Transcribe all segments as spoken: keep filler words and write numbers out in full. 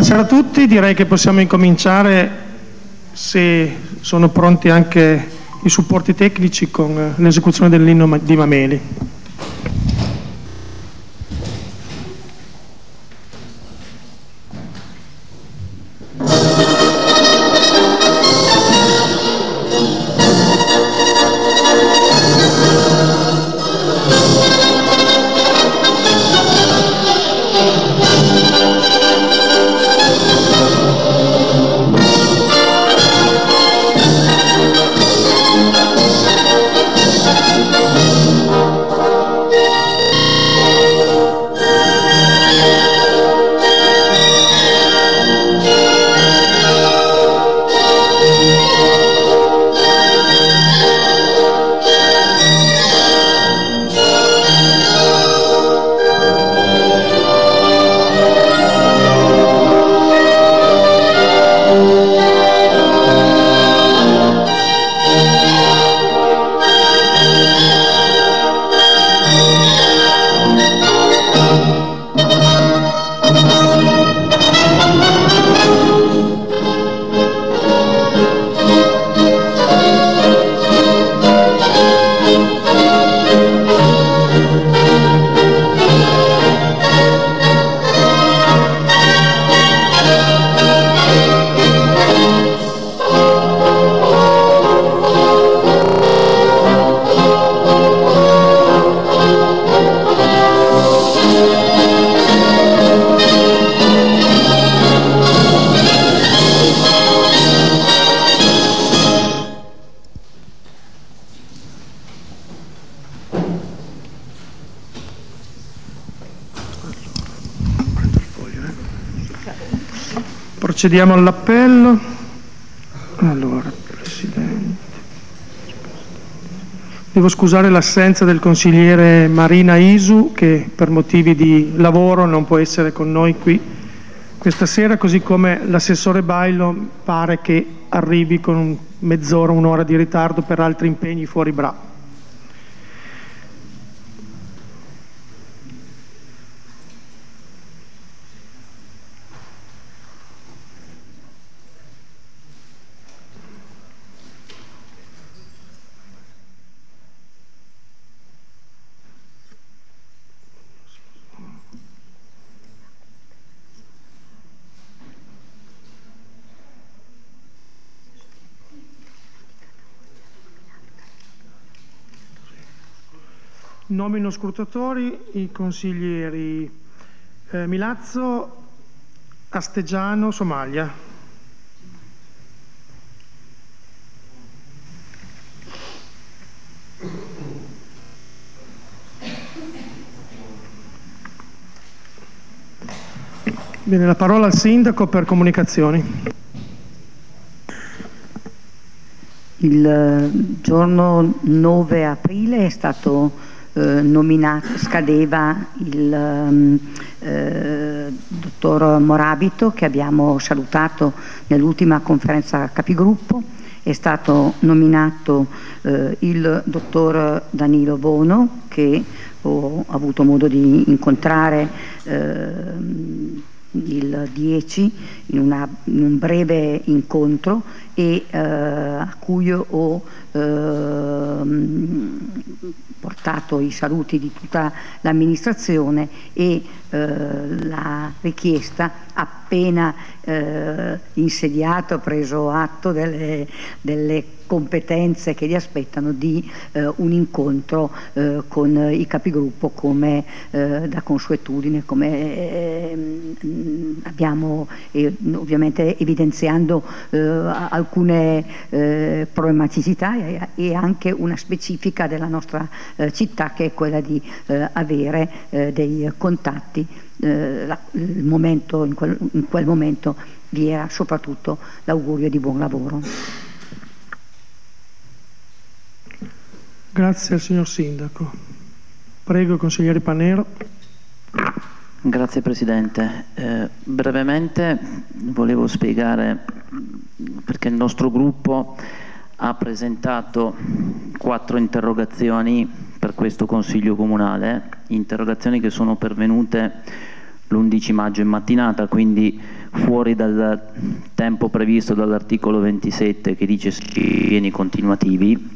Buonasera a tutti, direi che possiamo incominciare, se sono pronti anche i supporti tecnici, con l'esecuzione dell'inno di Mameli. Procediamo all'appello. Allora, Presidente. Devo scusare l'assenza del consigliere Marina Isu, che per motivi di lavoro non può essere con noi qui questa sera, così come l'assessore Bailo pare che arrivi con mezz'ora, un'ora di ritardo per altri impegni fuori Bra. Nomino scrutatori i consiglieri eh, Milazzo, Astegiano, Somaglia. Bene, la parola al sindaco per comunicazioni. Il giorno nove aprile è stato Eh, nominato, scadeva il eh, dottor Morabito, che abbiamo salutato nell'ultima conferenza capigruppo. È stato nominato eh, il dottor Danilo Bono, che ho avuto modo di incontrare eh, il dieci in, una, in un breve incontro e eh, a cui ho eh, portato i saluti di tutta l'amministrazione e eh, la richiesta, appena eh, insediato, preso atto delle, delle competenze che gli aspettano, di eh, un incontro eh, con i capigruppo, come eh, da consuetudine, come eh, abbiamo eh, ovviamente evidenziando eh, alcune eh, problematicità e, e anche una specifica della nostra eh, città, che è quella di eh, avere eh, dei contatti. Eh, la, il momento, in, quel, in quel momento vi era soprattutto l'augurio di buon lavoro. Grazie al signor Sindaco. Prego, consigliere Panero. Grazie Presidente. Eh, brevemente volevo spiegare perché il nostro gruppo ha presentato quattro interrogazioni per questo Consiglio Comunale, interrogazioni che sono pervenute l'undici maggio in mattinata, quindi fuori dal tempo previsto dall'articolo ventisette che dice pieni continuativi,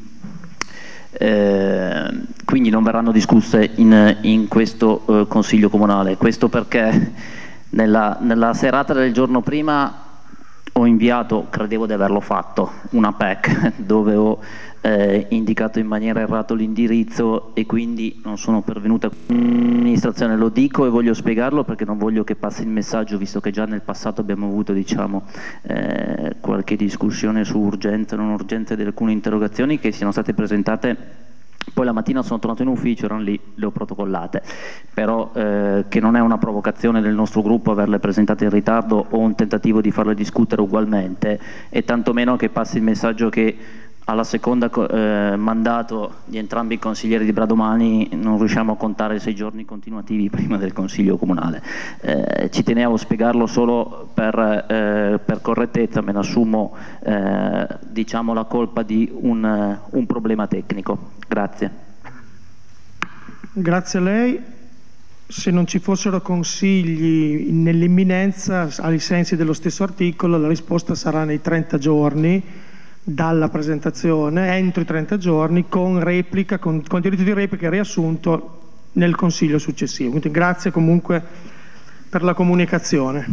eh, quindi non verranno discusse in, in questo eh, Consiglio Comunale. Questo perché nella, nella serata del giorno prima ho inviato, credevo di averlo fatto, una P E C dove ho eh, indicato in maniera errata l'indirizzo e quindi non sono pervenuta all'amministrazione. Lo dico e voglio spiegarlo perché non voglio che passi il messaggio, visto che già nel passato abbiamo avuto, diciamo, eh, qualche discussione su urgenza e non urgenza di alcune interrogazioni che siano state presentate. Poi la mattina sono tornato in ufficio, erano lì, le ho protocollate, però eh, che non è una provocazione del nostro gruppo averle presentate in ritardo o un tentativo di farle discutere ugualmente, e tantomeno che passi il messaggio che alla seconda eh, mandato di entrambi i consiglieri di Bradomani non riusciamo a contare sei giorni continuativi prima del Consiglio Comunale. Eh, ci tenevo a spiegarlo solo per, eh, per correttezza, me ne assumo eh, diciamo la colpa di un, un problema tecnico. Grazie. Grazie a lei. Se non ci fossero consigli nell'imminenza, ai sensi dello stesso articolo, la risposta sarà nei trenta giorni dalla presentazione, entro i trenta giorni, con replica, con, con diritto di replica e riassunto nel Consiglio successivo. Quindi grazie comunque per la comunicazione.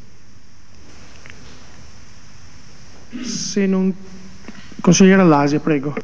Se non... Consigliere Allasia, prego.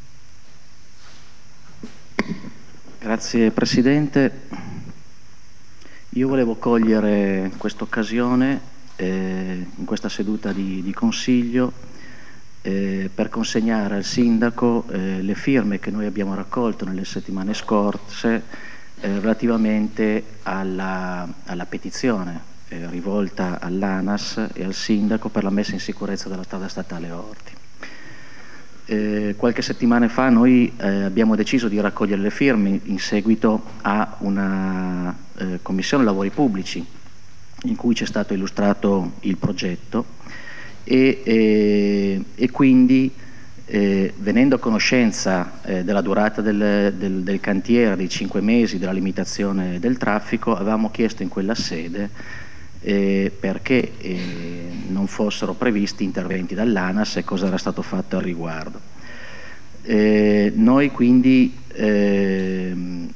Grazie Presidente. Io volevo cogliere questa occasione eh, in questa seduta di, di Consiglio eh, per consegnare al Sindaco eh, le firme che noi abbiamo raccolto nelle settimane scorse eh, relativamente alla, alla petizione eh, rivolta all'ANAS e al Sindaco per la messa in sicurezza della strada statale Orti. Eh, qualche settimana fa noi eh, abbiamo deciso di raccogliere le firme in seguito a una eh, commissione lavori pubblici in cui ci è stato illustrato il progetto e, eh, e quindi eh, venendo a conoscenza eh, della durata del, del, del cantiere, dei cinque mesi, della limitazione del traffico, avevamo chiesto in quella sede eh, perché eh, non fossero previsti interventi dall'ANAS e cosa era stato fatto al riguardo. Eh, noi quindi eh,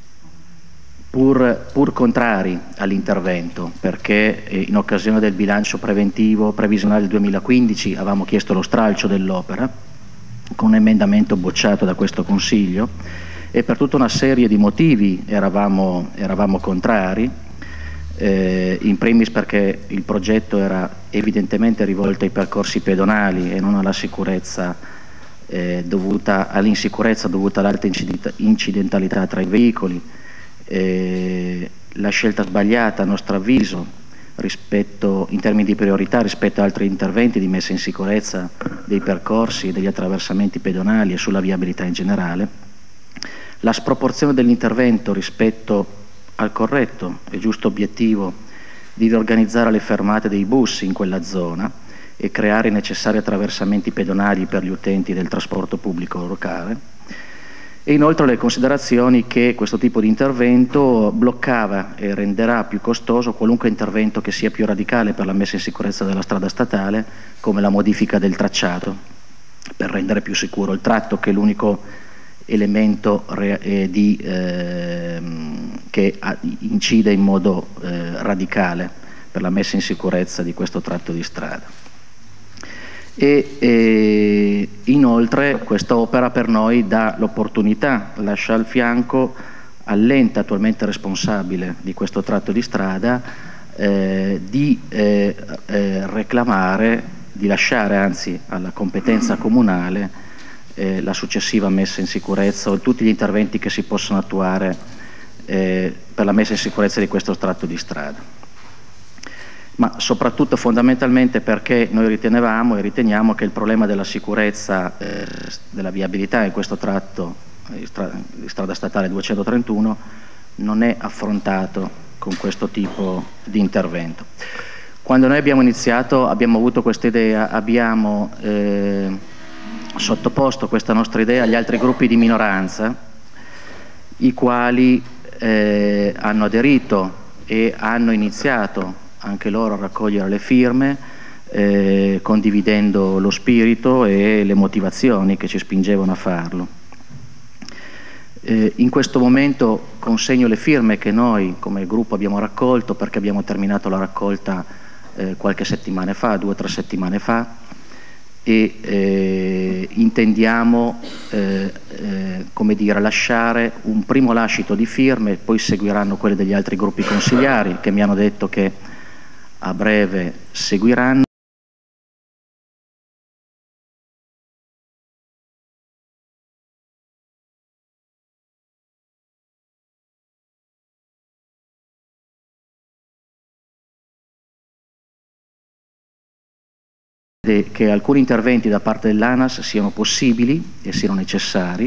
pur, pur contrari all'intervento, perché eh, in occasione del bilancio preventivo previsionale del duemilaquindici avevamo chiesto lo stralcio dell'opera con un emendamento bocciato da questo Consiglio, e per tutta una serie di motivi eravamo, eravamo contrari. Eh, in primis perché il progetto era evidentemente rivolto ai percorsi pedonali e non alla sicurezza eh, dovuta all'insicurezza dovuta all'alta incidentalità tra i veicoli, eh, la scelta sbagliata a nostro avviso rispetto, in termini di priorità rispetto ad altri interventi di messa in sicurezza dei percorsi e degli attraversamenti pedonali e sulla viabilità in generale, la sproporzione dell'intervento rispetto al corretto e giusto obiettivo di riorganizzare le fermate dei bus in quella zona e creare i necessari attraversamenti pedonali per gli utenti del trasporto pubblico locale, e inoltre le considerazioni che questo tipo di intervento bloccava e renderà più costoso qualunque intervento che sia più radicale per la messa in sicurezza della strada statale, come la modifica del tracciato per rendere più sicuro il tratto, che è l'unico elemento eh, di, eh, che incide in modo eh, radicale per la messa in sicurezza di questo tratto di strada. E eh, inoltre questa opera per noi dà l'opportunità, lascia al fianco all'ente attualmente responsabile di questo tratto di strada eh, di eh, eh, reclamare, di lasciare anzi alla competenza comunale Eh, la successiva messa in sicurezza o tutti gli interventi che si possono attuare eh, per la messa in sicurezza di questo tratto di strada, ma soprattutto fondamentalmente perché noi ritenevamo e riteniamo che il problema della sicurezza eh, della viabilità in questo tratto di strada, di strada statale duecentotrentuno non è affrontato con questo tipo di intervento. Quando noi abbiamo iniziato, abbiamo avuto questa idea, abbiamo eh, sottoposto questa nostra idea agli altri gruppi di minoranza, i quali eh, hanno aderito e hanno iniziato anche loro a raccogliere le firme, eh, condividendo lo spirito e le motivazioni che ci spingevano a farlo. Eh, in questo momento consegno le firme che noi come gruppo abbiamo raccolto, perché abbiamo terminato la raccolta eh, qualche settimana fa, due o tre settimane fa, e eh, intendiamo eh, eh, come dire, lasciare un primo lascito di firme, poi seguiranno quelle degli altri gruppi consigliari che mi hanno detto che a breve seguiranno. Che alcuni interventi da parte dell'ANAS siano possibili e siano necessari,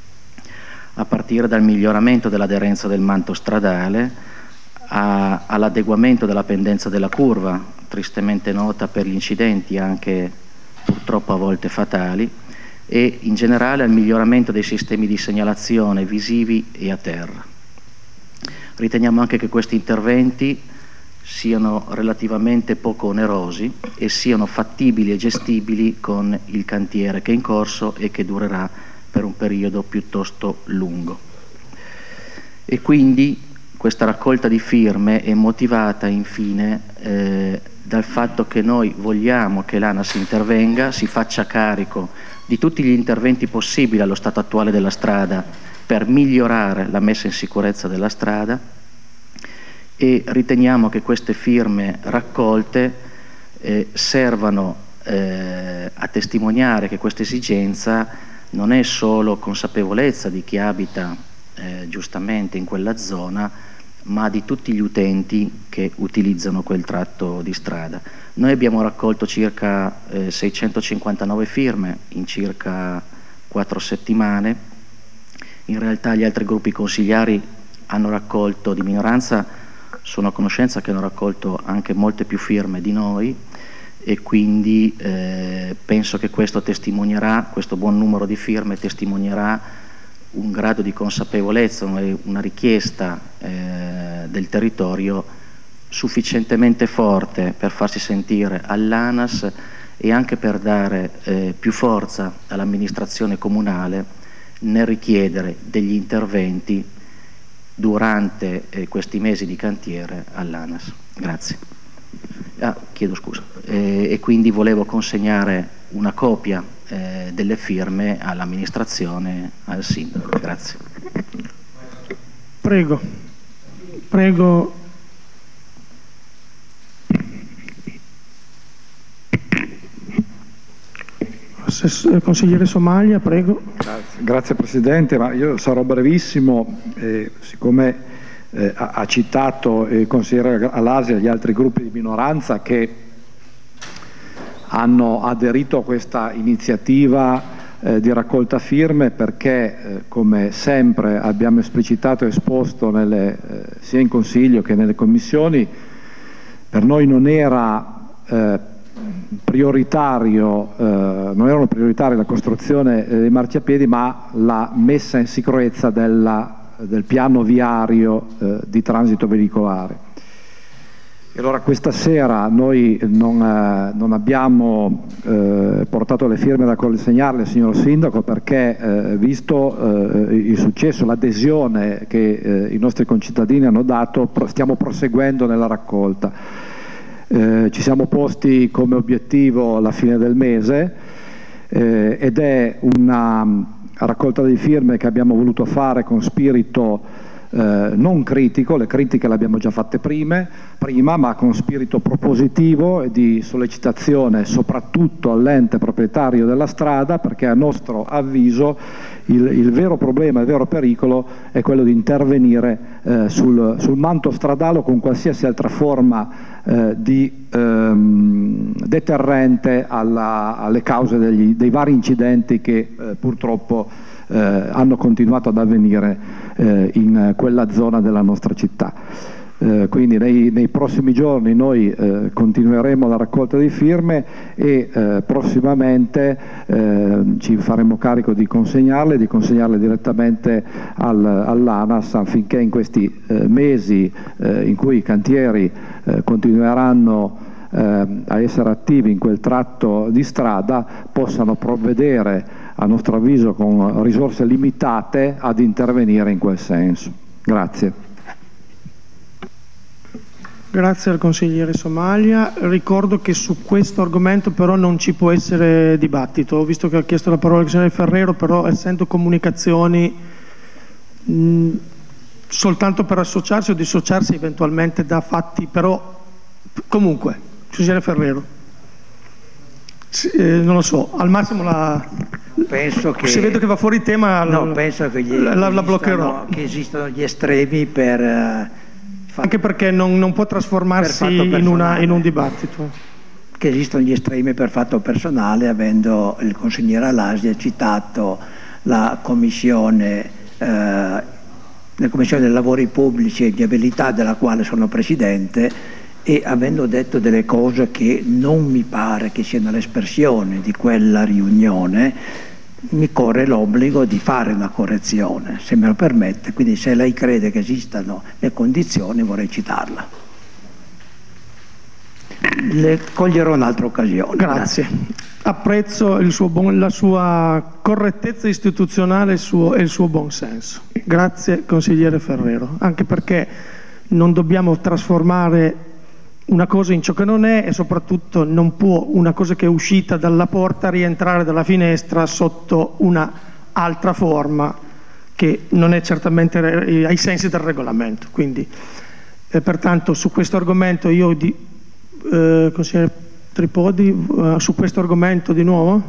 a partire dal miglioramento dell'aderenza del manto stradale all'adeguamento della pendenza della curva, tristemente nota per gli incidenti anche purtroppo a volte fatali, e in generale al miglioramento dei sistemi di segnalazione visivi e a terra. Riteniamo anche che questi interventi siano relativamente poco onerosi e siano fattibili e gestibili con il cantiere che è in corso e che durerà per un periodo piuttosto lungo. E quindi questa raccolta di firme è motivata infine eh, dal fatto che noi vogliamo che l'ANAS intervenga, si faccia carico di tutti gli interventi possibili allo stato attuale della strada per migliorare la messa in sicurezza della strada, e riteniamo che queste firme raccolte eh, servano eh, a testimoniare che questa esigenza non è solo consapevolezza di chi abita eh, giustamente in quella zona, ma di tutti gli utenti che utilizzano quel tratto di strada. Noi abbiamo raccolto circa eh, seicentocinquantanove firme in circa quattro settimane. In realtà gli altri gruppi consigliari hanno raccolto, di minoranza sono a conoscenza che hanno raccolto anche molte più firme di noi, e quindi eh, penso che questo testimonierà, questo buon numero di firme testimoninerà un grado di consapevolezza, una richiesta eh, del territorio sufficientemente forte per farsi sentire all'ANAS e anche per dare eh, più forza all'amministrazione comunale nel richiedere degli interventi durante eh, questi mesi di cantiere all'ANAS. Grazie. Ah, chiedo scusa. Eh, e quindi volevo consegnare una copia eh, delle firme all'amministrazione, al sindaco. Grazie. Prego. Prego. Consigliere Somaglia, prego. Grazie, grazie Presidente, ma io sarò brevissimo, eh, siccome eh, ha, ha citato il consigliere Alasi e gli altri gruppi di minoranza che hanno aderito a questa iniziativa eh, di raccolta firme, perché eh, come sempre abbiamo esplicitato e esposto nelle, eh, sia in Consiglio che nelle commissioni, per noi non era eh, prioritario, eh, non erano prioritarie la costruzione eh, dei marciapiedi, ma la messa in sicurezza della, del piano viario eh, di transito veicolare. E allora questa sera noi non, eh, non abbiamo eh, portato le firme da consegnarle al signor Sindaco, perché eh, visto eh, il successo, l'adesione che eh, i nostri concittadini hanno dato, pro- stiamo proseguendo nella raccolta. Eh, ci siamo posti come obiettivo la fine del mese eh, ed è una raccolta di firme che abbiamo voluto fare con spirito eh, non critico, le critiche le abbiamo già fatte prime, prima, ma con spirito propositivo e di sollecitazione soprattutto all'ente proprietario della strada, perché a nostro avviso il, il vero problema, il vero pericolo è quello di intervenire eh, sul, sul manto stradale o con qualsiasi altra forma Eh, di ehm, deterrente alla, alle cause degli, dei vari incidenti che eh, purtroppo eh, hanno continuato ad avvenire eh, in quella zona della nostra città. Eh, quindi nei, nei prossimi giorni noi eh, continueremo la raccolta di firme e eh, prossimamente eh, ci faremo carico di consegnarle, di consegnarle direttamente al, all'ANAS, affinché in questi eh, mesi eh, in cui i cantieri eh, continueranno eh, a essere attivi in quel tratto di strada possano provvedere, a nostro avviso con risorse limitate, ad intervenire in quel senso. Grazie. Grazie al consigliere Somaglia. Ricordo che su questo argomento però non ci può essere dibattito. Ho visto che ha chiesto la parola il consigliere Ferrero, però essendo comunicazioni mh, soltanto per associarsi o dissociarsi eventualmente da fatti, però comunque, consigliere Ferrero. Sì, eh, non lo so, al massimo la... Penso che, se vedo che va fuori tema no, la, penso che, gli, la, la esistano, bloccherò. Che esistono gli estremi per... Uh, Anche perché non, non può trasformarsi in, una, in un dibattito. Che esistono gli estremi per fatto personale, avendo il consigliere Allasia citato la commissione, eh, la commissione dei lavori pubblici e viabilità, della quale sono presidente, e avendo detto delle cose che non mi pare che siano l'espressione di quella riunione, mi corre l'obbligo di fare una correzione, se me lo permette. Quindi se lei crede che esistano le condizioni, vorrei citarla. Le coglierò un'altra occasione. Grazie. Grazie. Apprezzo il suo buon, la sua correttezza istituzionale e il suo, e il suo buon senso. Grazie consigliere Ferrero, anche perché non dobbiamo trasformare una cosa in ciò che non è, e soprattutto non può una cosa che è uscita dalla porta rientrare dalla finestra sotto una altra forma che non è certamente ai sensi del regolamento. Quindi eh, pertanto su questo argomento io di eh, consigliere Tripodi, eh, su questo argomento di nuovo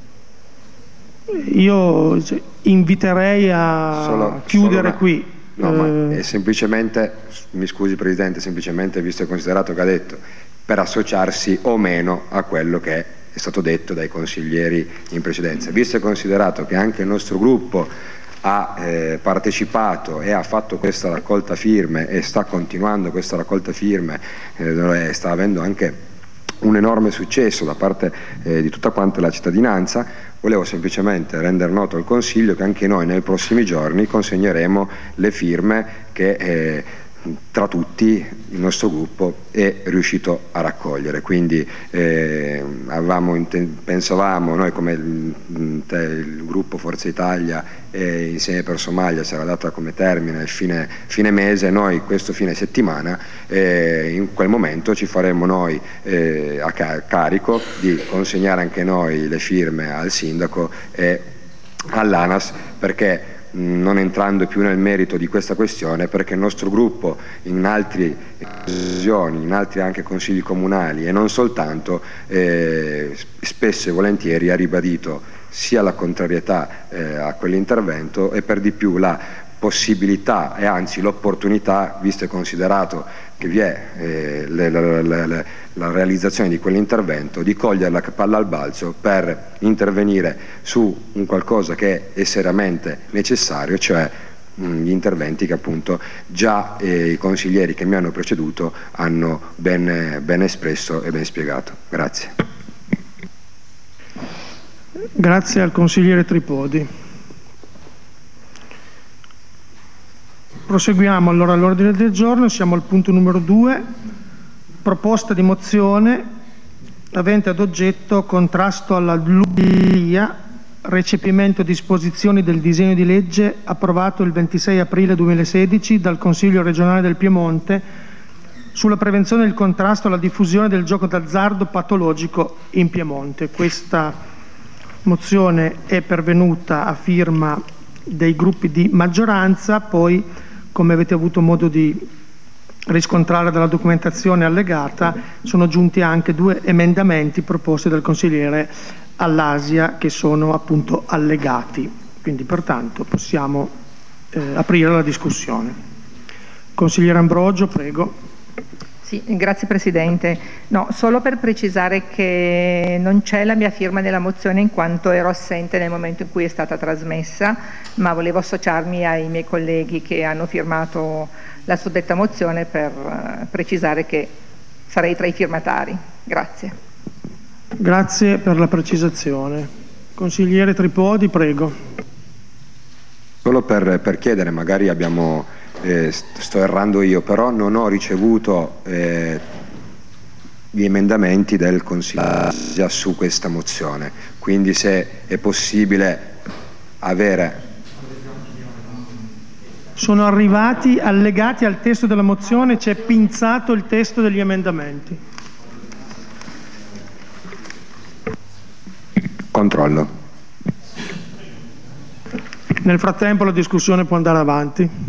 io cioè, inviterei a solo, chiudere solo una... qui. No, ma è semplicemente, mi scusi Presidente, semplicemente visto e considerato che ha detto per associarsi o meno a quello che è stato detto dai consiglieri in precedenza, visto e considerato che anche il nostro gruppo ha eh, partecipato e ha fatto questa raccolta firme e sta continuando questa raccolta firme, eh, sta avendo anche un enorme successo da parte eh, di tutta quanta la cittadinanza. Volevo semplicemente rendere noto al Consiglio che anche noi nei prossimi giorni consegneremo le firme che eh, tra tutti il nostro gruppo è riuscito a raccogliere. Quindi eh, avevamo, pensavamo, noi come il, il gruppo Forza Italia e Insieme per Somalia sarà data come termine il fine, fine mese, noi questo fine settimana eh, in quel momento ci faremo noi eh, a carico di consegnare anche noi le firme al Sindaco e all'ANAS, perché non entrando più nel merito di questa questione, perché il nostro gruppo in altre occasioni, in altri anche consigli comunali e non soltanto, eh, spesso e volentieri ha ribadito sia la contrarietà eh, a quell'intervento e per di più la possibilità e anzi l'opportunità, visto e considerato che vi è eh, le, le, le, le, la realizzazione di quell'intervento, di cogliere la palla al balzo per intervenire su un qualcosa che è seriamente necessario, cioè mh, gli interventi che appunto già eh, i consiglieri che mi hanno preceduto hanno ben, ben espresso e ben spiegato. Grazie. Grazie al consigliere Tripodi. Proseguiamo allora all'ordine del giorno, siamo al punto numero due, proposta di mozione avente ad oggetto contrasto alla ludopatia, recepimento disposizioni del disegno di legge approvato il ventisei aprile duemilasedici dal Consiglio regionale del Piemonte sulla prevenzione e il contrasto alla diffusione del gioco d'azzardo patologico in Piemonte. Questa mozione è pervenuta a firma dei gruppi di maggioranza, poi come avete avuto modo di riscontrare dalla documentazione allegata sono giunti anche due emendamenti proposti dal consigliere Allasia che sono appunto allegati, quindi pertanto possiamo eh, aprire la discussione. Consigliere Ambrogio, prego. Sì, grazie Presidente. No, solo per precisare che non c'è la mia firma nella mozione in quanto ero assente nel momento in cui è stata trasmessa, ma volevo associarmi ai miei colleghi che hanno firmato la suddetta mozione per uh, precisare che sarei tra i firmatari. Grazie. Grazie per la precisazione. Consigliere Tripodi, prego. Solo per, per chiedere, magari abbiamo... Eh, sto errando io, però non ho ricevuto eh, gli emendamenti del Consiglio su questa mozione, quindi se è possibile avere... Sono arrivati allegati al testo della mozione, c'è pinzato il testo degli emendamenti. Controllo. Nel frattempo la discussione può andare avanti.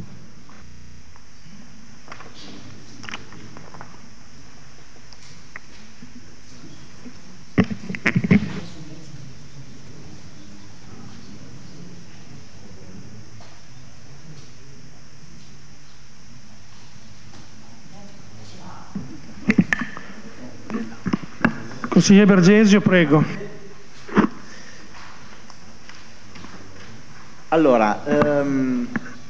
Consigliere Bergesio, prego. Allora, ehm,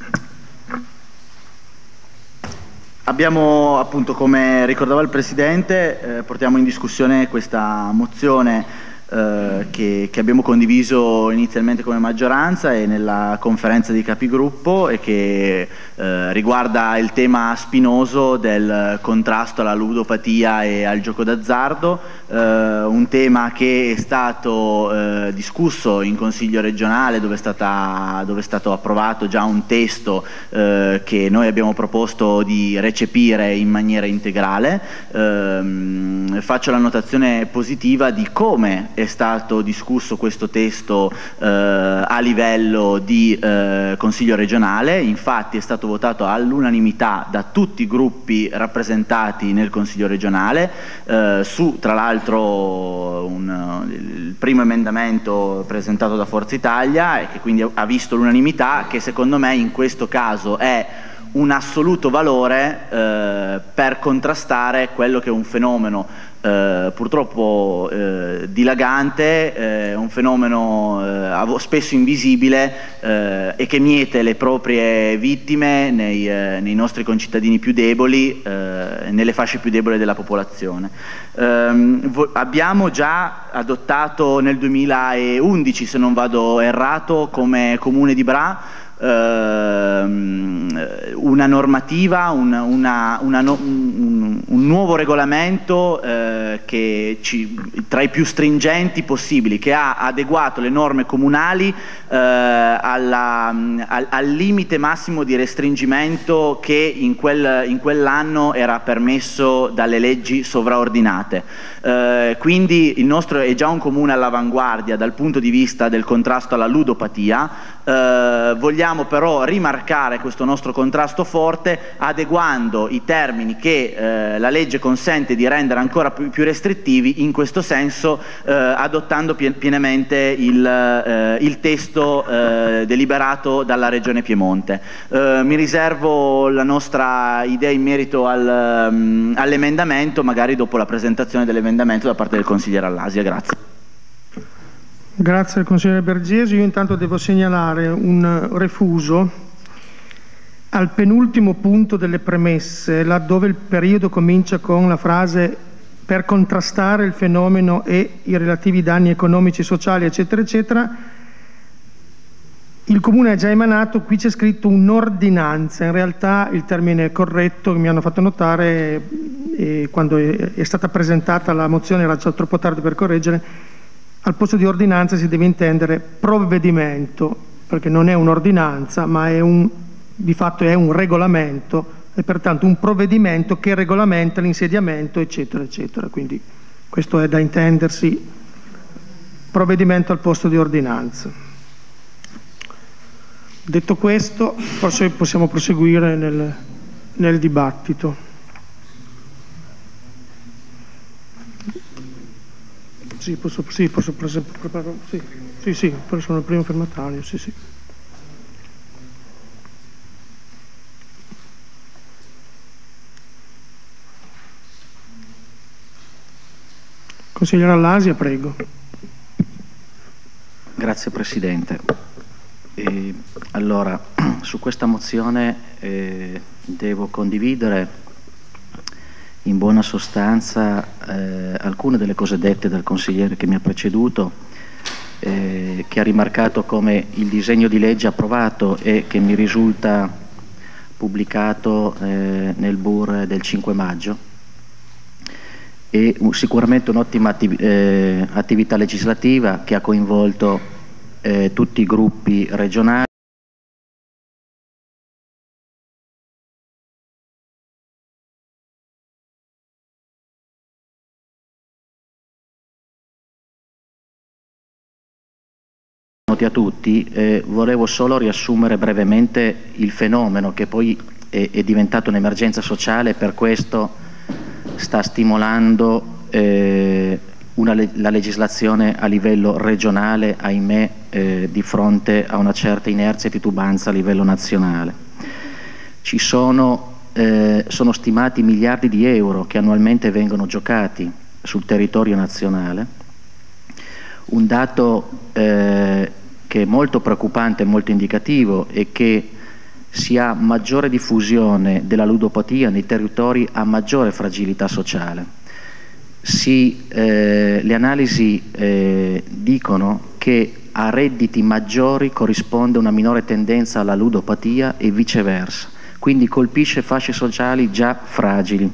abbiamo appunto, come ricordava il Presidente, eh, portiamo in discussione questa mozione eh, che, che abbiamo condiviso inizialmente come maggioranza e nella conferenza di capigruppo e che eh, riguarda il tema spinoso del contrasto alla ludopatia e al gioco d'azzardo, eh, un tema che è stato eh, discusso in Consiglio regionale dove è, stata, dove è stato approvato già un testo eh, che noi abbiamo proposto di recepire in maniera integrale. Eh, faccio la notazione positiva di come è stato discusso questo testo eh, a livello di eh, Consiglio regionale. Infatti è stato votato all'unanimità da tutti i gruppi rappresentati nel Consiglio regionale eh, su, tra l'altro, un, il primo emendamento presentato da Forza Italia e che quindi ha visto l'unanimità, che secondo me in questo caso è un assoluto valore eh, per contrastare quello che è un fenomeno eh, purtroppo eh, dilagante, eh, un fenomeno eh, spesso invisibile eh, e che miete le proprie vittime nei, eh, nei nostri concittadini più deboli, eh, nelle fasce più deboli della popolazione. Eh, abbiamo già adottato nel duemilaundici, se non vado errato, come Comune di Bra una normativa, una, una, una, un, un nuovo regolamento eh, che ci, tra i più stringenti possibili, che ha adeguato le norme comunali eh, alla, al, al limite massimo di restringimento che in, quel, in quell'anno era permesso dalle leggi sovraordinate. Eh, quindi il nostro è già un comune all'avanguardia dal punto di vista del contrasto alla ludopatia. Eh, vogliamo però rimarcare questo nostro contrasto forte adeguando i termini che eh, la legge consente di rendere ancora più, più restrittivi, in questo senso eh, adottando pien pienamente il, eh, il testo eh, deliberato dalla Regione Piemonte. Eh, mi riservo la nostra idea in merito al, um, all'emendamento, magari dopo la presentazione dell'emendamento da parte del consigliere Allasia. Grazie. Grazie al consigliere Bergesio. Io intanto devo segnalare un refuso al penultimo punto delle premesse, laddove il periodo comincia con la frase per contrastare il fenomeno e i relativi danni economici, sociali, eccetera, eccetera. Il Comune ha già emanato, qui c'è scritto un'ordinanza, in realtà il termine corretto che mi hanno fatto notare e quando è, è stata presentata la mozione era già troppo tardi per correggere. Al posto di ordinanza si deve intendere provvedimento, perché non è un'ordinanza, ma è un, di fatto è un regolamento, e pertanto un provvedimento che regolamenta l'insediamento, eccetera, eccetera. Quindi questo è da intendersi provvedimento al posto di ordinanza. Detto questo, forse possiamo proseguire nel, nel dibattito. Sì, posso, sì, posso preparare, sì, sì, sì, sono il primo firmatario, sì, sì. Consigliere Allasia, prego. Grazie Presidente. E, allora, su questa mozione eh, devo condividere in buona sostanza eh, alcune delle cose dette dal consigliere che mi ha preceduto, eh, che ha rimarcato come il disegno di legge approvato e che mi risulta pubblicato eh, nel B U R del cinque maggio e un, sicuramente un'ottima attiv eh, attività legislativa che ha coinvolto eh, tutti i gruppi regionali. A tutti, eh, volevo solo riassumere brevemente il fenomeno che poi è, è diventato un'emergenza sociale e per questo sta stimolando eh, una, la legislazione a livello regionale, ahimè, eh, di fronte a una certa inerzia e titubanza a livello nazionale. Ci sono, eh, sono stimati miliardi di euro che annualmente vengono giocati sul territorio nazionale. Un dato eh, che è molto preoccupante e molto indicativo è che si ha maggiore diffusione della ludopatia nei territori a maggiore fragilità sociale. Si, eh, le analisi eh, dicono che a redditi maggiori corrisponde una minore tendenza alla ludopatia e viceversa, quindi colpisce fasce sociali già fragili.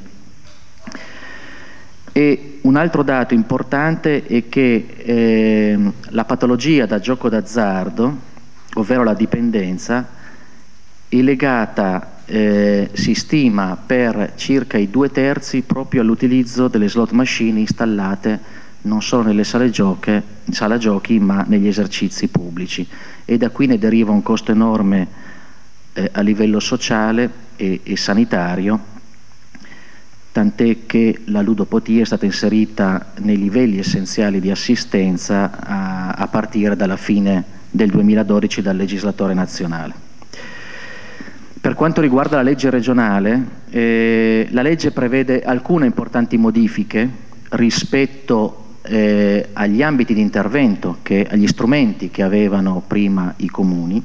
E un altro dato importante è che eh, la patologia da gioco d'azzardo, ovvero la dipendenza, è legata, eh, si stima, per circa i due terzi proprio all'utilizzo delle slot machine installate non solo nelle sale, gioche, sala giochi ma negli esercizi pubblici, e da qui ne deriva un costo enorme eh, a livello sociale e, e sanitario, tant'è che la ludopatia è stata inserita nei livelli essenziali di assistenza a, a partire dalla fine del duemiladodici dal legislatore nazionale. Per quanto riguarda la legge regionale, eh, la legge prevede alcune importanti modifiche rispetto eh, agli ambiti di intervento, che, agli strumenti che avevano prima i comuni,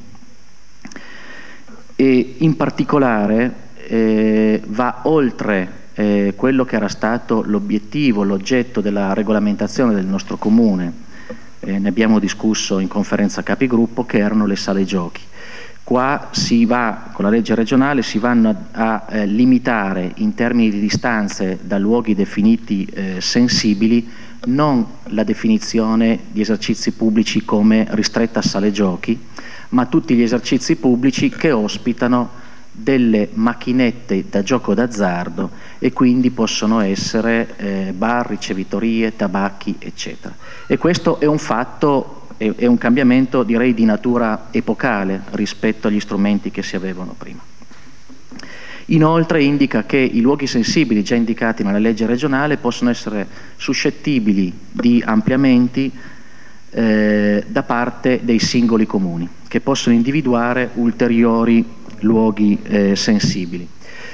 e in particolare eh, va oltre Eh, quello che era stato l'obiettivo, l'oggetto della regolamentazione del nostro comune, eh, ne abbiamo discusso in conferenza capigruppo, che erano le sale giochi. Qua si va, con la legge regionale, si vanno a, a eh, limitare in termini di distanze da luoghi definiti eh, sensibili, non la definizione di esercizi pubblici come ristretta a sale giochi, ma tutti gli esercizi pubblici che ospitano delle macchinette da gioco d'azzardo e quindi possono essere eh, bar, ricevitorie, tabacchi, eccetera. E questo è un fatto, è, è un cambiamento, direi, di natura epocale rispetto agli strumenti che si avevano prima. Inoltre indica che i luoghi sensibili già indicati nella legge regionale possono essere suscettibili di ampliamenti eh, da parte dei singoli comuni, che possono individuare ulteriori luoghi eh, sensibili.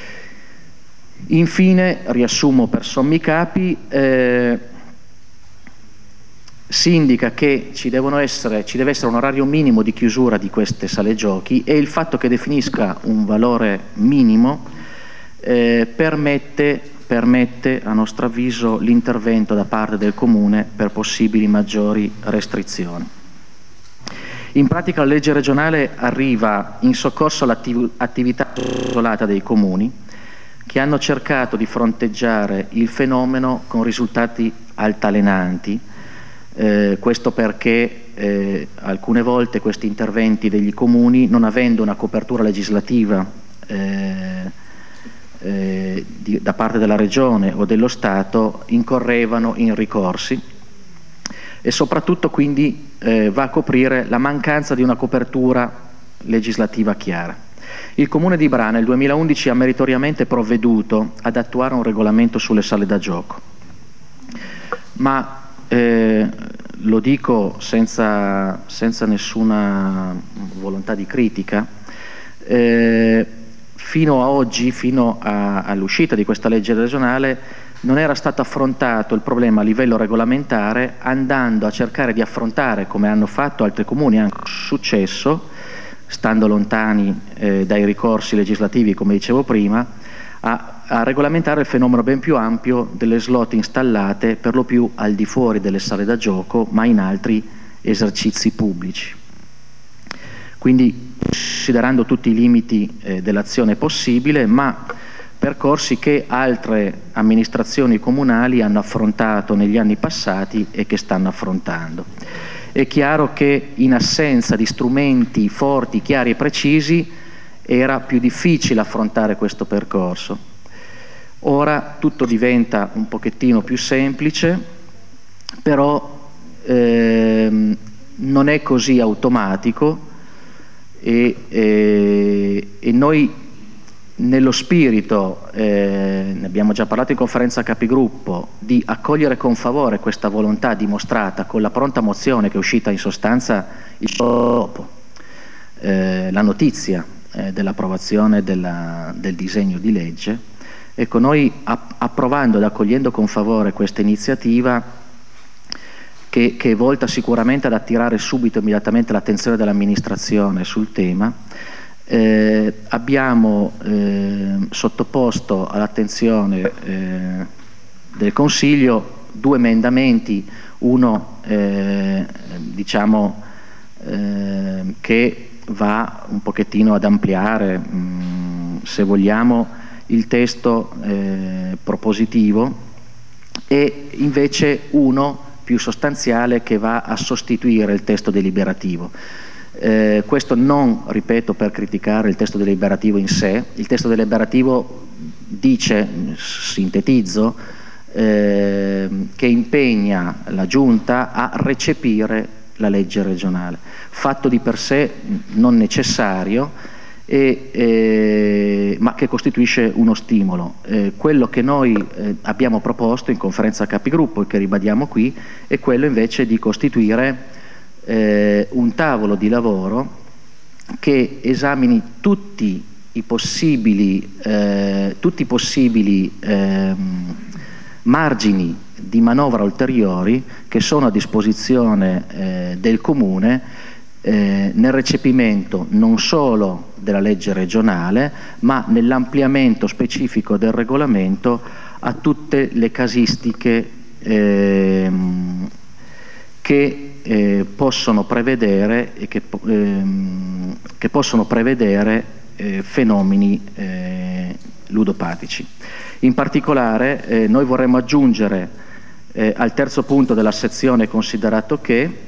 Infine, riassumo per sommi capi, eh, si indica che ci, devono essere, ci deve essere un orario minimo di chiusura di queste sale giochi e il fatto che definisca un valore minimo eh, permette, permette, a nostro avviso, l'intervento da parte del Comune per possibili maggiori restrizioni. In pratica la legge regionale arriva in soccorso all'attività isolata dei comuni che hanno cercato di fronteggiare il fenomeno con risultati altalenanti, eh, questo perché eh, alcune volte questi interventi degli comuni, non avendo una copertura legislativa eh, eh, di, da parte della Regione o dello Stato, incorrevano in ricorsi e soprattutto quindi eh, va a coprire la mancanza di una copertura legislativa chiara. Il Comune di Bra nel duemilaundici ha meritoriamente provveduto ad attuare un regolamento sulle sale da gioco, ma eh, lo dico senza, senza nessuna volontà di critica, eh, fino a oggi, fino all'uscita di questa legge regionale, non era stato affrontato il problema a livello regolamentare, andando a cercare di affrontare, come hanno fatto altri comuni, anche successo, stando lontani eh, dai ricorsi legislativi, come dicevo prima, a, a regolamentare il fenomeno ben più ampio delle slot installate per lo più al di fuori delle sale da gioco, ma in altri esercizi pubblici. Quindi considerando tutti i limiti eh, dell'azione possibile, ma percorsi che altre amministrazioni comunali hanno affrontato negli anni passati e che stanno affrontando. È chiaro che in assenza di strumenti forti, chiari e precisi era più difficile affrontare questo percorso. Ora tutto diventa un pochettino più semplice, però ehm, non è così automatico e, e, e noi nello spirito, eh, ne abbiamo già parlato in conferenza capigruppo, di accogliere con favore questa volontà dimostrata con la pronta mozione che è uscita in sostanza il giorno dopo eh, la notizia eh, dell'approvazione della, del disegno di legge. Ecco, noi approvando ed accogliendo con favore questa iniziativa che, che è volta sicuramente ad attirare subito immediatamente l'attenzione dell'amministrazione sul tema, Eh, abbiamo eh, sottoposto all'attenzione eh, del Consiglio due emendamenti, uno eh, diciamo eh, che va un pochettino ad ampliare, mh, se vogliamo, il testo eh, propositivo, e invece uno più sostanziale che va a sostituire il testo deliberativo. Eh, questo non, ripeto, per criticare il testo deliberativo in sé. Il testo deliberativo dice, sintetizzo, eh, che impegna la Giunta a recepire la legge regionale, fatto di per sé non necessario, e, eh, ma che costituisce uno stimolo. Eh, quello che noi eh, abbiamo proposto in conferenza capigruppo e che ribadiamo qui è quello invece di costituire Eh, un tavolo di lavoro che esamini tutti i possibili, eh, tutti i possibili eh, margini di manovra ulteriori che sono a disposizione eh, del Comune eh, nel recepimento non solo della legge regionale, ma nell'ampliamento specifico del regolamento a tutte le casistiche eh, che Eh, possono prevedere e che, ehm, che possono prevedere eh, fenomeni eh, ludopatici. In particolare eh, noi vorremmo aggiungere eh, al terzo punto della sezione considerato che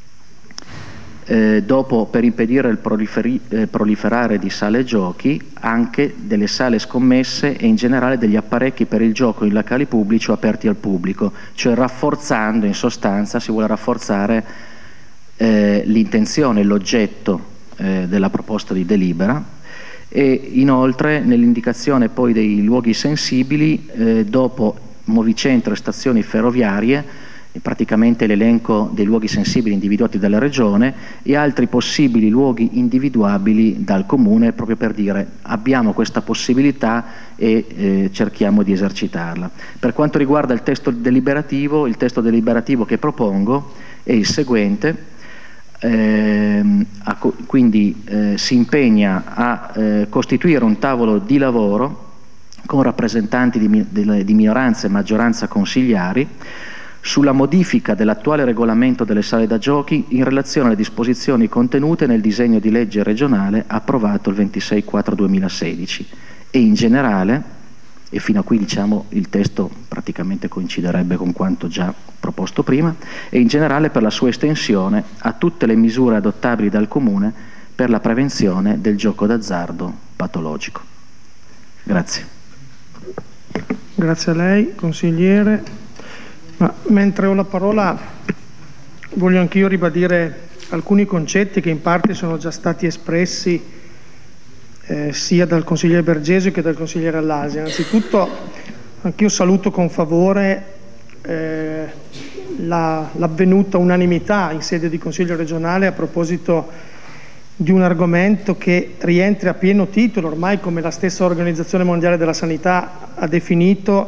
eh, dopo per impedire il eh, proliferare di sale giochi, anche delle sale scommesse e in generale degli apparecchi per il gioco in locali pubblici o aperti al pubblico, cioè rafforzando, in sostanza si vuole rafforzare eh, l'intenzione, l'oggetto eh, della proposta di delibera, e inoltre nell'indicazione poi dei luoghi sensibili eh, dopo movicentro e stazioni ferroviarie, praticamente l'elenco dei luoghi sensibili individuati dalla Regione e altri possibili luoghi individuabili dal Comune, proprio per dire abbiamo questa possibilità e eh, cerchiamo di esercitarla. Per quanto riguarda il testo deliberativo, il testo deliberativo che propongo è il seguente, ehm, a, quindi eh, si impegna a eh, costituire un tavolo di lavoro con rappresentanti di, di, di minoranza e maggioranza consigliari sulla modifica dell'attuale regolamento delle sale da giochi in relazione alle disposizioni contenute nel disegno di legge regionale approvato il ventisei quattro duemilasedici e in generale, e fino a qui diciamo il testo praticamente coinciderebbe con quanto già proposto prima, e in generale per la sua estensione a tutte le misure adottabili dal Comune per la prevenzione del gioco d'azzardo patologico. Grazie. Grazie a lei, consigliere. Ma mentre ho la parola voglio anch'io ribadire alcuni concetti che in parte sono già stati espressi eh, sia dal consigliere Bergesio che dal consigliere Allasi. Innanzitutto anch'io saluto con favore eh, la, l'avvenuta unanimità in sede di Consiglio regionale a proposito di un argomento che rientra a pieno titolo, ormai come la stessa Organizzazione Mondiale della Sanità ha definito,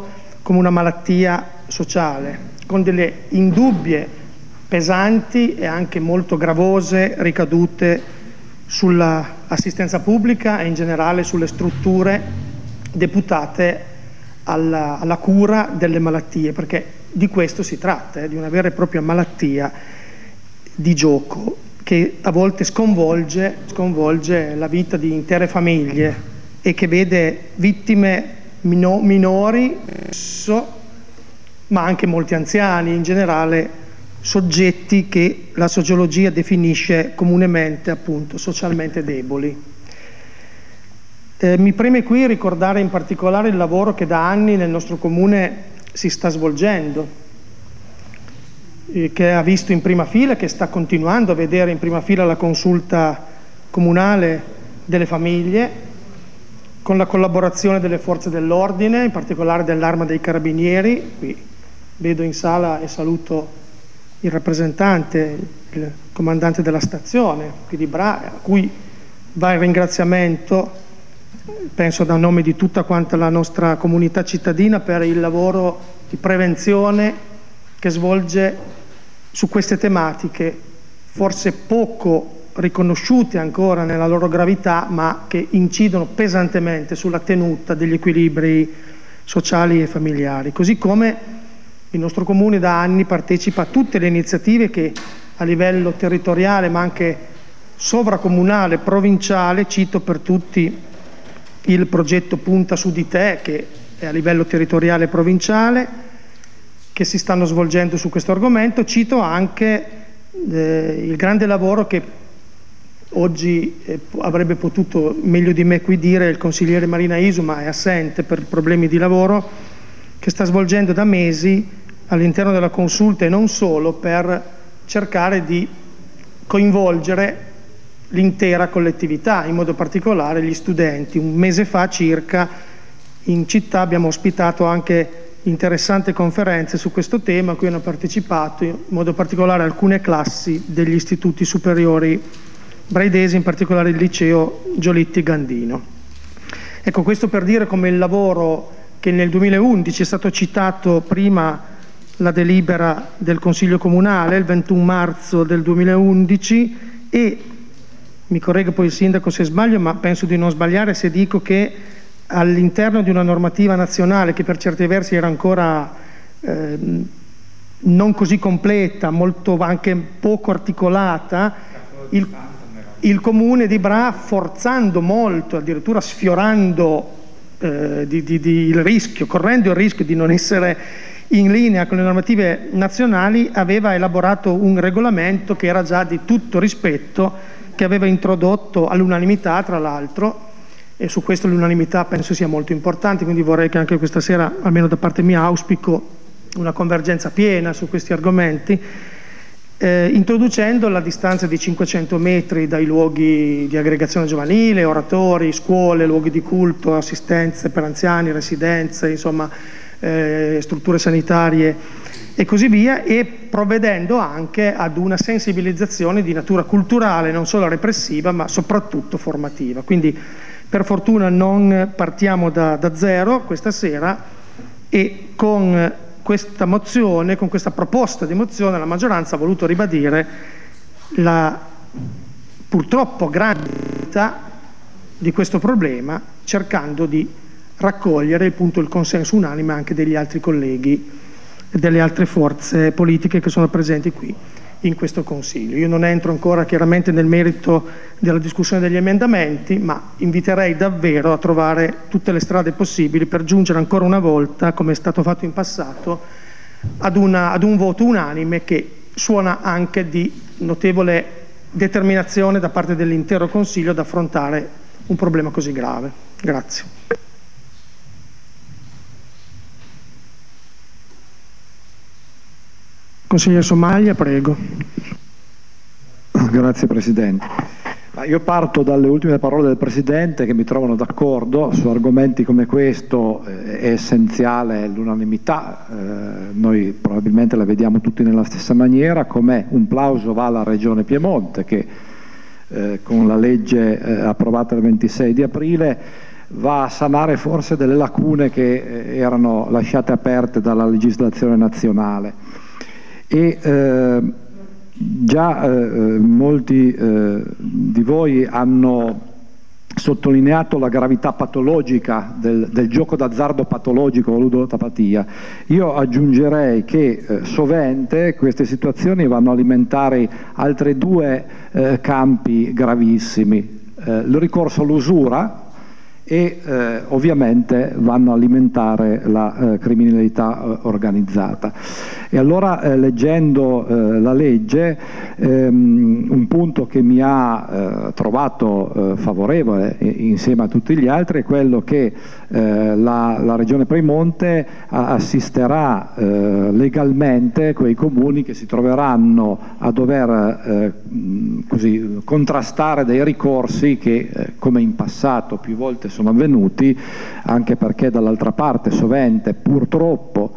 come una malattia sociale, con delle indubbie, pesanti e anche molto gravose ricadute sull'assistenza pubblica e in generale sulle strutture deputate alla, alla cura delle malattie, perché di questo si tratta, eh, di una vera e propria malattia di gioco che a volte sconvolge, sconvolge la vita di intere famiglie e che vede vittime mino, minori, ma anche molti anziani, in generale soggetti che la sociologia definisce comunemente appunto socialmente deboli. Eh, mi preme qui ricordare in particolare il lavoro che da anni nel nostro comune si sta svolgendo, eh, che ha visto in prima fila, che sta continuando a vedere in prima fila la consulta comunale delle famiglie, con la collaborazione delle forze dell'ordine, in particolare dell'Arma dei Carabinieri. Qui vedo in sala e saluto il rappresentante, il comandante della stazione qui di Bra, a cui va il ringraziamento, penso da nome di tutta quanta la nostra comunità cittadina, per il lavoro di prevenzione che svolge su queste tematiche, forse poco riconosciute ancora nella loro gravità, ma che incidono pesantemente sulla tenuta degli equilibri sociali e familiari. Così come il nostro comune da anni partecipa a tutte le iniziative che a livello territoriale, ma anche sovracomunale, provinciale, cito per tutti il progetto Punta su di te, che è a livello territoriale e provinciale, che si stanno svolgendo su questo argomento. Cito anche eh, il grande lavoro che oggi eh, avrebbe potuto meglio di me qui dire il consigliere Marina Isu, ma è assente per problemi di lavoro, che sta svolgendo da mesi all'interno della consulta e non solo, per cercare di coinvolgere l'intera collettività, in modo particolare gli studenti. Un mese fa circa in città abbiamo ospitato anche interessanti conferenze su questo tema, a cui hanno partecipato in modo particolare alcune classi degli istituti superiori braidesi, in particolare il liceo Giolitti Gandino. Ecco, questo per dire come il lavoro che nel duemilaundici è stato citato prima, la delibera del Consiglio Comunale il ventuno marzo del duemilaundici, e mi correggo poi il Sindaco se sbaglio, ma penso di non sbagliare se dico che all'interno di una normativa nazionale che per certi versi era ancora eh, non così completa, molto anche poco articolata, il, il Comune di Bra, forzando molto, addirittura sfiorando eh, di, di, di il rischio, correndo il rischio di non essere in linea con le normative nazionali, aveva elaborato un regolamento che era già di tutto rispetto, che aveva introdotto all'unanimità, tra l'altro, e su questo l'unanimità penso sia molto importante, quindi vorrei che anche questa sera, almeno da parte mia, auspico una convergenza piena su questi argomenti, eh, introducendo la distanza di cinquecento metri dai luoghi di aggregazione giovanile, oratori, scuole, luoghi di culto, assistenze per anziani, residenze, insomma eh, strutture sanitarie e così via, e provvedendo anche ad una sensibilizzazione di natura culturale, non solo repressiva ma soprattutto formativa. Quindi per fortuna non partiamo da, da zero questa sera, e con questa mozione, con questa proposta di mozione, la maggioranza ha voluto ribadire la purtroppo gravità di questo problema, cercando di raccogliere appunto il consenso unanime anche degli altri colleghi e delle altre forze politiche che sono presenti qui in questo Consiglio. Io non entro ancora chiaramente nel merito della discussione degli emendamenti, ma inviterei davvero a trovare tutte le strade possibili per giungere ancora una volta, come è stato fatto in passato, ad, una, ad un voto unanime che suona anche di notevole determinazione da parte dell'intero Consiglio ad affrontare un problema così grave. Grazie. Consigliere Somaglia, prego. Grazie Presidente. Io parto dalle ultime parole del Presidente, che mi trovano d'accordo. Su argomenti come questo è essenziale l'unanimità, eh, noi probabilmente la vediamo tutti nella stessa maniera, com'è un plauso va alla Regione Piemonte che eh, con la legge eh, approvata il ventisei di aprile va a sanare forse delle lacune che erano lasciate aperte dalla legislazione nazionale. E eh, già eh, molti eh, di voi hanno sottolineato la gravità patologica del, del gioco d'azzardo patologico o ludopatia. Io aggiungerei che eh, sovente queste situazioni vanno a alimentare altri due eh, campi gravissimi, eh, il ricorso all'usura e eh, ovviamente vanno a alimentare la eh, criminalità eh, organizzata. E allora eh, leggendo eh, la legge ehm, un punto che mi ha eh, trovato eh, favorevole eh, insieme a tutti gli altri è quello che eh, la, la Regione Piemonte assisterà eh, legalmente quei comuni che si troveranno a dover eh, così, contrastare dei ricorsi che eh, come in passato più volte sono avvenuti, anche perché dall'altra parte sovente purtroppo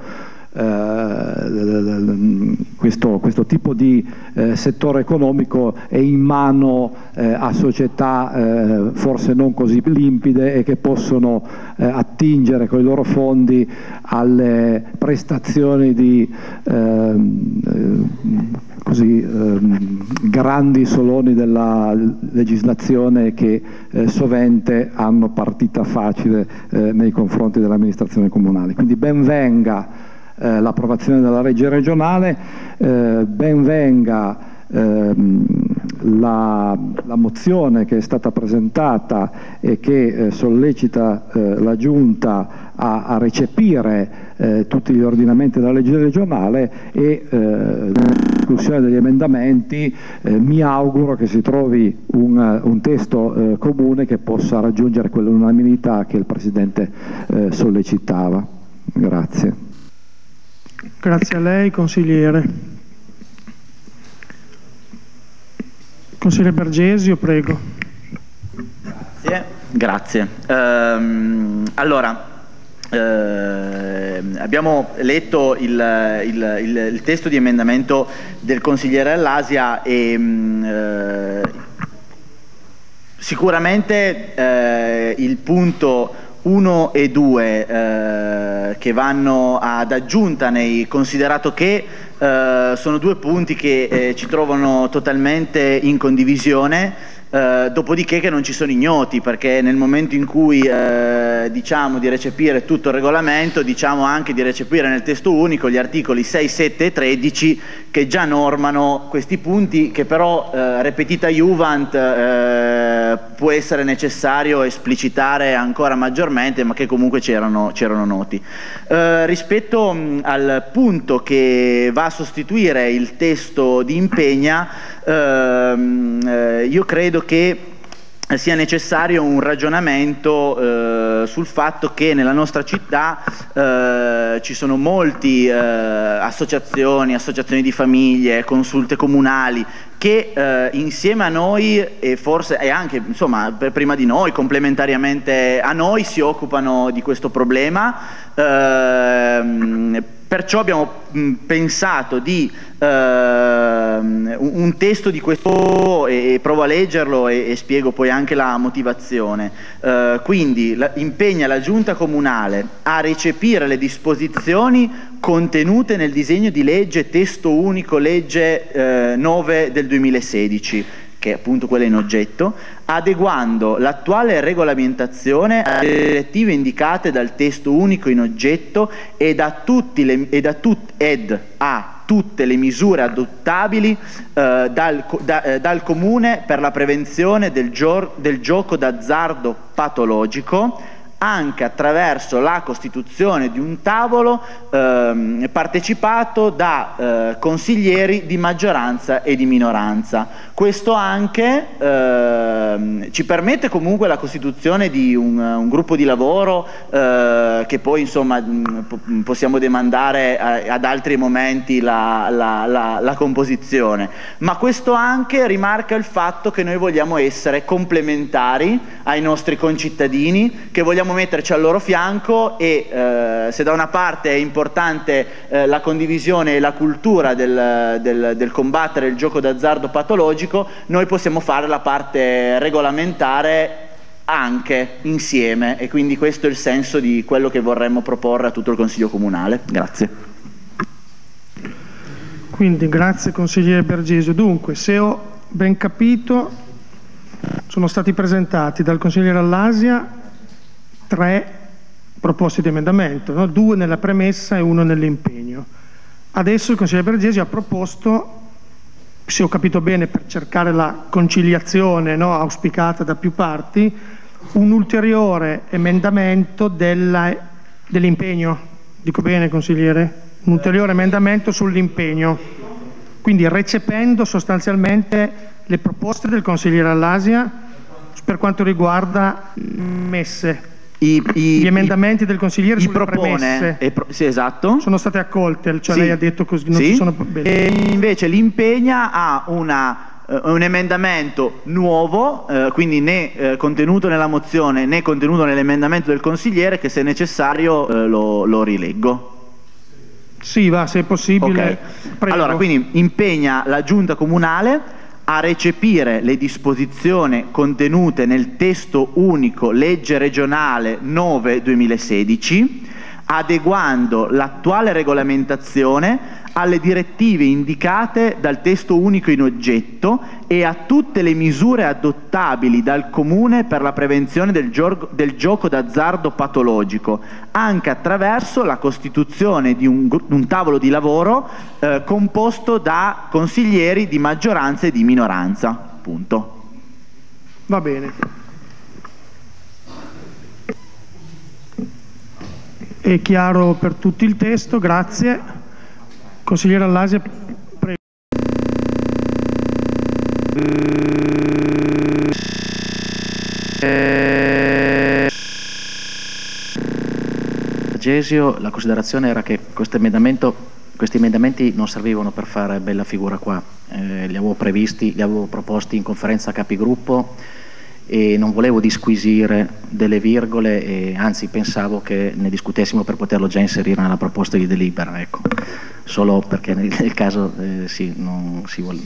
eh, questo, questo tipo di eh, settore economico è in mano eh, a società eh, forse non così limpide e che possono eh, attingere con i loro fondi alle prestazioni di eh, così eh, grandi soloni della legislazione che eh, sovente hanno partita facile eh, nei confronti dell'amministrazione comunale. Quindi ben venga eh, l'approvazione della legge regionale, eh, ben venga ehm, la, la mozione che è stata presentata e che eh, sollecita eh, la Giunta a, a recepire eh, tutti gli ordinamenti della legge regionale e eh, nella discussione degli emendamenti eh, mi auguro che si trovi un, un testo eh, comune che possa raggiungere quell'unanimità che il Presidente eh, sollecitava. Grazie. Grazie a lei, consigliere. Consigliere Bergesio, prego. Grazie. Grazie. Ehm, allora, eh, abbiamo letto il, il, il, il testo di emendamento del consigliere Allasia e eh, sicuramente eh, il punto uno e due eh, che vanno ad aggiunta nei considerato che eh, sono due punti che eh, ci trovano totalmente in condivisione. Uh, dopodiché che non ci sono ignoti, perché nel momento in cui uh, diciamo di recepire tutto il regolamento, diciamo anche di recepire nel testo unico gli articoli sei, sette e tredici che già normano questi punti, che però uh, repetita iuvant uh, può essere necessario esplicitare ancora maggiormente, ma che comunque c'erano c'erano noti. Uh, rispetto mh, al punto che va a sostituire il testo di Impegna, uh, uh, io credo che sia necessario un ragionamento eh, sul fatto che nella nostra città eh, ci sono molti eh, associazioni, associazioni di famiglie, consulte comunali che eh, insieme a noi e forse e anche insomma per prima di noi, complementariamente a noi, si occupano di questo problema. Eh, perciò abbiamo mh, pensato di uh, un, un testo di questo e, e provo a leggerlo e, e spiego poi anche la motivazione. Uh, quindi la, impegna la Giunta Comunale a recepire le disposizioni contenute nel disegno di legge testo unico legge eh, nove del duemilasedici, che è appunto quella in oggetto, adeguando l'attuale regolamentazione alle direttive indicate dal testo unico in oggetto ed a, tutti le, ed a, tut, ed a tutte le misure adottabili eh, dal, da, eh, dal Comune per la prevenzione del, gio, del gioco d'azzardo patologico, anche attraverso la costituzione di un tavolo eh, partecipato da eh, consiglieri di maggioranza e di minoranza. Questo anche eh, ci permette comunque la costituzione di un, un gruppo di lavoro eh, che poi insomma mh, possiamo demandare a, ad altri momenti la, la, la, la composizione, ma questo anche rimarca il fatto che noi vogliamo essere complementari ai nostri concittadini, che vogliamo metterci al loro fianco e eh, se da una parte è importante eh, la condivisione e la cultura del, del, del combattere il gioco d'azzardo patologico, noi possiamo fare la parte regolamentare anche insieme, e quindi questo è il senso di quello che vorremmo proporre a tutto il Consiglio Comunale. Grazie. Quindi grazie consigliere Bergesio. Dunque, se ho ben capito, sono stati presentati dal consigliere Allasia tre proposte di emendamento, no? Due nella premessa e uno nell'impegno. Adesso il consigliere Bergesio ha proposto, se ho capito bene, per cercare la conciliazione, no, auspicata da più parti, un ulteriore emendamento dell'impegno. Dico bene, consigliere? Un ulteriore emendamento sull'impegno. Quindi recependo sostanzialmente le proposte del consigliere Allasia per quanto riguarda messe. I, i, Gli emendamenti del consigliere i sulle propone, premesse e pro, sì, esatto. sono state accolte, cioè sì. Lei ha detto così, non sì. ci sono bene. E invece l'impegna ha una, uh, un emendamento nuovo, uh, quindi né uh, contenuto nella mozione né contenuto nell'emendamento del consigliere, che se necessario uh, lo, lo rileggo. Sì, va, se è possibile. Okay. Allora, quindi impegna la Giunta Comunale a recepire le disposizioni contenute nel testo unico legge regionale nove duemilasedici, adeguando l'attuale regolamentazione alle direttive indicate dal testo unico in oggetto e a tutte le misure adottabili dal Comune per la prevenzione del, gioco, del gioco d'azzardo patologico, anche attraverso la costituzione di un, un tavolo di lavoro eh, composto da consiglieri di maggioranza e di minoranza. Punto. Va bene. È chiaro per tutti il testo, grazie. Consigliere Allasia, prego. Bergesio, la considerazione era che questo emendamento, questi emendamenti non servivano per fare bella figura qua, eh, li avevo previsti, li avevo proposti in conferenza capigruppo e non volevo disquisire delle virgole, e anzi pensavo che ne discutessimo per poterlo già inserire nella proposta di delibera, ecco. Solo perché nel, nel caso eh, sì, non si vuole.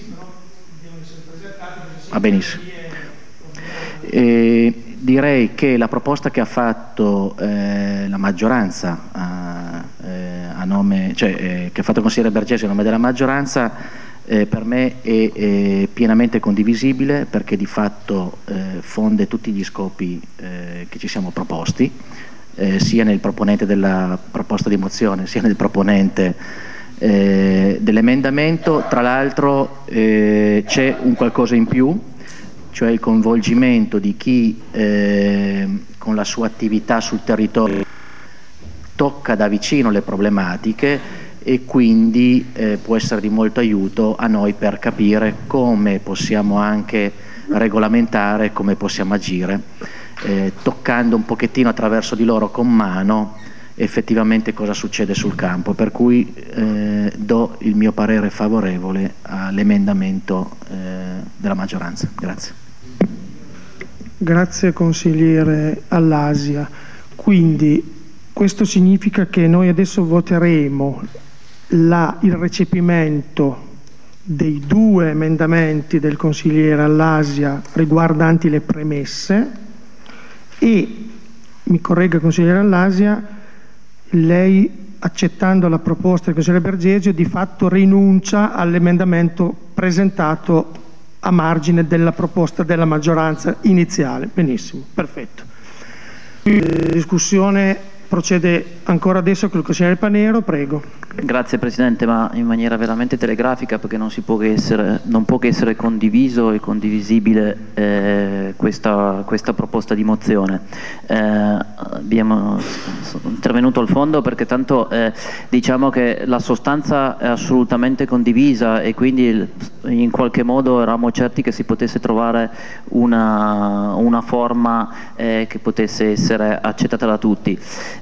Va benissimo. E direi che la proposta che ha fatto eh, la maggioranza a, eh, a nome, cioè eh, che ha fatto il consigliere Bergesio a nome della maggioranza, eh, per me è, è pienamente condivisibile, perché di fatto eh, fonde tutti gli scopi eh, che ci siamo proposti, eh, sia nel proponente della proposta di mozione sia nel proponente Eh, dell'emendamento. Tra l'altro eh, c'è un qualcosa in più, cioè il coinvolgimento di chi eh, con la sua attività sul territorio tocca da vicino le problematiche, e quindi eh, può essere di molto aiuto a noi per capire come possiamo anche regolamentare, come possiamo agire, eh, toccando un pochettino attraverso di loro con mano effettivamente cosa succede sul campo, per cui eh, do il mio parere favorevole all'emendamento eh, della maggioranza. Grazie. Grazie consigliere Allasia. Quindi questo significa che noi adesso voteremo la, il recepimento dei due emendamenti del consigliere Allasia riguardanti le premesse, e mi corregga consigliere Allasia, lei, accettando la proposta del consigliere Bergesio, di fatto rinuncia all'emendamento presentato a margine della proposta della maggioranza iniziale. Benissimo, perfetto. La discussione procede ancora adesso con il consigliere Panero, prego. Grazie Presidente, ma in maniera veramente telegrafica, perché non, si può che essere, non può che essere condiviso e condivisibile eh, questa, questa proposta di mozione. Eh, abbiamo intervenuto al fondo perché tanto eh, diciamo che la sostanza è assolutamente condivisa, e quindi in qualche modo eravamo certi che si potesse trovare una, una forma eh, che potesse essere accettata da tutti.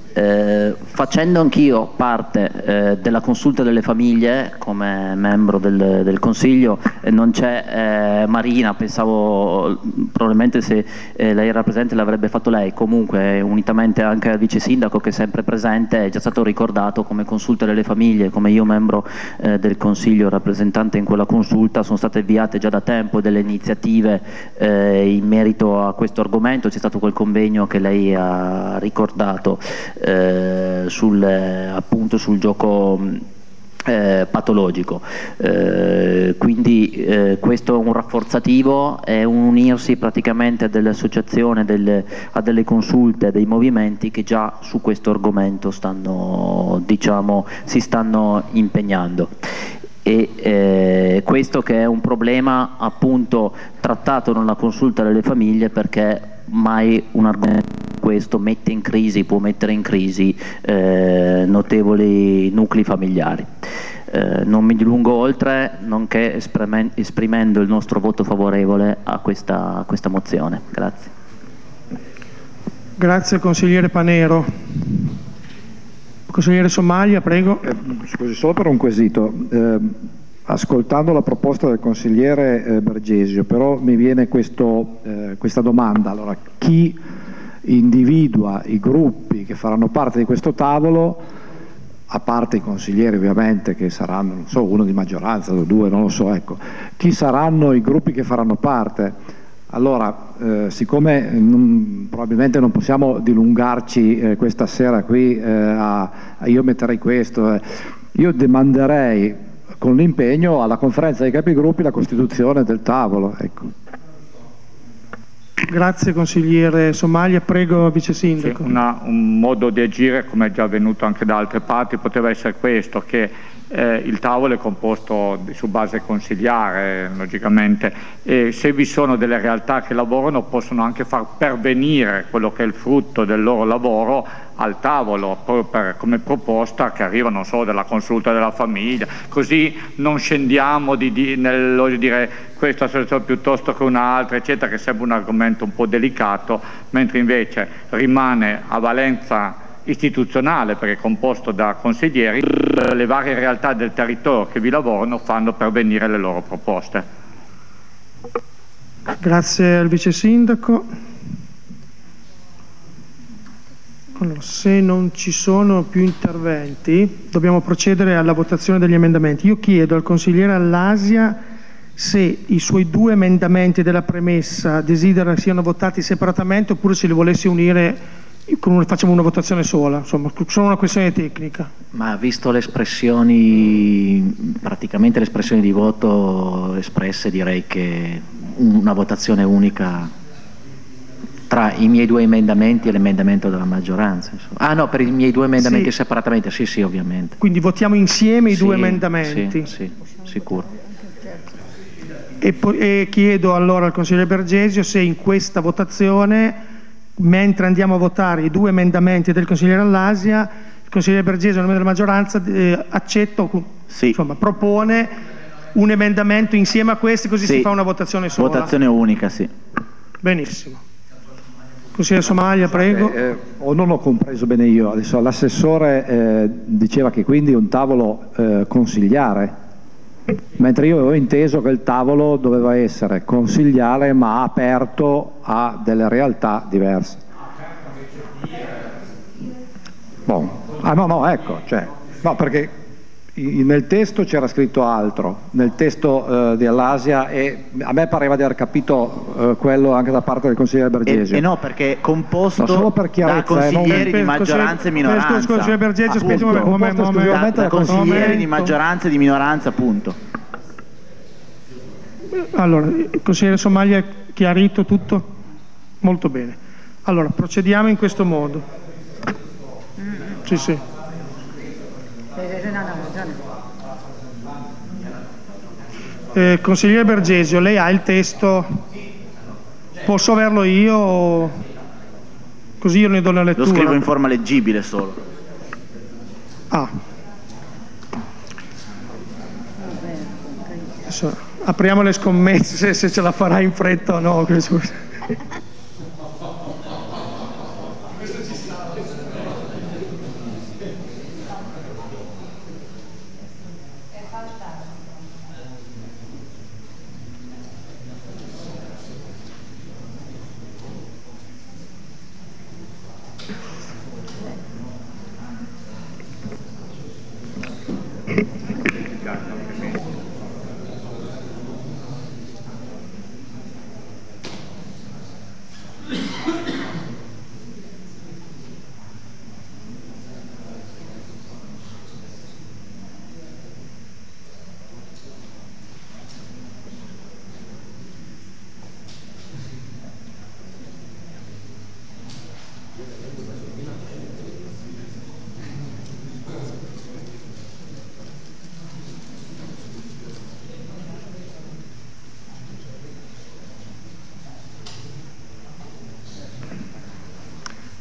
Eh, facendo anch'io parte eh, della consulta delle famiglie come membro del, del Consiglio, eh, non c'è eh, Marina, pensavo probabilmente se eh, lei era presente l'avrebbe fatto lei, comunque unitamente anche al vice sindaco che è sempre presente, è già stato ricordato come consulta delle famiglie, come io membro eh, del Consiglio rappresentante in quella consulta, sono state avviate già da tempo delle iniziative eh, in merito a questo argomento, c'è stato quel convegno che lei ha ricordato Eh, sul, eh, appunto sul gioco eh, patologico, eh, quindi eh, questo è un rafforzativo, è un unirsi praticamente a delle associazioni, delle, a delle consulte, a dei movimenti che già su questo argomento stanno, diciamo, si stanno impegnando. E eh, questo che è un problema appunto trattato nella consulta delle famiglie, perché mai un argomento questo mette in crisi, può mettere in crisi eh, notevoli nuclei familiari. Eh, non mi dilungo oltre, nonché esprimendo il nostro voto favorevole a questa, a questa mozione. Grazie. Grazie consigliere Panero. Consigliere Somaglia, prego. Eh, scusi, solo per un quesito. Eh, ascoltando la proposta del consigliere eh, Bergesio, però mi viene questo, eh, questa domanda. Allora, chi individua i gruppi che faranno parte di questo tavolo, a parte i consiglieri ovviamente che saranno, non so, uno di maggioranza o due, non lo so, ecco, chi saranno i gruppi che faranno parte? Allora, eh, siccome non, probabilmente non possiamo dilungarci eh, questa sera qui eh, a, a io metterei questo, eh, io demanderei con l'impegno alla conferenza dei capigruppi la costituzione del tavolo, ecco. Grazie consigliere Somaglia, prego vice sindaco. Sì, una, un modo di agire, come è già avvenuto anche da altre parti, poteva essere questo, che eh, il tavolo è composto su base consigliare, logicamente, e se vi sono delle realtà che lavorano possono anche far pervenire quello che è il frutto del loro lavoro al tavolo, proprio per, come proposta che arriva non solo dalla consulta della famiglia, così non scendiamo di, di, nel dire questa associazione piuttosto che un'altra, eccetera, che sembra un argomento un po' delicato, mentre invece rimane a valenza istituzionale, perché è composto da consiglieri, le varie realtà del territorio che vi lavorano fanno pervenire le loro proposte. Grazie al vice sindaco. Allora, se non ci sono più interventi, dobbiamo procedere alla votazione degli emendamenti. Io chiedo al consigliere Allasia se i suoi due emendamenti della premessa desidera siano votati separatamente oppure se li volesse unire con una, facciamo una votazione sola, insomma, solo una questione tecnica. Ma visto le espressioni, praticamente le espressioni di voto espresse, direi che una votazione unica tra i miei due emendamenti e l'emendamento della maggioranza. Insomma. Ah no, per i miei due emendamenti sì. Separatamente, sì sì ovviamente. Quindi votiamo insieme i sì, due emendamenti? Sì, sì, sicuro. E, poi, e chiedo allora al consigliere Bergesio se in questa votazione, mentre andiamo a votare i due emendamenti del consigliere Allasia, il consigliere Bergesio, a nome della maggioranza, eh, accetta, sì. insomma, propone un emendamento insieme a questi, così sì. si fa una votazione sola. Votazione unica, sì. Benissimo. Consigliere Somaglia, prego. Eh, eh, o non ho compreso bene io, adesso l'assessore eh, diceva che quindi un tavolo eh, consigliare, mentre io avevo inteso che il tavolo doveva essere consigliare ma aperto a delle realtà diverse. Bon. Ah no, no, ecco, cioè, no, perché nel testo c'era scritto altro, nel testo eh, di Allasia, e a me pareva di aver capito eh, quello anche da parte del consigliere Bergesio. E, e no, perché è composto no, solo per da consiglieri eh, di maggioranza e minoranza. Scusa, consigliere Bergesio, appunto, un momento, un momento, da, da consiglieri di maggioranza e di minoranza, appunto. Allora, il consigliere Somaglia ha chiarito tutto? Molto bene. Allora, procediamo in questo modo. Sì, sì. Eh, consigliere Bergesio, lei ha il testo? Posso averlo io? O... Così io ne do la lettura. Lo scrivo in forma leggibile solo. Ah. Adesso apriamo le scommesse se ce la farà in fretta o no.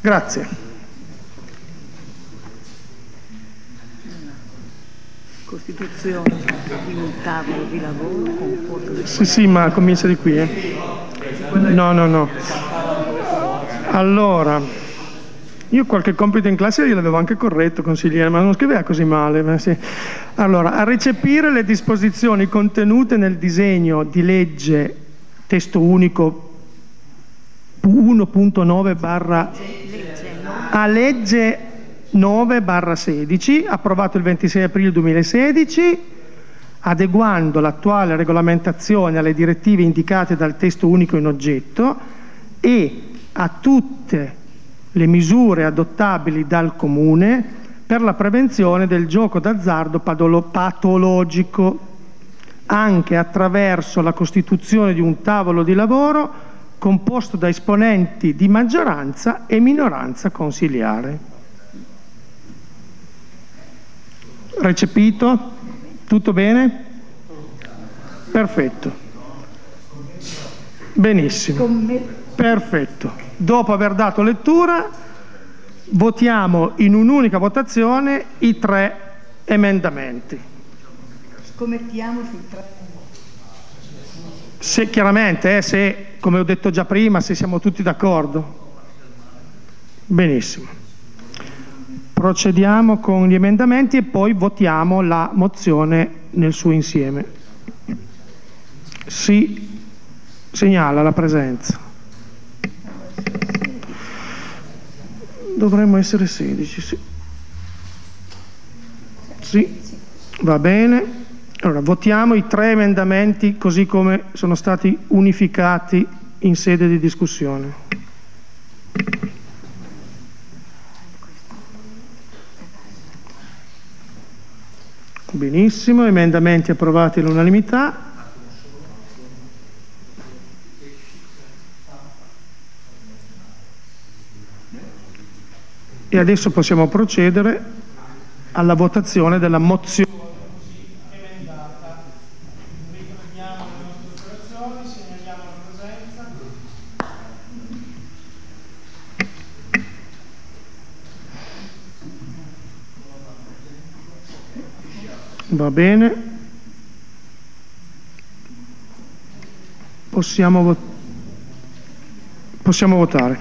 Grazie. Costituzione di un tavolo di lavoro composto da... Sì, sì, ma comincia di qui, eh. No, no, no. Allora, io qualche compito in classe gliel'avevo anche corretto, consigliere, ma non scriveva così male. Ma sì. Allora, a recepire le disposizioni contenute nel disegno di legge testo unico uno punto nove barra a legge nove barra sedici, approvato il ventisei aprile duemilasedici, adeguando l'attuale regolamentazione alle direttive indicate dal testo unico in oggetto e a tutte le misure adottabili dal Comune per la prevenzione del gioco d'azzardo patologico, anche attraverso la costituzione di un tavolo di lavoro composto da esponenti di maggioranza e minoranza consiliare. Recepito? Tutto bene? Perfetto. Benissimo. Perfetto. Dopo aver dato lettura, votiamo in un'unica votazione i tre emendamenti. Scommettiamo sui tre. Se chiaramente, eh, se, come ho detto già prima, se siamo tutti d'accordo. Benissimo. Procediamo con gli emendamenti e poi votiamo la mozione nel suo insieme. Si segnala la presenza. Dovremmo essere sedici, sì. Sì, va bene. Allora, votiamo i tre emendamenti così come sono stati unificati in sede di discussione. Benissimo, emendamenti approvati all'unanimità. E adesso possiamo procedere alla votazione della mozione emendata. Ricordiamo le nostre osservazioni, segnaliamo la presenza. Va bene, possiamo, vo possiamo votare.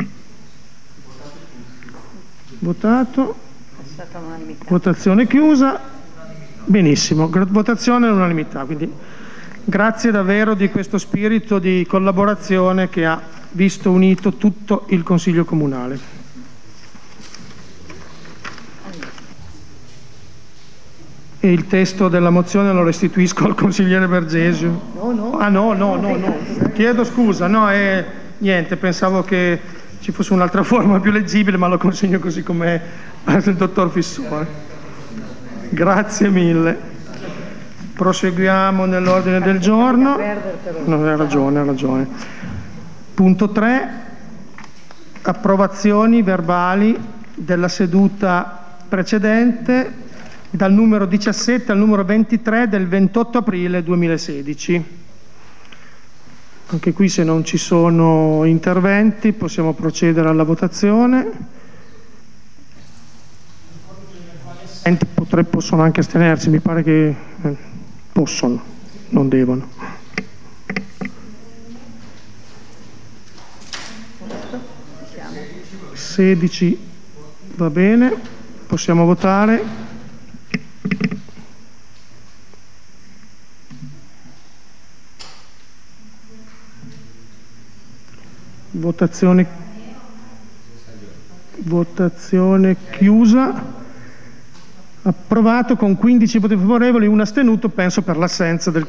Votato, votazione chiusa. Benissimo, votazione all'unanimità. Quindi grazie davvero di questo spirito di collaborazione che ha visto unito tutto il Consiglio Comunale. E il testo della mozione lo restituisco al consigliere Bergesio. No, no. Ah no, no, no, no. Chiedo scusa, no, è niente, pensavo che ci fosse un'altra forma più leggibile, ma lo consegno così com'è al dottor Fissore. Grazie mille. Proseguiamo nell'ordine del giorno. No, hai ragione, hai ragione. Punto tre. Approvazioni verbali della seduta precedente, dal numero diciassette al numero ventitré del ventotto aprile duemilasedici. Anche qui, se non ci sono interventi, possiamo procedere alla votazione. Potrebbe, possono anche astenersi, mi pare che eh, possono, non devono. sedici va bene, possiamo votare. Votazione, votazione chiusa. Approvato con quindici voti favorevoli, un astenuto, penso per l'assenza del...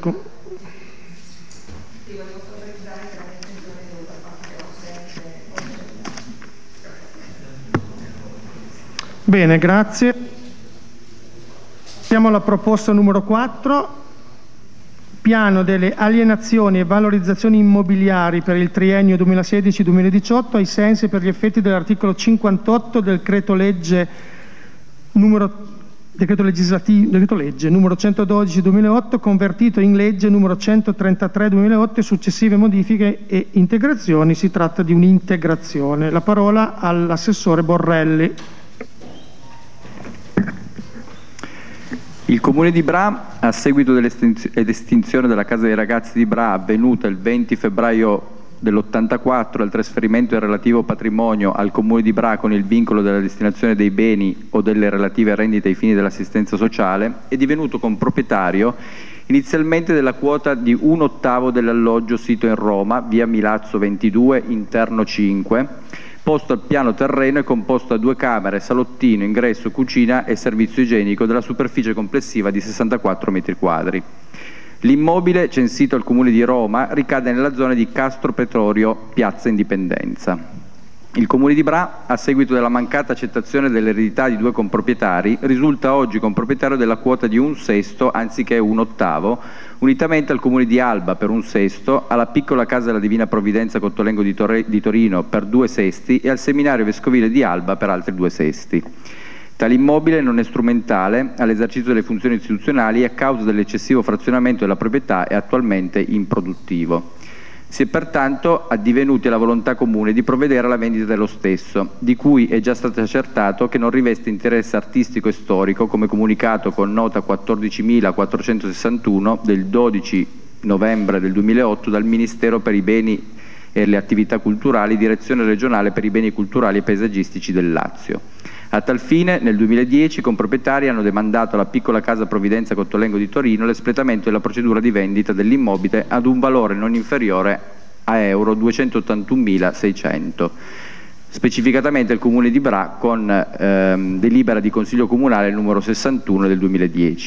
Bene, grazie. Passiamo alla proposta numero quattro. Piano delle alienazioni e valorizzazioni immobiliari per il triennio duemilasedici duemiladiciotto ai sensi per gli effetti dell'articolo cinquantotto del decreto legge numero decreto legislativo, decreto legge numero centododici duemilaotto, convertito in legge numero centotrentatré duemilaotto e successive modifiche e integrazioni. Si tratta di un'integrazione. La parola all'assessore Borrelli. Il Comune di Bra, a seguito dell'estinzione della Casa dei Ragazzi di Bra avvenuta il venti febbraio dell'ottantaquattro e il trasferimento del relativo patrimonio al Comune di Bra con il vincolo della destinazione dei beni o delle relative rendite ai fini dell'assistenza sociale, è divenuto comproprietario inizialmente della quota di un ottavo dell'alloggio sito in Roma, via Milazzo ventidue, interno cinque, posto al piano terreno e composto da due camere, salottino, ingresso, cucina e servizio igienico della superficie complessiva di sessantaquattro metri quadri. L'immobile, censito al Comune di Roma, ricade nella zona di Castro Pretorio, Piazza Indipendenza. Il Comune di Bra, a seguito della mancata accettazione dell'eredità di due comproprietari, risulta oggi comproprietario della quota di un sesto anziché un ottavo, unitamente al Comune di Alba per un sesto, alla piccola Casa della Divina Provvidenza Cottolengo di, Torre, di Torino per due sesti e al Seminario Vescovile di Alba per altri due sesti. Tale immobile non è strumentale all'esercizio delle funzioni istituzionali e a causa dell'eccessivo frazionamento della proprietà è attualmente improduttivo. Si è pertanto addivenuti alla volontà comune di provvedere alla vendita dello stesso, di cui è già stato accertato che non riveste interesse artistico e storico, come comunicato con nota quattordicimilaquattrocentosessantuno del dodici novembre del duemilaotto dal Ministero per i beni e le attività culturali, Direzione regionale per i beni culturali e paesaggistici del Lazio. A tal fine, nel duemiladieci, i comproprietari hanno demandato alla piccola Casa Provvidenza Cottolengo di Torino l'espletamento della procedura di vendita dell'immobile ad un valore non inferiore a euro duecentottantunomilaseicento. Specificatamente il Comune di Bra con ehm, delibera di Consiglio Comunale numero sessantuno del duemiladieci.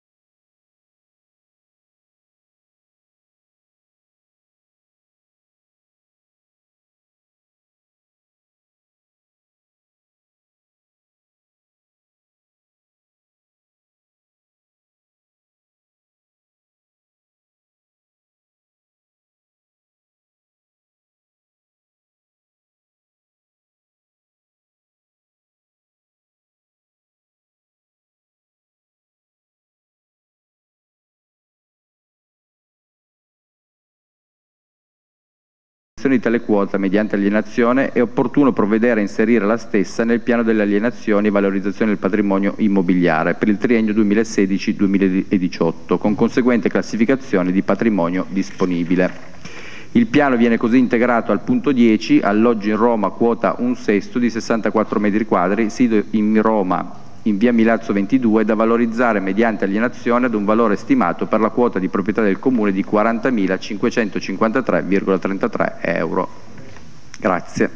Di tale quota mediante alienazione è opportuno provvedere a inserire la stessa nel piano delle alienazioni e valorizzazione del patrimonio immobiliare per il triennio duemilasedici duemiladiciotto con conseguente classificazione di patrimonio disponibile. Il piano viene così integrato al punto dieci, alloggi in Roma quota un sesto di sessantaquattro metri quadri, sito in Roma in via Milazzo ventidue, da valorizzare mediante alienazione ad un valore stimato per la quota di proprietà del Comune di quarantamilacinquecentocinquantatré virgola trentatré euro. Grazie.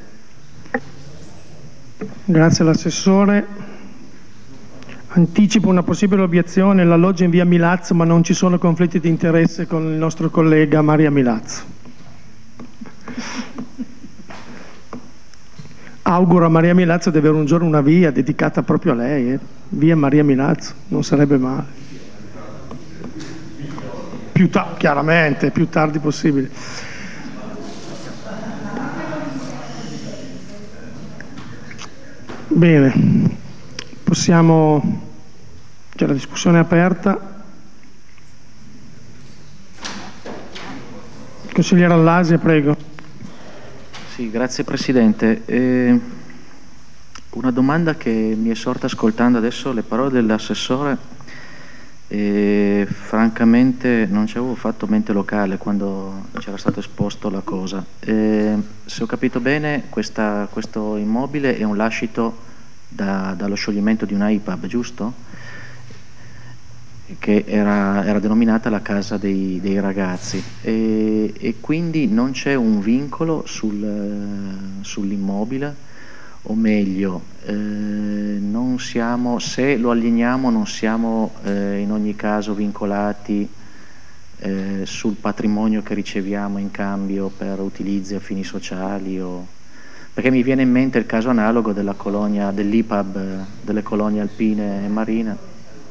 Grazie all'assessore. Anticipo una possibile obiezione: l'alloggio in via Milazzo, ma non ci sono conflitti di interesse con il nostro collega Maria Milazzo. Auguro a Maria Milazzo di avere un giorno una via dedicata proprio a lei, eh? Via Maria Milazzo, non sarebbe male. Più tardi, chiaramente, più tardi possibile. Bene, possiamo, c'è la discussione aperta. Consigliere Allasia, prego. Sì, grazie Presidente. Eh, una domanda che mi è sorta ascoltando adesso le parole dell'assessore, e francamente non ci avevo fatto mente locale quando c'era stato esposto la cosa. Eh, se ho capito bene, questa, questo immobile è un lascito da, dallo scioglimento di una I P A B, giusto? Che era, era denominata la Casa dei, dei Ragazzi, e, e quindi non c'è un vincolo sul, sull'immobile, o meglio, eh, non siamo, se lo alieniamo non siamo eh, in ogni caso vincolati eh, sul patrimonio che riceviamo in cambio per utilizzi a fini sociali, o... perché mi viene in mente il caso analogo della colonia dell'I P A B, delle colonie alpine e marine.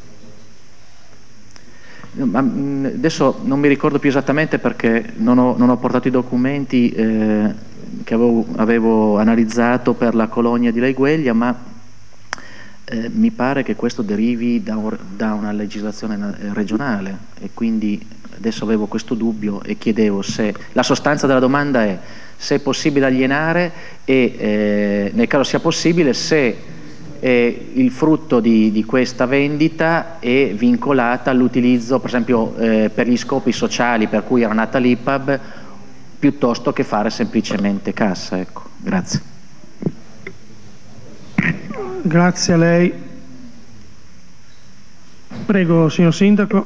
Ma adesso non mi ricordo più esattamente perché non ho, non ho portato i documenti eh, che avevo, avevo analizzato per la colonia di Laigueglia, ma Eh, mi pare che questo derivi da, un, da una legislazione regionale e quindi adesso avevo questo dubbio e chiedevo se la sostanza della domanda è se è possibile alienare e eh, nel caso sia possibile se eh, il frutto di, di questa vendita è vincolata all'utilizzo per esempio eh, per gli scopi sociali per cui era nata l'I P A B piuttosto che fare semplicemente cassa. Ecco. Grazie. Grazie a lei. Prego, signor Sindaco.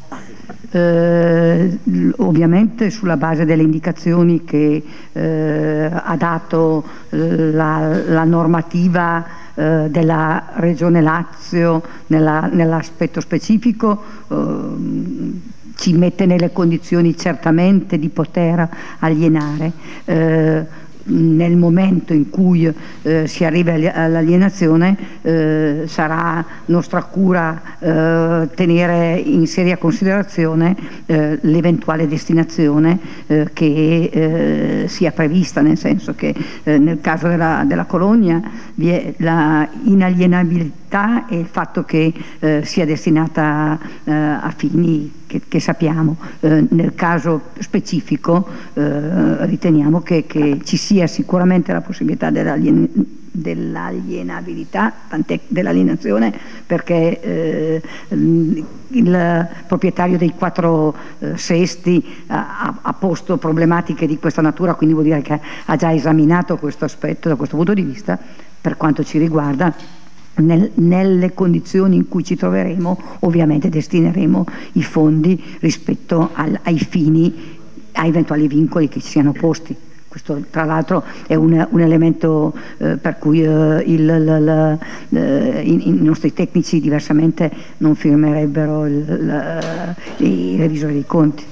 Eh, ovviamente sulla base delle indicazioni che eh, ha dato la, la normativa eh, della Regione Lazio nella, nell'aspetto specifico, eh, ci mette nelle condizioni certamente di poter alienare. Eh, nel momento in cui eh, si arriva all'alienazione eh, sarà nostra cura eh, tenere in seria considerazione eh, l'eventuale destinazione eh, che eh, sia prevista, nel senso che eh, nel caso della, della colonia vi è la inalienabilità e il fatto che eh, sia destinata eh, a fini Che, che sappiamo. Eh, nel caso specifico eh, riteniamo che, che ci sia sicuramente la possibilità dell'alien, dell'alienabilità, tant'è dell'alienazione, perché eh, il proprietario dei quattro eh, sesti ha, ha posto problematiche di questa natura, quindi vuol dire che ha già esaminato questo aspetto da questo punto di vista. Per quanto ci riguarda, Nel, nelle condizioni in cui ci troveremo ovviamente destineremo i fondi rispetto al, ai fini, a eventuali vincoli che ci siano posti. Questo tra l'altro è un, un elemento eh, per cui eh, il, il, il, eh, i, i nostri tecnici diversamente non firmerebbero il, il, i revisori dei conti.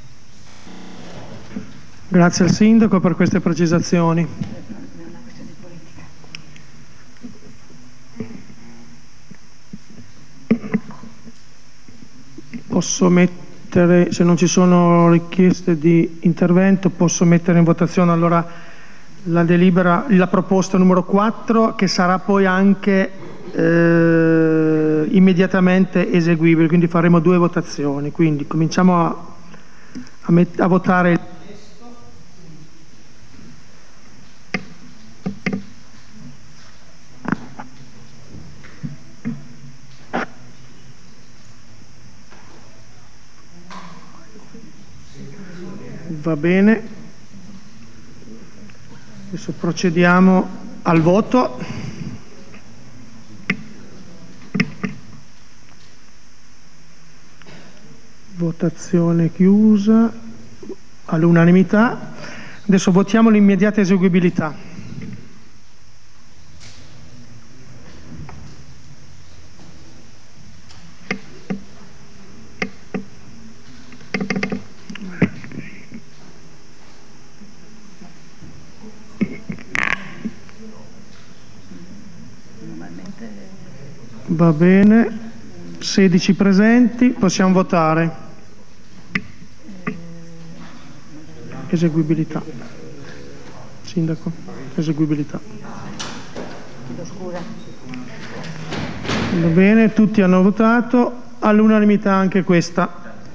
Grazie al Sindaco per queste precisazioni. Posso mettere, se non ci sono richieste di intervento, posso mettere in votazione allora la delibera, la proposta numero quattro, che sarà poi anche eh, immediatamente eseguibile, quindi faremo due votazioni. Quindi cominciamo a, a, met, a votare il Va bene, adesso procediamo al voto. Votazione chiusa all'unanimità. Adesso votiamo l'immediata eseguibilità. Va bene, sedici presenti, possiamo votare. Eseguibilità. Sindaco, eseguibilità. Scusa. Va bene, tutti hanno votato, all'unanimità anche questa.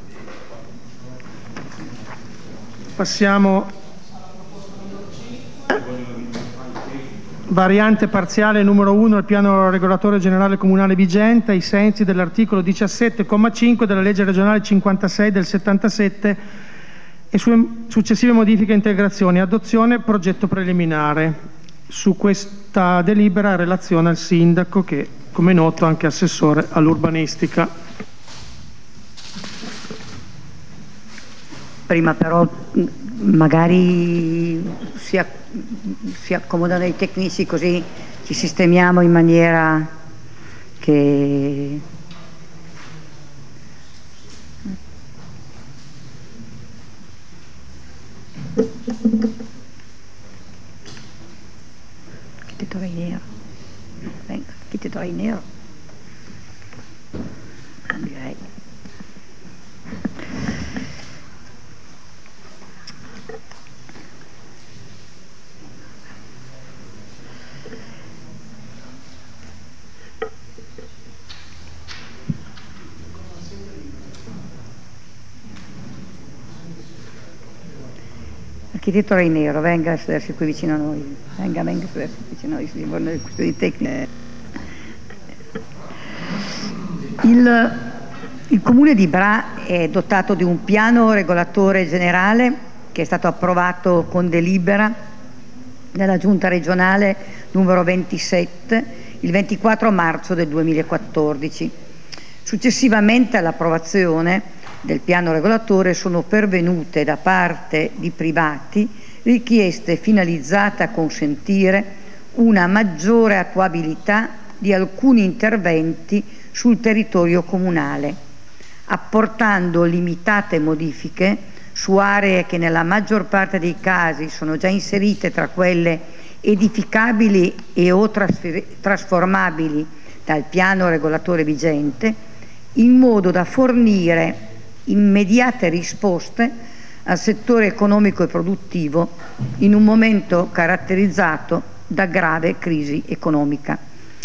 Passiamo. Variante parziale numero uno al piano regolatore generale comunale vigente ai sensi dell'articolo diciassette comma cinque della legge regionale cinquantasei del settantasette e sue successive modifiche e integrazioni. Adozione progetto preliminare. Su questa delibera relazione al sindaco, che come è noto anche assessore all'urbanistica. Prima però magari si, si accomodano i tecnici, così ci sistemiamo in maniera che chi ti trovi nero? Venga, chi ti trovi nero? Direi. Architetto Reinero, venga a sedersi qui vicino a noi, venga, venga a sedersi qui vicino a noi, si vogliono le questioni tecniche. Il, il Comune di Bra è dotato di un piano regolatore generale che è stato approvato con delibera della Giunta regionale numero ventisette il ventiquattro marzo del duemilaquattordici. Successivamente all'approvazione del piano regolatore sono pervenute da parte di privati richieste finalizzate a consentire una maggiore attuabilità di alcuni interventi sul territorio comunale, apportando limitate modifiche su aree che nella maggior parte dei casi sono già inserite tra quelle edificabili e o trasformabili dal piano regolatore vigente, in modo da fornire immediate risposte al settore economico e produttivo in un momento caratterizzato da grave crisi economica.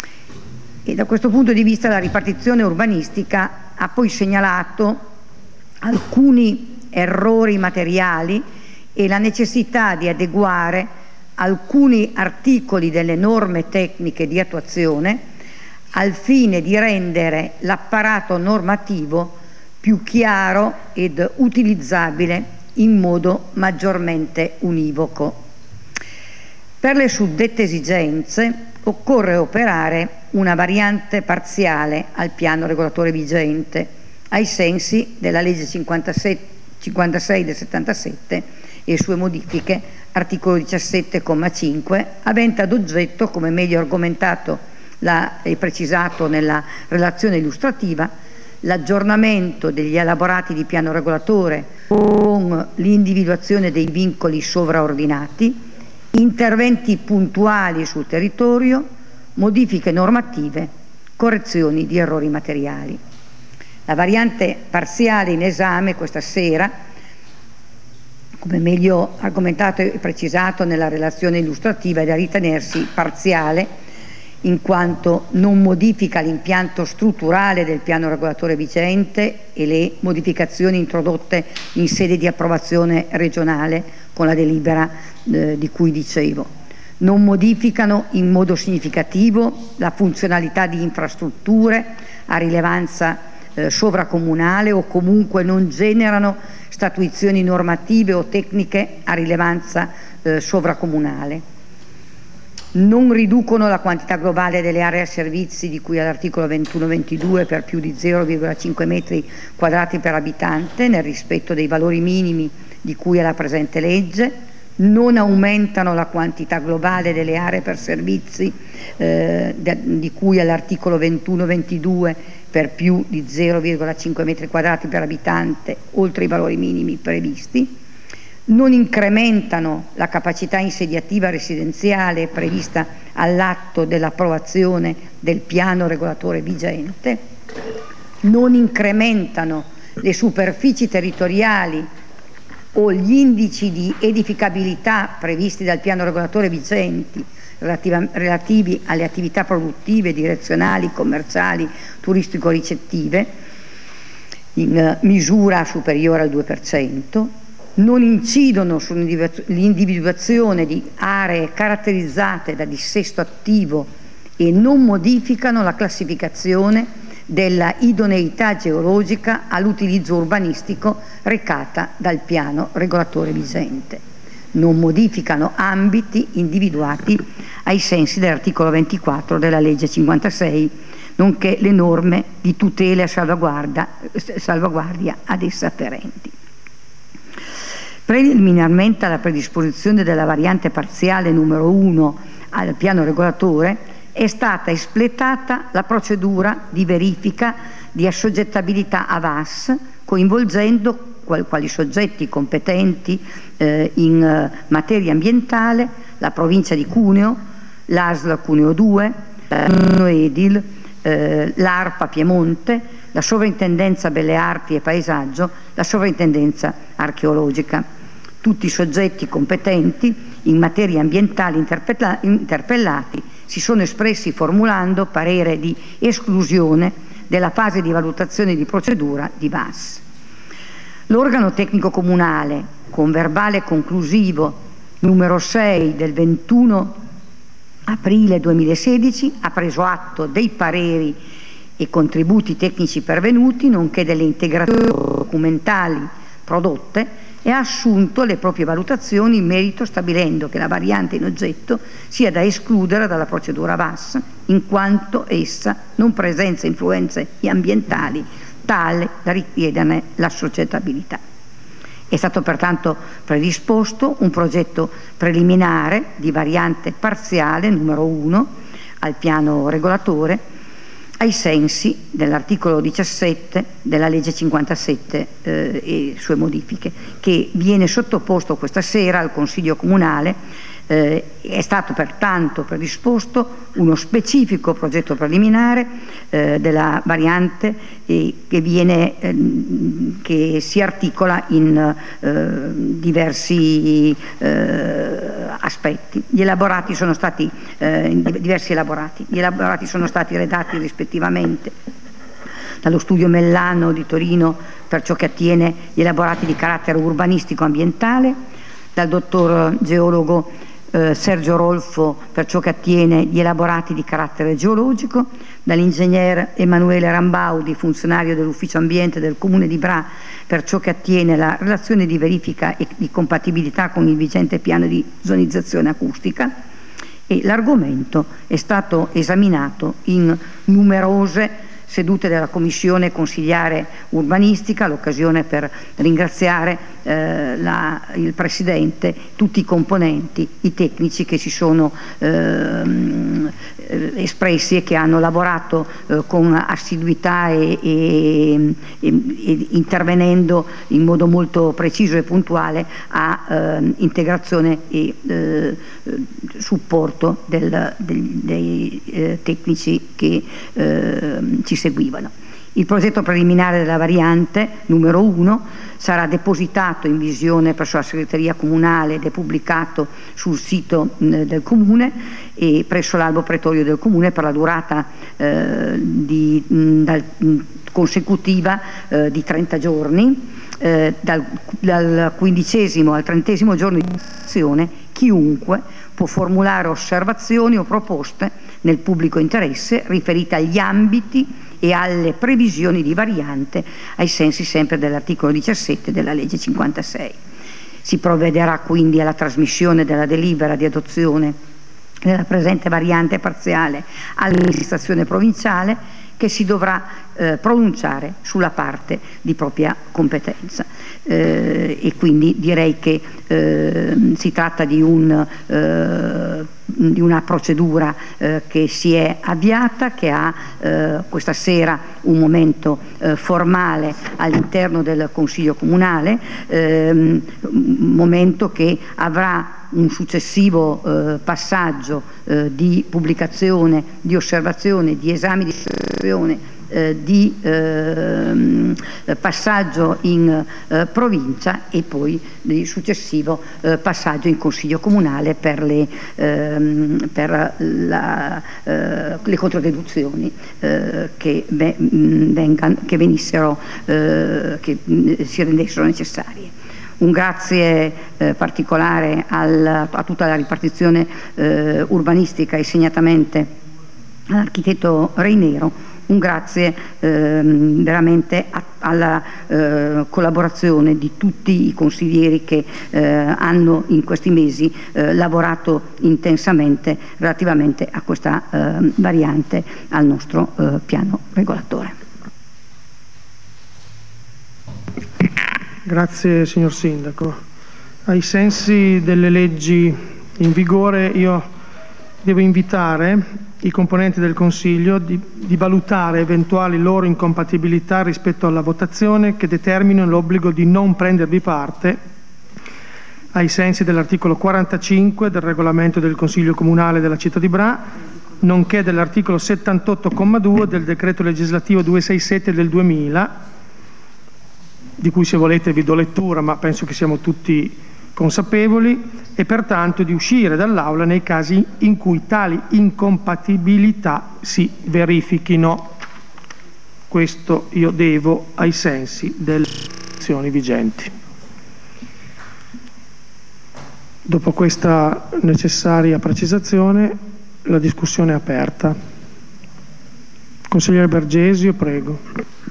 E da questo punto di vista la ripartizione urbanistica ha poi segnalato alcuni errori materiali e la necessità di adeguare alcuni articoli delle norme tecniche di attuazione al fine di rendere l'apparato normativo più chiaro ed utilizzabile in modo maggiormente univoco. Per le suddette esigenze occorre operare una variante parziale al piano regolatore vigente ai sensi della legge cinquantasei del settantasette e sue modifiche, articolo diciassette comma cinque, avente ad oggetto, come meglio argomentato e precisato nella relazione illustrativa, l'aggiornamento degli elaborati di piano regolatore con l'individuazione dei vincoli sovraordinati, interventi puntuali sul territorio, modifiche normative, correzioni di errori materiali. La variante parziale in esame questa sera, come meglio argomentato e precisato nella relazione illustrativa, è da ritenersi parziale in quanto non modifica l'impianto strutturale del piano regolatore vigente e le modificazioni introdotte in sede di approvazione regionale con la delibera eh, di cui dicevo. Non modificano in modo significativo la funzionalità di infrastrutture a rilevanza eh, sovracomunale o comunque non generano statuizioni normative o tecniche a rilevanza eh, sovracomunale. Non riducono la quantità globale delle aree a servizi di cui all'articolo ventuno ventidue per più di zero virgola cinque metri quadrati per abitante nel rispetto dei valori minimi di cui alla presente legge, non aumentano la quantità globale delle aree per servizi eh, di cui all'articolo ventuno ventidue per più di zero virgola cinque metri quadrati per abitante oltre i valori minimi previsti, non incrementano la capacità insediativa residenziale prevista all'atto dell'approvazione del piano regolatore vigente, non incrementano le superfici territoriali o gli indici di edificabilità previsti dal piano regolatore vigenti relativi alle attività produttive, direzionali, commerciali, turistico-ricettive in misura superiore al due per cento, non incidono sull'individuazione di aree caratterizzate da dissesto attivo e non modificano la classificazione della idoneità geologica all'utilizzo urbanistico recata dal piano regolatore vigente. Non modificano ambiti individuati ai sensi dell'articolo ventiquattro della legge cinquantasei, nonché le norme di tutela e salvaguardia, salvaguardia ad essa afferenti. Preliminarmente alla predisposizione della variante parziale numero uno al piano regolatore è stata espletata la procedura di verifica di assoggettabilità a V A S, coinvolgendo quali, quali soggetti competenti eh, in eh, materia ambientale la provincia di Cuneo, l'A S L Cuneo due, Edil, eh, l'ARPA Piemonte, la Sovrintendenza Belle Arti e Paesaggio, la Sovrintendenza Archeologica. Tutti i soggetti competenti in materia ambientale interpellati si sono espressi formulando parere di esclusione della fase di valutazione di procedura di V A S. L'organo tecnico comunale con verbale conclusivo numero sei del ventuno aprile duemilasedici, ha preso atto dei pareri e contributi tecnici pervenuti, nonché delle integrazioni documentali prodotte, e ha assunto le proprie valutazioni in merito, stabilendo che la variante in oggetto sia da escludere dalla procedura V A S, in quanto essa non presenta influenze ambientali tale da richiederne l'assoggettabilità. È stato pertanto predisposto un progetto preliminare di variante parziale numero uno al piano regolatore, ai sensi dell'articolo diciassette della legge cinquantasette eh, e sue modifiche, che viene sottoposto questa sera al Consiglio Comunale. Eh, è stato pertanto predisposto uno specifico progetto preliminare eh, della variante eh, che, viene, eh, che si articola in eh, diversi eh, aspetti. Gli elaborati sono stati eh, diversi elaborati. Gli elaborati sono stati redatti rispettivamente dallo studio Mellano di Torino per ciò che attiene gli elaborati di carattere urbanistico ambientale, dal dottor geologo Eh, Sergio Rolfo per ciò che attiene gli elaborati di carattere geologico, dall'ingegner Emanuele Rambaudi, funzionario dell'ufficio ambiente del Comune di Bra, per ciò che attiene la relazione di verifica e di compatibilità con il vigente piano di zonizzazione acustica, e l'argomento è stato esaminato in numerose sedute della Commissione Consigliare Urbanistica, l'occasione per ringraziare eh, la, il Presidente, tutti i componenti, i tecnici che si sono eh, espressi e che hanno lavorato eh, con assiduità e, e, e, e intervenendo in modo molto preciso e puntuale a eh, integrazione e eh, supporto del, del, dei eh, tecnici che eh, ci seguivano. Il progetto preliminare della variante numero uno sarà depositato in visione presso la segreteria comunale ed è pubblicato sul sito mh, del Comune e presso l'albo pretorio del Comune per la durata eh, di, mh, dal, mh, consecutiva eh, di trenta giorni. Eh, dal, dal quindicesimo al trentesimo giorno di azione chiunque può formulare osservazioni o proposte nel pubblico interesse riferite agli ambiti e alle previsioni di variante ai sensi sempre dell'articolo diciassette della legge cinquantasei. Si provvederà quindi alla trasmissione della delibera di adozione della presente variante parziale all'amministrazione provinciale, che si dovrà eh, pronunciare sulla parte di propria competenza. Eh, e quindi direi che eh, si tratta di, un, eh, di una procedura eh, che si è avviata, che ha eh, questa sera un momento eh, formale all'interno del Consiglio Comunale, eh, momento che avrà un successivo eh, passaggio eh, di pubblicazione, di osservazione, di esami di osservazione, eh, di eh, passaggio in eh, provincia e poi di successivo eh, passaggio in Consiglio Comunale per le, ehm, per la, eh, le controdeduzioni eh, che, ve, vengan, che venissero, eh, che si rendessero necessarie. Un grazie eh, particolare al, a tutta la ripartizione eh, urbanistica e segnatamente all'architetto Reinero, un grazie eh, veramente a, alla eh, collaborazione di tutti i consiglieri che eh, hanno in questi mesi eh, lavorato intensamente relativamente a questa eh, variante al nostro eh, piano regolatore. Grazie signor Sindaco. Ai sensi delle leggi in vigore io devo invitare i componenti del Consiglio di, di valutare eventuali loro incompatibilità rispetto alla votazione che determinino l'obbligo di non prendervi parte ai sensi dell'articolo quarantacinque del regolamento del Consiglio Comunale della Città di Bra, nonché dell'articolo settantotto comma due del decreto legislativo duecentosessantasette del duemila, di cui se volete vi do lettura, ma penso che siamo tutti consapevoli, e pertanto di uscire dall'Aula nei casi in cui tali incompatibilità si verifichino. Questo io devo ai sensi delle azioni vigenti. Dopo questa necessaria precisazione, la discussione è aperta. Consigliere Bergesio, prego.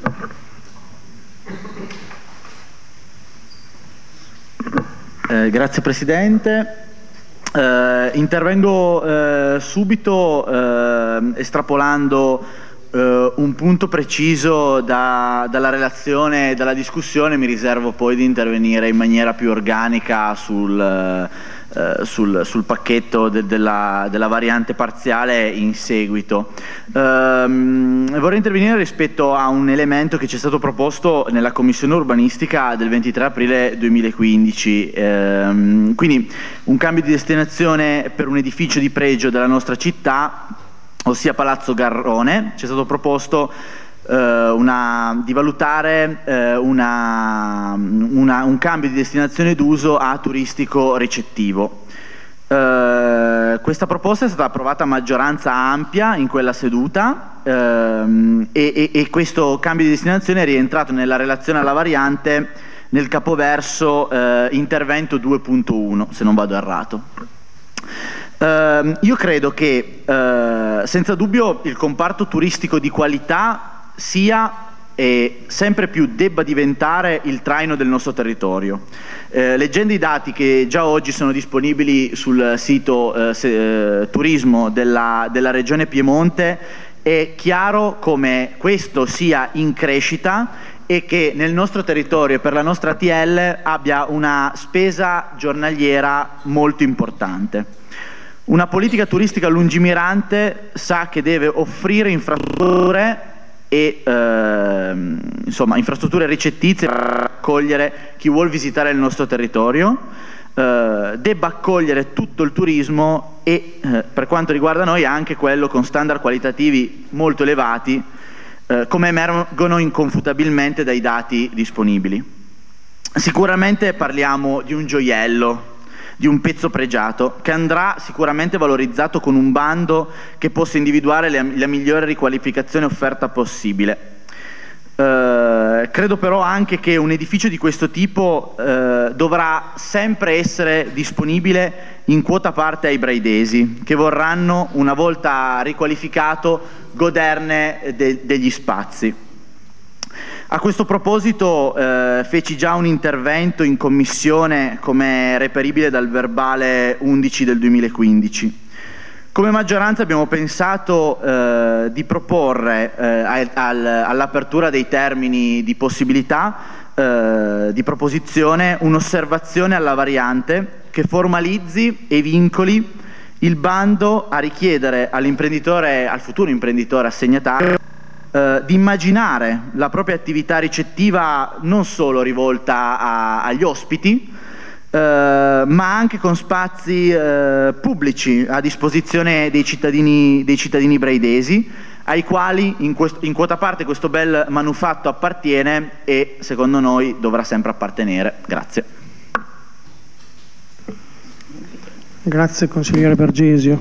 Eh, grazie Presidente. Eh, intervengo eh, subito eh, estrapolando eh, un punto preciso da, dalla relazione e dalla discussione. Mi riservo poi di intervenire in maniera più organica sul, eh, sul, sul pacchetto de, della, della variante parziale in seguito. Eh, vorrei intervenire rispetto a un elemento che ci è stato proposto nella Commissione urbanistica del ventitré aprile duemilaquindici, eh, quindi un cambio di destinazione per un edificio di pregio della nostra città, ossia Palazzo Garrone. Ci è stato proposto eh, una, di valutare eh, una, una, un cambio di destinazione d'uso a turistico ricettivo. Eh, questa proposta è stata approvata a maggioranza ampia in quella seduta ehm, e, e, e questo cambio di destinazione è rientrato nella relazione alla variante nel capoverso eh, intervento due punto uno, se non vado errato. Uh, io credo che uh, senza dubbio il comparto turistico di qualità sia e sempre più debba diventare il traino del nostro territorio. Uh, leggendo i dati che già oggi sono disponibili sul sito uh, se, uh, turismo della, della Regione Piemonte, è chiaro come questo sia in crescita e che nel nostro territorio e per la nostra A T L abbia una spesa giornaliera molto importante. Una politica turistica lungimirante sa che deve offrire infrastrutture e eh, insomma infrastrutture ricettizie per accogliere chi vuol visitare il nostro territorio, eh, debba accogliere tutto il turismo e eh, per quanto riguarda noi anche quello con standard qualitativi molto elevati, eh, come emergono inconfutabilmente dai dati disponibili. Sicuramente parliamo di un gioiello, di un pezzo pregiato che andrà sicuramente valorizzato con un bando che possa individuare la, la migliore riqualificazione offerta possibile. Eh, credo però anche che un edificio di questo tipo eh, dovrà sempre essere disponibile in quota parte ai braidesi, che vorranno, una volta riqualificato, goderne de, degli spazi. A questo proposito eh, feci già un intervento in commissione come reperibile dal verbale undici del duemilaquindici. Come maggioranza abbiamo pensato eh, di proporre eh, al, all'apertura dei termini di possibilità eh, di proposizione un'osservazione alla variante che formalizzi e vincoli il bando a richiedere all'imprenditore, al futuro imprenditore assegnatario, Uh, di immaginare la propria attività ricettiva non solo rivolta a, agli ospiti, uh, ma anche con spazi uh, pubblici a disposizione dei cittadini, dei cittadini braidesi, ai quali in, questo, in quota parte questo bel manufatto appartiene e secondo noi dovrà sempre appartenere. Grazie. Grazie consigliere Bergesio.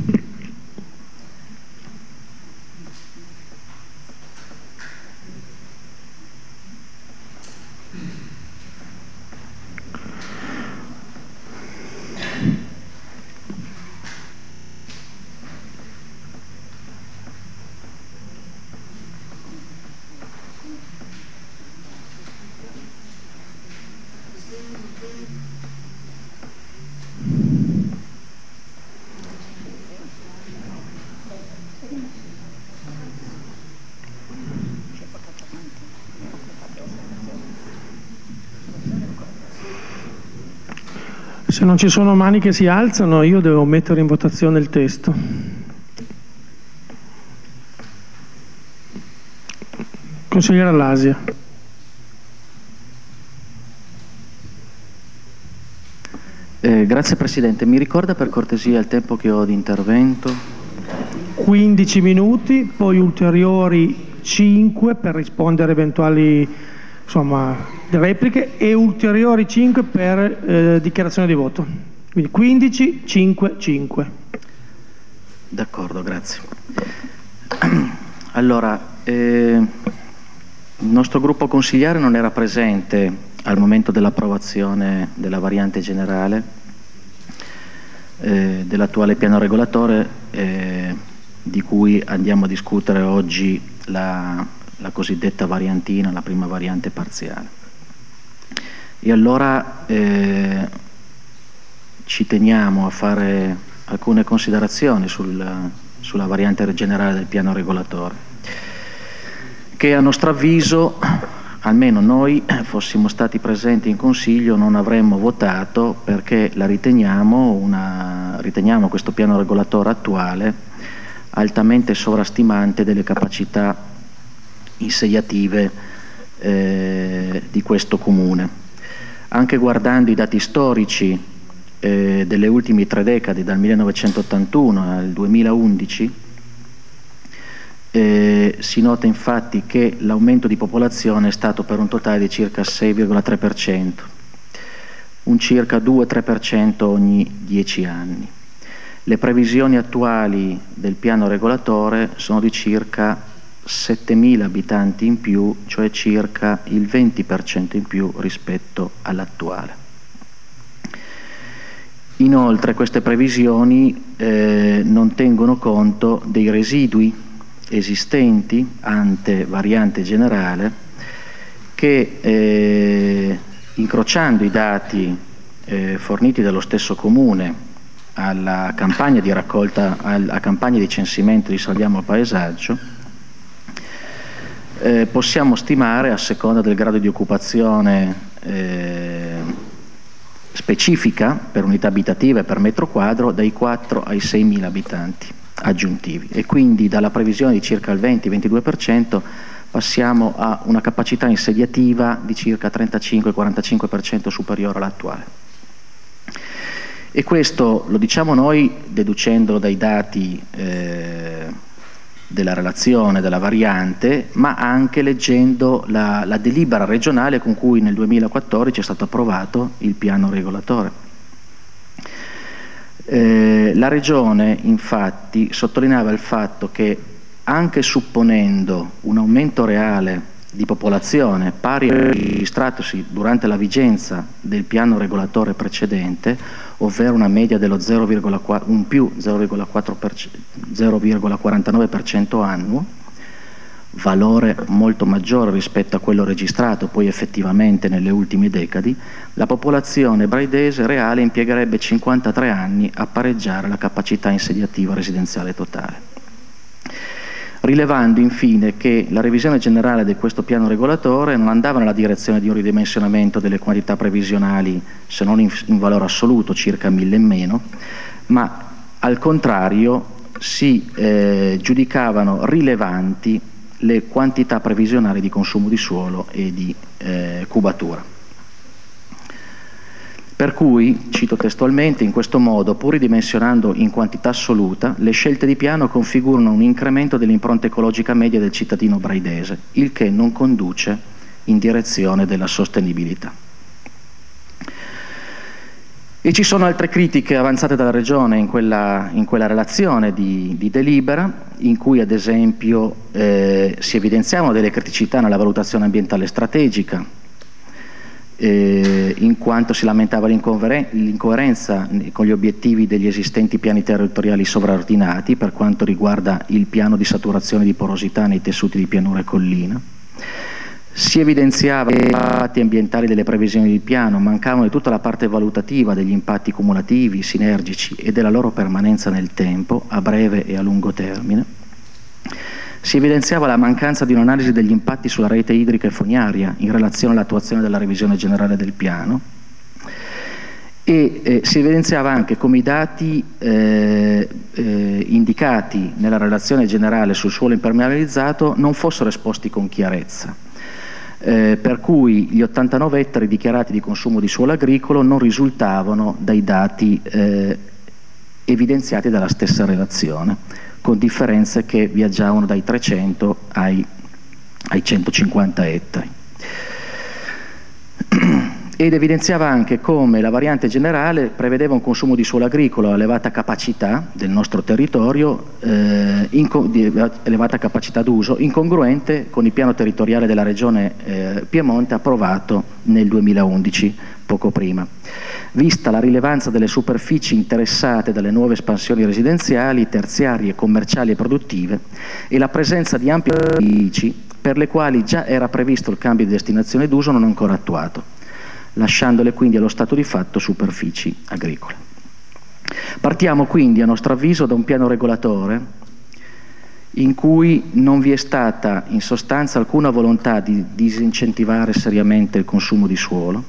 Se non ci sono mani che si alzano, io devo mettere in votazione il testo. Consigliere Allasia. Eh, grazie Presidente, mi ricorda per cortesia il tempo che ho di intervento? quindici minuti, poi ulteriori cinque per rispondere a eventuali insomma, repliche e ulteriori cinque per eh, dichiarazione di voto. Quindi quindici, cinque, cinque. D'accordo, grazie. Allora, eh, il nostro gruppo consigliare non era presente al momento dell'approvazione della variante generale eh, dell'attuale piano regolatore eh, di cui andiamo a discutere oggi la, la cosiddetta variantina, la prima variante parziale. E allora eh, ci teniamo a fare alcune considerazioni sul, sulla variante generale del piano regolatore, che a nostro avviso, almeno noi fossimo stati presenti in Consiglio, non avremmo votato, perché la riteniamo, una, riteniamo questo piano regolatore attuale altamente sovrastimante delle capacità insediative eh, di questo Comune. Anche guardando i dati storici eh, delle ultime tre decadi, dal millenovecentottantuno al duemilaundici, Eh, si nota infatti che l'aumento di popolazione è stato per un totale di circa sei virgola tre per cento, un circa due tre per cento ogni dieci anni. Le previsioni attuali del piano regolatore sono di circa settemila abitanti in più, cioè circa il venti per cento in più rispetto all'attuale. Inoltre queste previsioni eh, non tengono conto dei residui esistenti ante variante generale che, eh, incrociando i dati eh, forniti dallo stesso Comune alla campagna di raccolta, alla campagna di censimento di Salviamo il Paesaggio, eh, possiamo stimare, a seconda del grado di occupazione eh, specifica per unità abitativa e per metro quadro, dai quattro ai seimila abitanti aggiuntivi, e quindi dalla previsione di circa il venti ventidue per cento passiamo a una capacità insediativa di circa trentacinque quarantacinque per cento superiore all'attuale. E questo lo diciamo noi deducendo dai dati eh, della relazione della variante, ma anche leggendo la, la delibera regionale con cui nel duemilaquattordici è stato approvato il piano regolatore. Eh, la Regione infatti sottolineava il fatto che, anche supponendo un aumento reale di popolazione pari a quello registratosi durante la vigenza del piano regolatore precedente, ovvero una media dello zero virgola quattro, un più zero virgola quarantanove per cento annuo, valore molto maggiore rispetto a quello registrato poi effettivamente nelle ultime decadi, la popolazione braidese reale impiegherebbe cinquantatré anni a pareggiare la capacità insediativa residenziale totale. Rilevando infine che la revisione generale di questo piano regolatore non andava nella direzione di un ridimensionamento delle quantità previsionali, se non in, in valore assoluto, circa mille in meno, ma al contrario si eh, giudicavano rilevanti le quantità previsionali di consumo di suolo e di eh, cubatura. Per cui, cito testualmente, in questo modo, pur ridimensionando in quantità assoluta, le scelte di piano configurano un incremento dell'impronta ecologica media del cittadino braidese, il che non conduce in direzione della sostenibilità. E ci sono altre critiche avanzate dalla Regione in quella, in quella relazione di, di delibera, in cui ad esempio eh, si evidenziavano delle criticità nella valutazione ambientale strategica, eh, in quanto si lamentava l'incoerenza con gli obiettivi degli esistenti piani territoriali sovraordinati per quanto riguarda il piano di saturazione di porosità nei tessuti di pianura e collina. Si evidenziava che gli impatti ambientali delle previsioni del piano mancavano di tutta la parte valutativa degli impatti cumulativi, sinergici e della loro permanenza nel tempo, a breve e a lungo termine. Si evidenziava la mancanza di un'analisi degli impatti sulla rete idrica e fognaria in relazione all'attuazione della revisione generale del piano, e eh, si evidenziava anche come i dati eh, eh, indicati nella relazione generale sul suolo impermeabilizzato non fossero esposti con chiarezza. Eh, per cui gli ottantanove ettari dichiarati di consumo di suolo agricolo non risultavano dai dati eh, evidenziati dalla stessa relazione, con differenze che viaggiavano dai trecento ai, ai centocinquanta ettari. Ed evidenziava anche come la variante generale prevedeva un consumo di suolo agricolo a elevata capacità del nostro territorio, eh, di elevata capacità d'uso, incongruente con il piano territoriale della Regione eh, Piemonte approvato nel duemilaundici, poco prima. vista la rilevanza delle superfici interessate dalle nuove espansioni residenziali, terziarie, commerciali e produttive e la presenza di ampi edifici per le quali già era previsto il cambio di destinazione d'uso non ancora attuato, lasciandole quindi allo stato di fatto superfici agricole. Partiamo quindi, a nostro avviso, da un piano regolatore in cui non vi è stata in sostanza alcuna volontà di disincentivare seriamente il consumo di suolo,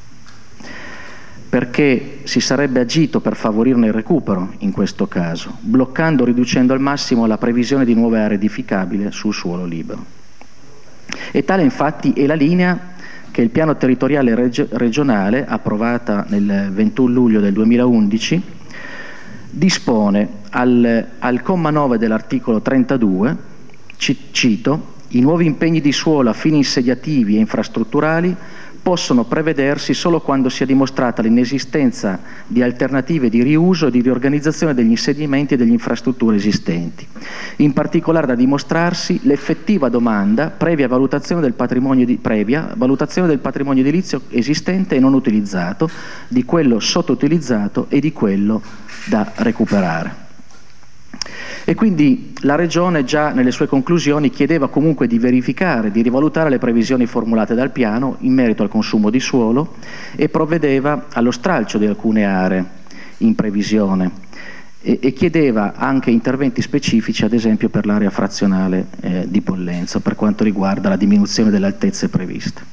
perché si sarebbe agito per favorirne il recupero in questo caso, bloccando o riducendo al massimo la previsione di nuove aree edificabili sul suolo libero. E tale infatti è la linea che il piano territoriale reg- regionale, approvata nel ventuno luglio del duemilaundici, dispone al, al comma nove dell'articolo trentadue, ci, cito, i nuovi impegni di suolo a fini insediativi e infrastrutturali possono prevedersi solo quando sia dimostrata l'inesistenza di alternative di riuso e di riorganizzazione degli insediamenti e delle infrastrutture esistenti. In particolare da dimostrarsi l'effettiva domanda previa valutazione del patrimonio, di, previa valutazione del patrimonio edilizio esistente e non utilizzato, di quello sottoutilizzato e di quello da recuperare. E quindi la Regione già nelle sue conclusioni chiedeva comunque di verificare, di rivalutare le previsioni formulate dal piano in merito al consumo di suolo e provvedeva allo stralcio di alcune aree in previsione e, e chiedeva anche interventi specifici, ad esempio per l'area frazionale eh, di Pollenzo, per quanto riguarda la diminuzione delle altezze previste.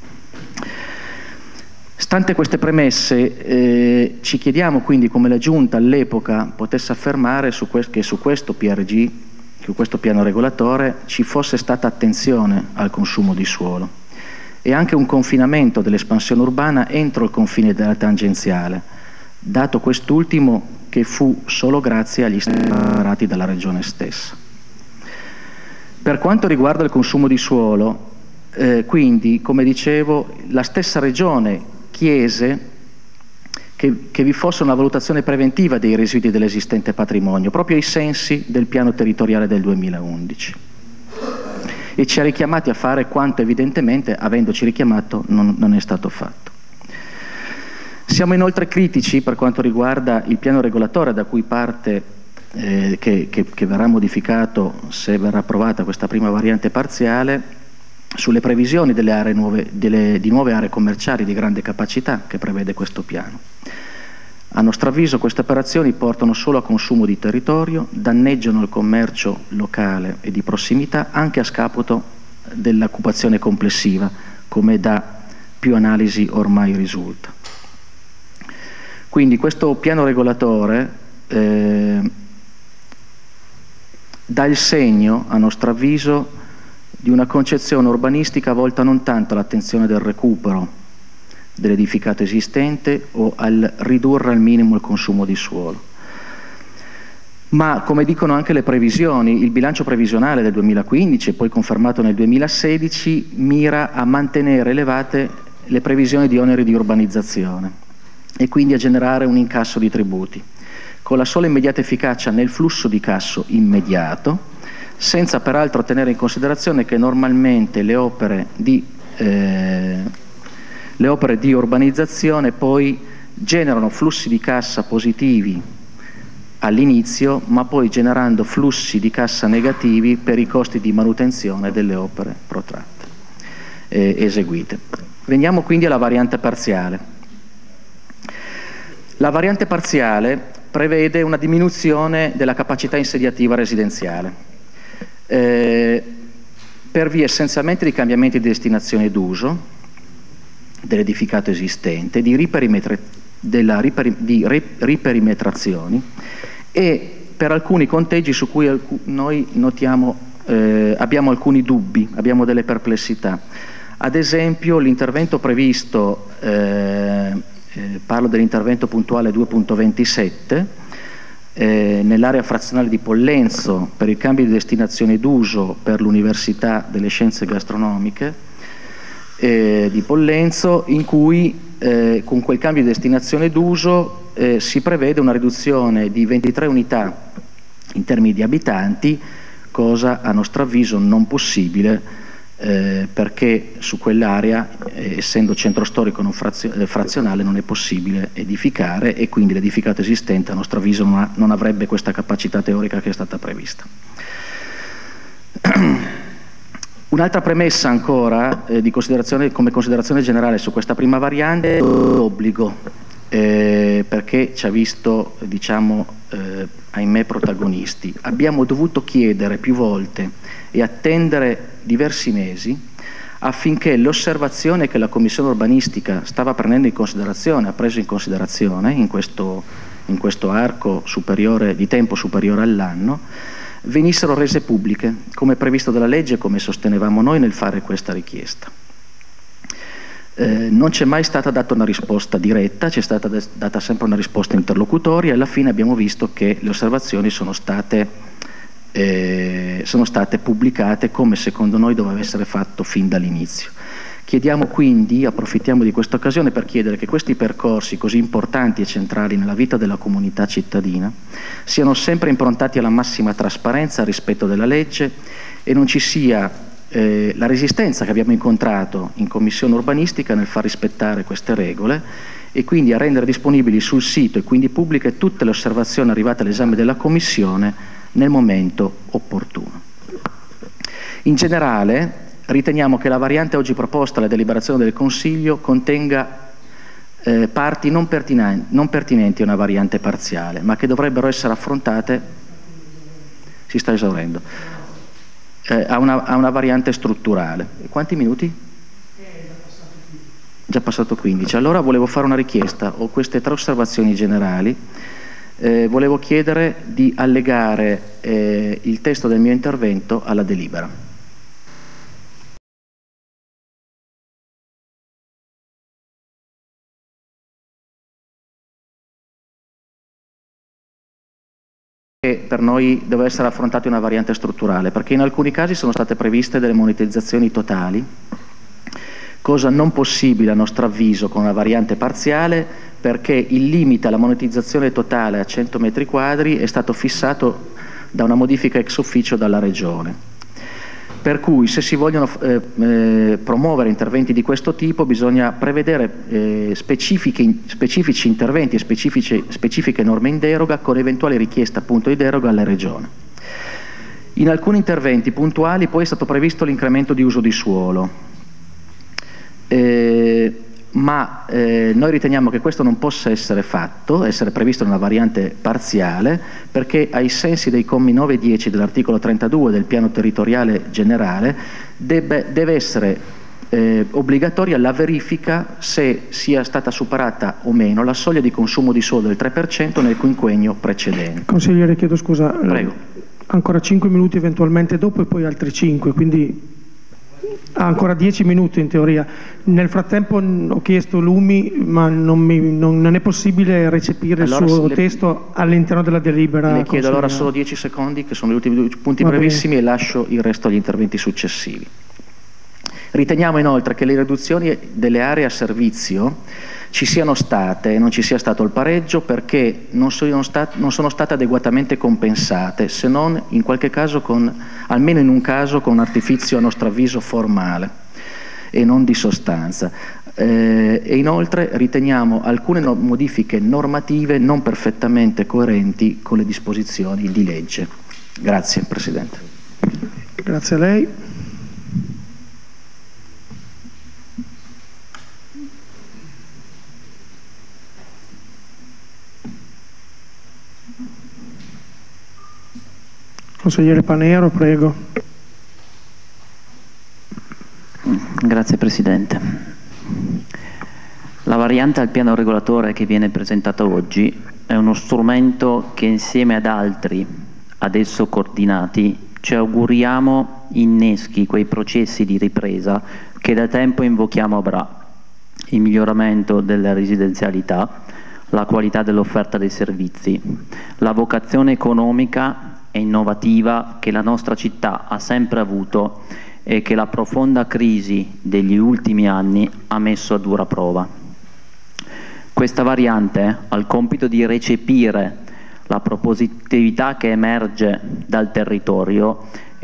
Stante queste premesse, eh, ci chiediamo quindi come la Giunta all'epoca potesse affermare su que- che su questo P R G, su questo piano regolatore, ci fosse stata attenzione al consumo di suolo e anche un confinamento dell'espansione urbana entro il confine della tangenziale, dato quest'ultimo che fu solo grazie agli stati preparati dalla Regione stessa. Per quanto riguarda il consumo di suolo, eh, quindi, come dicevo, la stessa Regione chiese che, che vi fosse una valutazione preventiva dei residui dell'esistente patrimonio, proprio ai sensi del piano territoriale del duemilaundici. E ci ha richiamati a fare quanto evidentemente, avendoci richiamato, non, non è stato fatto. Siamo inoltre critici per quanto riguarda il piano regolatore da cui parte, eh, che, che, che verrà modificato se verrà approvata questa prima variante parziale, sulle previsioni delle aree nuove, delle, di nuove aree commerciali di grande capacità che prevede questo piano. A nostro avviso queste operazioni portano solo a consumo di territorio, danneggiano il commercio locale e di prossimità anche a scapito dell'occupazione complessiva, come da più analisi ormai risulta. Quindi questo piano regolatore eh, dà il segno, a nostro avviso, di una concezione urbanistica volta non tanto all'attenzione del recupero dell'edificato esistente o al ridurre al minimo il consumo di suolo, ma, come dicono anche le previsioni, il bilancio previsionale del duemilaquindici e poi confermato nel duemilasedici mira a mantenere elevate le previsioni di oneri di urbanizzazione e quindi a generare un incasso di tributi, con la sola immediata efficacia nel flusso di casso immediato, senza peraltro tenere in considerazione che normalmente le opere di, eh, le opere di urbanizzazione poi generano flussi di cassa positivi all'inizio, ma poi generando flussi di cassa negativi per i costi di manutenzione delle opere protratte, eh, eseguite. Veniamo quindi alla variante parziale. La variante parziale prevede una diminuzione della capacità insediativa residenziale, Eh, per via essenzialmente di cambiamenti di destinazione d'uso dell'edificato esistente, di, riperimetre, della riperi, di riperimetrazioni e per alcuni conteggi su cui alc- noi notiamo, eh, abbiamo alcuni dubbi, abbiamo delle perplessità. Ad esempio l'intervento previsto, eh, eh, parlo dell'intervento puntuale due punto ventisette, Eh, nell'area frazionale di Pollenzo per il cambio di destinazione d'uso per l'Università delle Scienze Gastronomiche eh, di Pollenzo, in cui eh, con quel cambio di destinazione d'uso eh, si prevede una riduzione di ventitré unità in termini di abitanti, cosa a nostro avviso non possibile eh, perché su quell'area, eh, essendo centro storico non frazio eh, frazionale, non è possibile edificare, e quindi l'edificato esistente a nostro avviso non, ha, non avrebbe questa capacità teorica che è stata prevista. Un'altra premessa ancora eh, di considerazione, come considerazione generale su questa prima variante è l'obbligo, eh, perché ci ha visto, diciamo, eh, ahimè, protagonisti. Abbiamo dovuto chiedere più volte e attendere diversi mesi affinché l'osservazione che la Commissione urbanistica stava prendendo in considerazione, ha preso in considerazione in questo, in questo arco superiore, di tempo superiore all'anno, venissero rese pubbliche, come previsto dalla legge e come sostenevamo noi nel fare questa richiesta. Eh, non c'è mai stata data una risposta diretta, c'è stata data sempre una risposta interlocutoria, e alla fine abbiamo visto che le osservazioni sono state, eh, sono state pubblicate come secondo noi doveva essere fatto fin dall'inizio. Chiediamo quindi, approfittiamo di questa occasione per chiedere che questi percorsi così importanti e centrali nella vita della comunità cittadina siano sempre improntati alla massima trasparenza, al rispetto della legge, e non ci sia eh, la resistenza che abbiamo incontrato in Commissione urbanistica nel far rispettare queste regole, e quindi a rendere disponibili sul sito e quindi pubbliche tutte le osservazioni arrivate all'esame della Commissione nel momento opportuno. In generale, riteniamo che la variante oggi proposta alla deliberazione del Consiglio contenga eh, parti non pertinenti, non pertinenti a una variante parziale, ma che dovrebbero essere affrontate, si sta esaurendo, eh, a, una, a una variante strutturale. Quanti minuti? Già passato quindici. Allora volevo fare una richiesta, ho queste tre osservazioni generali, eh, volevo chiedere di allegare eh, il testo del mio intervento alla delibera. Per noi deve essere affrontata una variante strutturale, perché in alcuni casi sono state previste delle monetizzazioni totali, cosa non possibile a nostro avviso con una variante parziale, perché il limite alla monetizzazione totale a cento metri quadri è stato fissato da una modifica ex officio dalla Regione. Per cui se si vogliono eh, eh, promuovere interventi di questo tipo bisogna prevedere eh, specifici interventi e specifiche norme in deroga, con eventuale richiesta appunto di deroga alle regioni. In alcuni interventi puntuali poi è stato previsto l'incremento di uso di suolo, eh, ma eh, noi riteniamo che questo non possa essere fatto, essere previsto in una variante parziale, perché ai sensi dei commi nove e dieci dell'articolo trentadue del piano territoriale generale debbe, deve essere eh, obbligatoria la verifica se sia stata superata o meno la soglia di consumo di suolo del tre per cento nel quinquennio precedente. Consigliere, chiedo scusa. Prego. Ancora cinque minuti eventualmente dopo e poi altri cinque, quindi ha ancora dieci minuti in teoria. Nel frattempo ho chiesto l'U M I, ma non, mi, non, non è possibile recepire allora, il suo le, testo all'interno della delibera. Le chiedo allora solo dieci secondi, che sono gli ultimi due punti Va brevissimi, bene. E lascio il resto agli interventi successivi. Riteniamo inoltre che le riduzioni delle aree a servizio ci siano state e non ci sia stato il pareggio, perché non sono, stat non sono state adeguatamente compensate, se non in qualche caso, con, almeno in un caso, con un artifizio a nostro avviso formale e non di sostanza. Eh, e inoltre riteniamo alcune no modifiche normative non perfettamente coerenti con le disposizioni di legge. Grazie Presidente. Grazie a lei. Consigliere Panero, prego. Grazie Presidente. La variante al piano regolatore che viene presentata oggi è uno strumento che insieme ad altri ad esso coordinati ci auguriamo inneschi quei processi di ripresa che da tempo invochiamo a Bra: il miglioramento della residenzialità, la qualità dell'offerta dei servizi, la vocazione economica e innovativa che la nostra città ha sempre avuto e che la profonda crisi degli ultimi anni ha messo a dura prova. Questa variante ha il compito di recepire la propositività che emerge dal territorio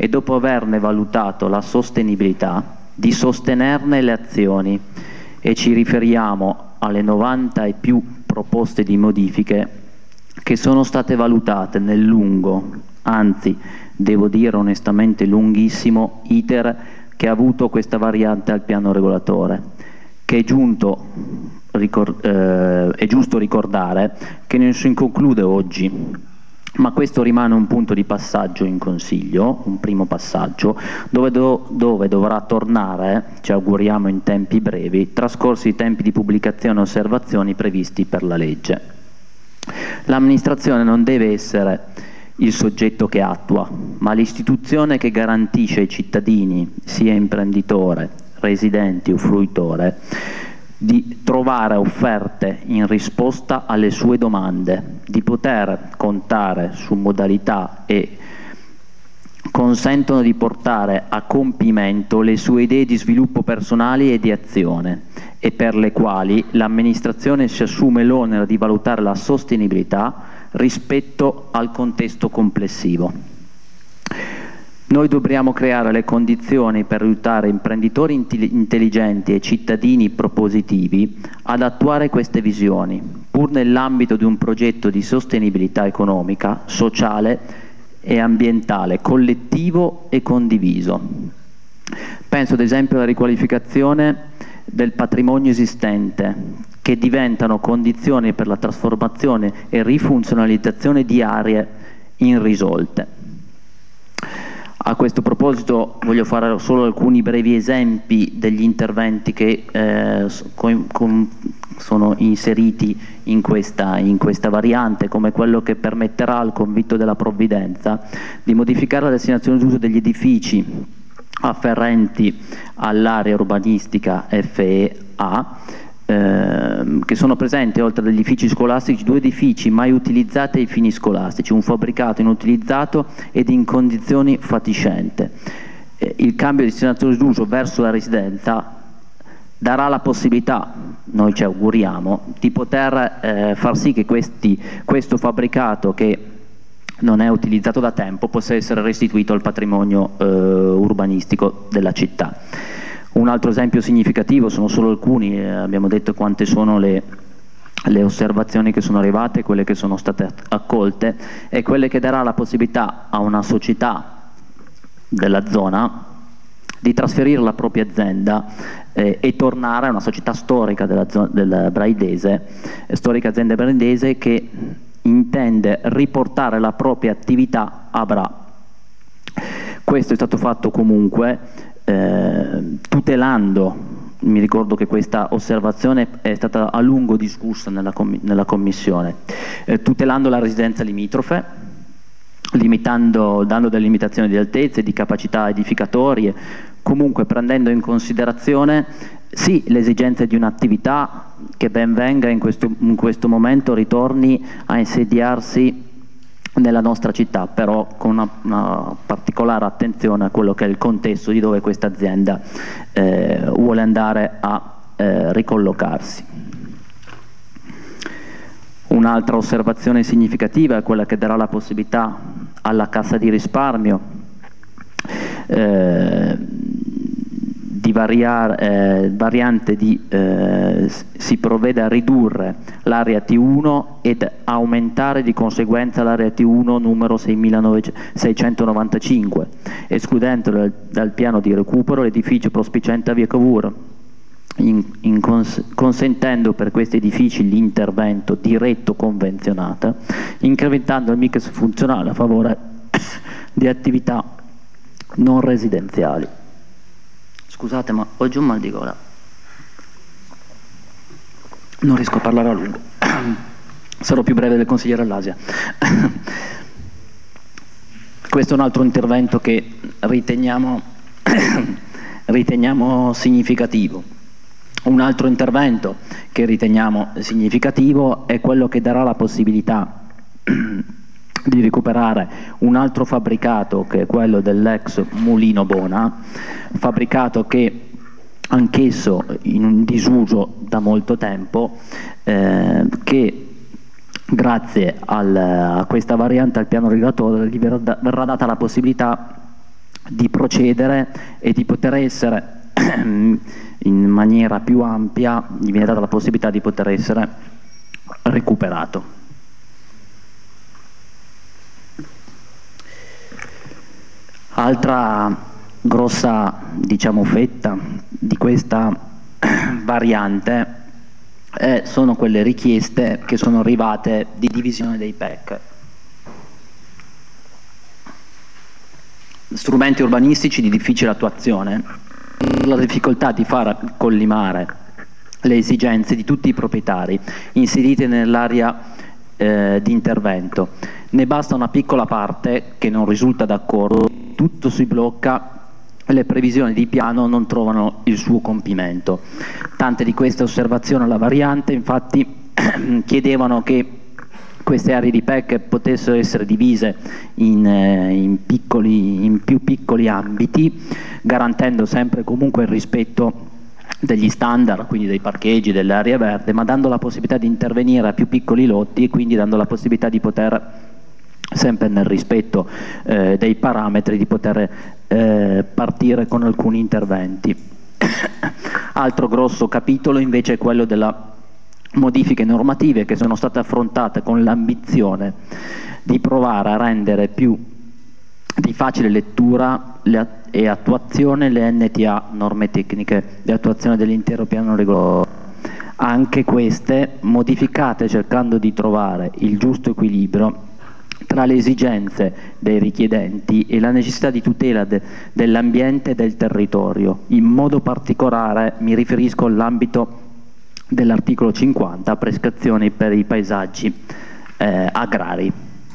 e dopo averne valutato la sostenibilità, di sostenerne le azioni, e ci riferiamo alle novanta e più proposte di modifiche che sono state valutate nel lungo, anzi devo dire onestamente lunghissimo, iter che ha avuto questa variante al piano regolatore, che è giunto, ricor- eh, è giusto ricordare che non si conclude oggi, ma questo rimane un punto di passaggio in Consiglio, un primo passaggio, dove, do, dove dovrà tornare, ci auguriamo in tempi brevi, trascorsi i tempi di pubblicazione e osservazioni previsti per la legge. L'amministrazione non deve essere il soggetto che attua, ma l'istituzione che garantisce ai cittadini, sia imprenditore, residente o fruitore, di trovare offerte in risposta alle sue domande, di poter contare su modalità e consentono di portare a compimento le sue idee di sviluppo personali e di azione, e per le quali l'amministrazione si assume l'onere di valutare la sostenibilità rispetto al contesto complessivo. Noi dobbiamo creare le condizioni per aiutare imprenditori intelligenti e cittadini propositivi ad attuare queste visioni, pur nell'ambito di un progetto di sostenibilità economica, sociale e ambientale, collettivo e condiviso. Penso ad esempio alla riqualificazione del patrimonio esistente, che diventano condizioni per la trasformazione e rifunzionalizzazione di aree irrisolte. A questo proposito voglio fare solo alcuni brevi esempi degli interventi che eh, con, con, sono inseriti in questa, in questa variante, come quello che permetterà al convitto della provvidenza di modificare la destinazione d'uso degli edifici afferenti all'area urbanistica F E A, Ehm, che sono presenti, oltre agli edifici scolastici, due edifici mai utilizzati ai fini scolastici, un fabbricato inutilizzato ed in condizioni fatiscenti. Eh, il cambio di destinazione d'uso verso la residenza darà la possibilità, noi ci auguriamo, di poter eh, far sì che questi, questo fabbricato, che non è utilizzato da tempo, possa essere restituito al patrimonio eh, urbanistico della città. Un altro esempio significativo, sono solo alcuni, eh, abbiamo detto quante sono le, le osservazioni che sono arrivate, quelle che sono state accolte, e quelle che darà la possibilità a una società della zona di trasferire la propria azienda eh, e tornare a una società storica della zona, del Braidese, eh, storica azienda braidese, che intende riportare la propria attività a Bra. Questo è stato fatto comunque Eh, tutelando, mi ricordo che questa osservazione è stata a lungo discussa nella, com nella commissione, eh, tutelando la residenza limitrofe, limitando, dando delle limitazioni di altezze, di capacità edificatorie, comunque prendendo in considerazione sì le esigenze di un'attività che ben venga in questo, in questo momento ritorni a insediarsi nella nostra città, però con una, una particolare attenzione a quello che è il contesto di dove questa azienda eh, vuole andare a eh, ricollocarsi. Un'altra osservazione significativa è quella che darà la possibilità alla Cassa di risparmio eh, di variare, eh, variante di eh, si provvede a ridurre l'area T uno ed aumentare di conseguenza l'area T uno numero seicentonovantacinque, escludendo dal, dal piano di recupero l'edificio prospiciente a via Cavour, in, in cons consentendo per questi edifici l'intervento diretto convenzionato, incrementando il mix funzionale a favore di attività non residenziali. Scusate, ma oggi ho un mal di gola, non riesco a parlare a lungo, sarò più breve del consigliere all'Asia. Questo è un altro intervento che riteniamo, riteniamo significativo. Un altro intervento che riteniamo significativo è quello che darà la possibilità di recuperare un altro fabbricato, che è quello dell'ex Mulino Bona, fabbricato che anch'esso in un disuso da molto tempo, eh, che grazie al, a questa variante al piano regolatore gli verrà, verrà data la possibilità di procedere e di poter essere in maniera più ampia, gli viene data la possibilità di poter essere recuperato. Altra grossa, diciamo, fetta di questa variante eh, sono quelle richieste che sono arrivate di divisione dei P E C. Strumenti urbanistici di difficile attuazione, la difficoltà di far collimare le esigenze di tutti i proprietari inseriti nell'area eh, di intervento. Ne basta una piccola parte che non risulta d'accordo, tutto si blocca, le previsioni di piano non trovano il suo compimento. Tante di queste osservazioni alla variante infatti chiedevano che queste aree di P E C potessero essere divise in, eh, in, piccoli, in più piccoli ambiti, garantendo sempre comunque il rispetto degli standard, quindi dei parcheggi, delle aree verde, ma dando la possibilità di intervenire a più piccoli lotti e quindi dando la possibilità di poter, sempre nel rispetto eh, dei parametri, di poter eh, partire con alcuni interventi. Altro grosso capitolo invece è quello della modifiche normative che sono state affrontate con l'ambizione di provare a rendere più di facile lettura le, e attuazione le N T A, norme tecniche di attuazione dell'intero piano regolatorio. Anche queste modificate cercando di trovare il giusto equilibrio tra le esigenze dei richiedenti e la necessità di tutela de, dell'ambiente e del territorio. In modo particolare mi riferisco all'ambito dell'articolo cinquanta, prescrizioni per i paesaggi eh, agrari.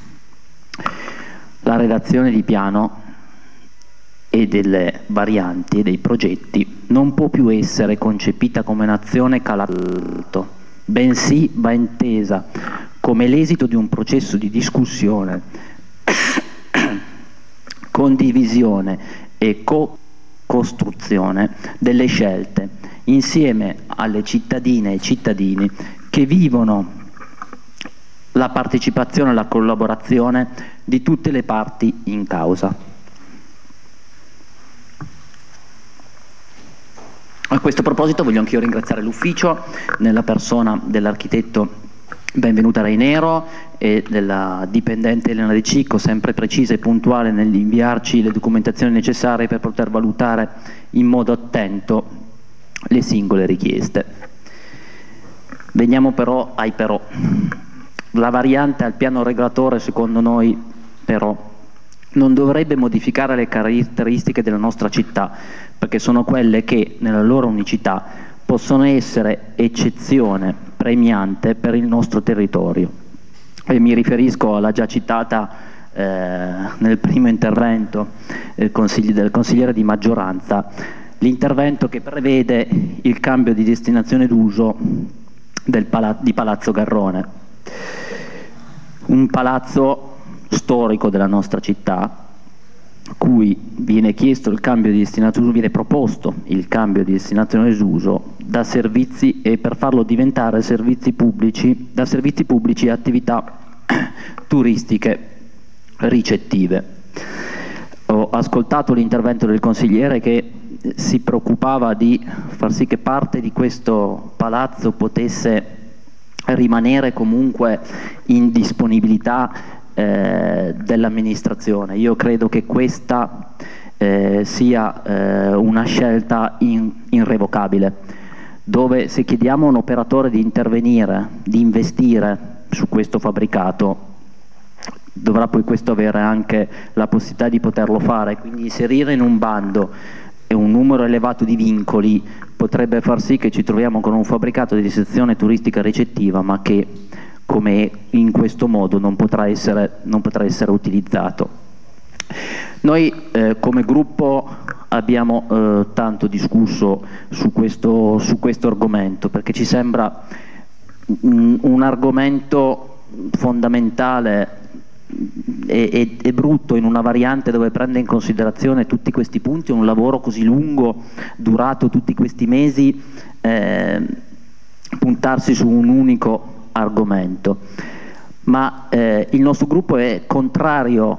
La redazione di piano e delle varianti e dei progetti non può più essere concepita come un'azione calato, bensì va intesa come l'esito di un processo di discussione, condivisione e co-costruzione delle scelte insieme alle cittadine e cittadini che vivono la partecipazione e la collaborazione di tutte le parti in causa. A questo proposito voglio anch'io ringraziare l'ufficio nella persona dell'architetto Benvenuta Reinero e della dipendente Elena De Cicco, sempre precisa e puntuale nell'inviarci le documentazioni necessarie per poter valutare in modo attento le singole richieste. Veniamo però ai però. La variante al piano regolatore secondo noi però non dovrebbe modificare le caratteristiche della nostra città, perché sono quelle che nella loro unicità possono essere eccezione premiante per il nostro territorio. E mi riferisco alla già citata eh, nel primo intervento eh, consigli, del consigliere di maggioranza, l'intervento che prevede il cambio di destinazione d'uso del pala- di Palazzo Garrone, un palazzo storico della nostra città, cui viene chiesto il cambio di destinazione d'uso, viene proposto il cambio di destinazione d'uso da servizi e per farlo diventare servizi pubblici, da servizi pubblici a attività turistiche ricettive. Ho ascoltato l'intervento del consigliere che si preoccupava di far sì che parte di questo palazzo potesse rimanere comunque in disponibilità eh, dell'amministrazione. Io credo che questa eh, sia eh, una scelta in, irrevocabile, dove se chiediamo a un operatore di intervenire, di investire su questo fabbricato, dovrà poi questo avere anche la possibilità di poterlo fare, quindi inserire in un bando e un numero elevato di vincoli potrebbe far sì che ci troviamo con un fabbricato di sezione turistica ricettiva, ma che come in questo modo non potrà essere, non potrà essere utilizzato. Noi eh, come gruppo abbiamo eh, tanto discusso su questo, su questo argomento, perché ci sembra un, un argomento fondamentale e, e, e brutto in una variante dove prende in considerazione tutti questi punti, un lavoro così lungo, durato tutti questi mesi, eh, puntarsi su un unico argomento. Ma eh, il nostro gruppo è contrario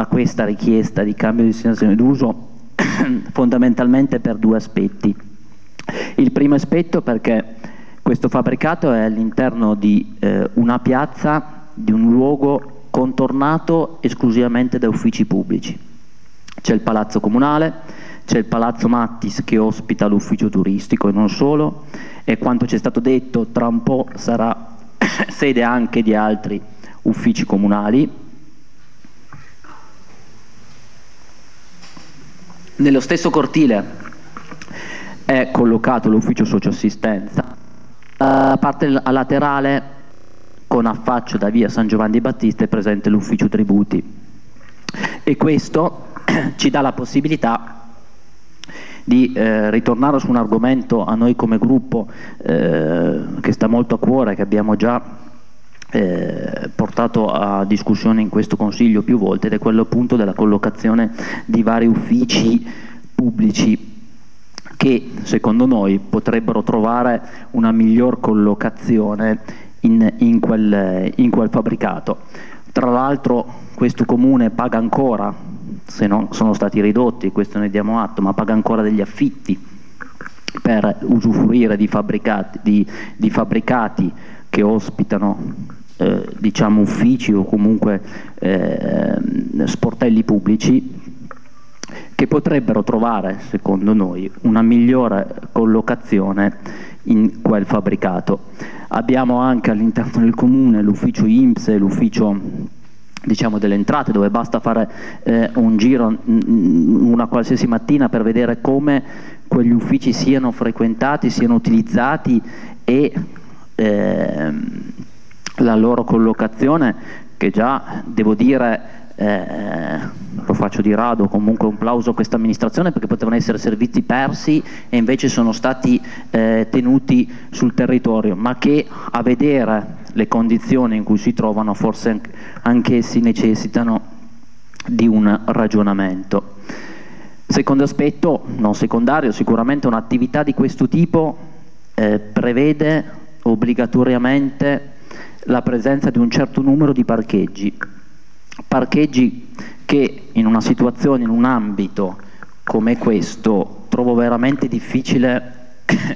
a questa richiesta di cambio di destinazione d'uso fondamentalmente per due aspetti. Il primo aspetto perché questo fabbricato è all'interno di eh, una piazza, di un luogo contornato esclusivamente da uffici pubblici. C'è il Palazzo Comunale, c'è il Palazzo Mattis che ospita l'ufficio turistico e non solo, e quanto ci è stato detto tra un po' sarà sede anche di altri uffici comunali. Nello stesso cortile è collocato l'ufficio socioassistenza, la parte laterale con affaccio da via San Giovanni Battista è presente l'ufficio tributi, e questo ci dà la possibilità di eh, ritornare su un argomento a noi come gruppo eh, che sta molto a cuore, che abbiamo già eh, portato a discussione in questo Consiglio più volte, ed è quello appunto della collocazione di vari uffici pubblici che secondo noi potrebbero trovare una miglior collocazione in, in, quel, in quel fabbricato. Tra l'altro questo comune paga ancora, se non sono stati ridotti, questo ne diamo atto, ma paga ancora degli affitti per usufruire di fabbricati, di, di fabbricati che ospitano eh, diciamo uffici o comunque eh, sportelli pubblici, che potrebbero trovare, secondo noi, una migliore collocazione in quel fabbricato. Abbiamo anche all'interno del comune l'ufficio I N P S e l'ufficio diciamo delle entrate, dove basta fare eh, un giro mh, una qualsiasi mattina per vedere come quegli uffici siano frequentati, siano utilizzati, e eh, la loro collocazione, che già devo dire Eh, lo faccio di rado, comunque un plauso a questa amministrazione, perché potevano essere servizi persi e invece sono stati eh, tenuti sul territorio, ma che a vedere le condizioni in cui si trovano forse anch'essi necessitano di un ragionamento. Secondo aspetto, non secondario, sicuramente un'attività di questo tipo eh, prevede obbligatoriamente la presenza di un certo numero di parcheggi. Parcheggi che in una situazione, in un ambito come questo, trovo veramente difficile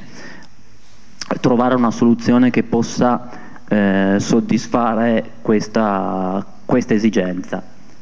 trovare una soluzione che possa eh, soddisfare questa, questa esigenza.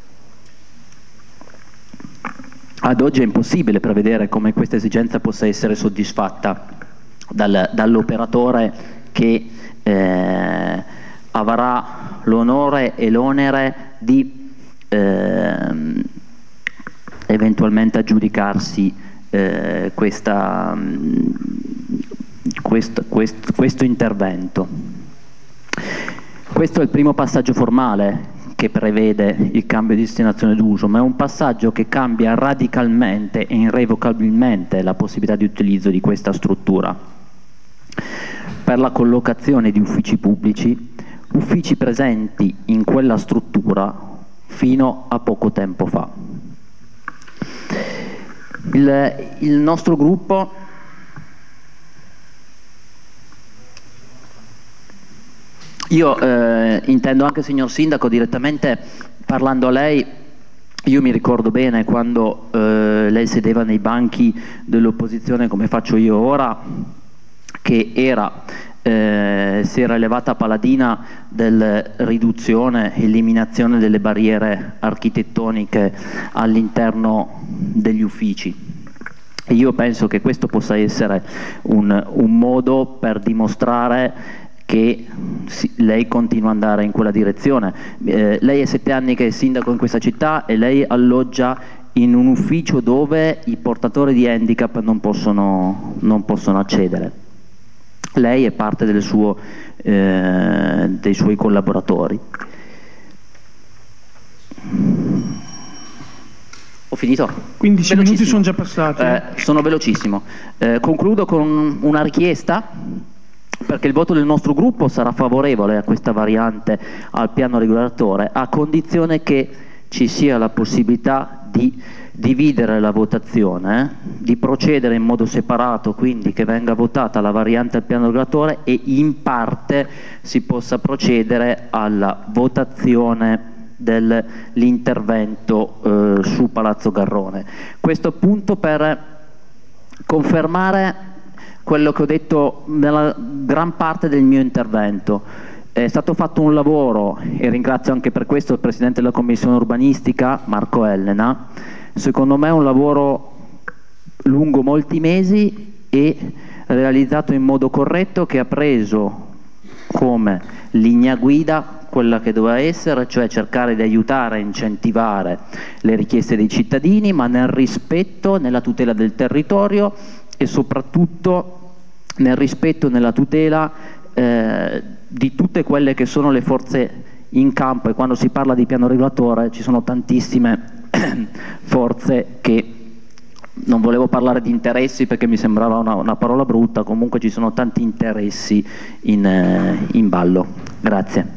Ad oggi è impossibile prevedere come questa esigenza possa essere soddisfatta dal, dall'operatore che eh, avrà l'onore e l'onere di eh, eventualmente aggiudicarsi eh, questa, questo, questo, questo intervento. Questo è il primo passaggio formale che prevede il cambio di destinazione d'uso, ma è un passaggio che cambia radicalmente e irrevocabilmente la possibilità di utilizzo di questa struttura per la collocazione di uffici pubblici, uffici presenti in quella struttura fino a poco tempo fa. Il, il nostro gruppo io eh, intendo anche, signor Sindaco, direttamente parlando a lei, io mi ricordo bene quando eh, lei sedeva nei banchi dell'opposizione, come faccio io ora, che era Eh, si era elevata paladina della riduzione, eliminazione delle barriere architettoniche all'interno degli uffici, e io penso che questo possa essere un, un modo per dimostrare che si, lei continua ad andare in quella direzione. Eh, lei è sette anni che è sindaco in questa città e lei alloggia in un ufficio dove i portatori di handicap non possono, non possono accedere. Lei è parte del suo, eh, dei suoi collaboratori. Ho finito? quindici minuti sono già passati. Eh, sono velocissimo. Eh, concludo con una richiesta, perché il voto del nostro gruppo sarà favorevole a questa variante al piano regolatore, a condizione che ci sia la possibilità di dividere la votazione, eh? di procedere in modo separato, quindi che venga votata la variante al piano regolatore e in parte si possa procedere alla votazione dell'intervento eh, su Palazzo Garrone. Questo appunto per confermare quello che ho detto nella gran parte del mio intervento. È stato fatto un lavoro, e ringrazio anche per questo il Presidente della Commissione Urbanistica, Marco Elena, secondo me un lavoro lungo molti mesi e realizzato in modo corretto, che ha preso come linea guida quella che doveva essere, cioè cercare di aiutare e incentivare le richieste dei cittadini, ma nel rispetto, nella tutela del territorio e soprattutto nel rispetto e nella tutela eh, di tutte quelle che sono le forze in campo. E quando si parla di piano regolatore ci sono tantissime forze che, non volevo parlare di interessi perché mi sembrava una, una parola brutta, comunque ci sono tanti interessi in, eh, in ballo. Grazie.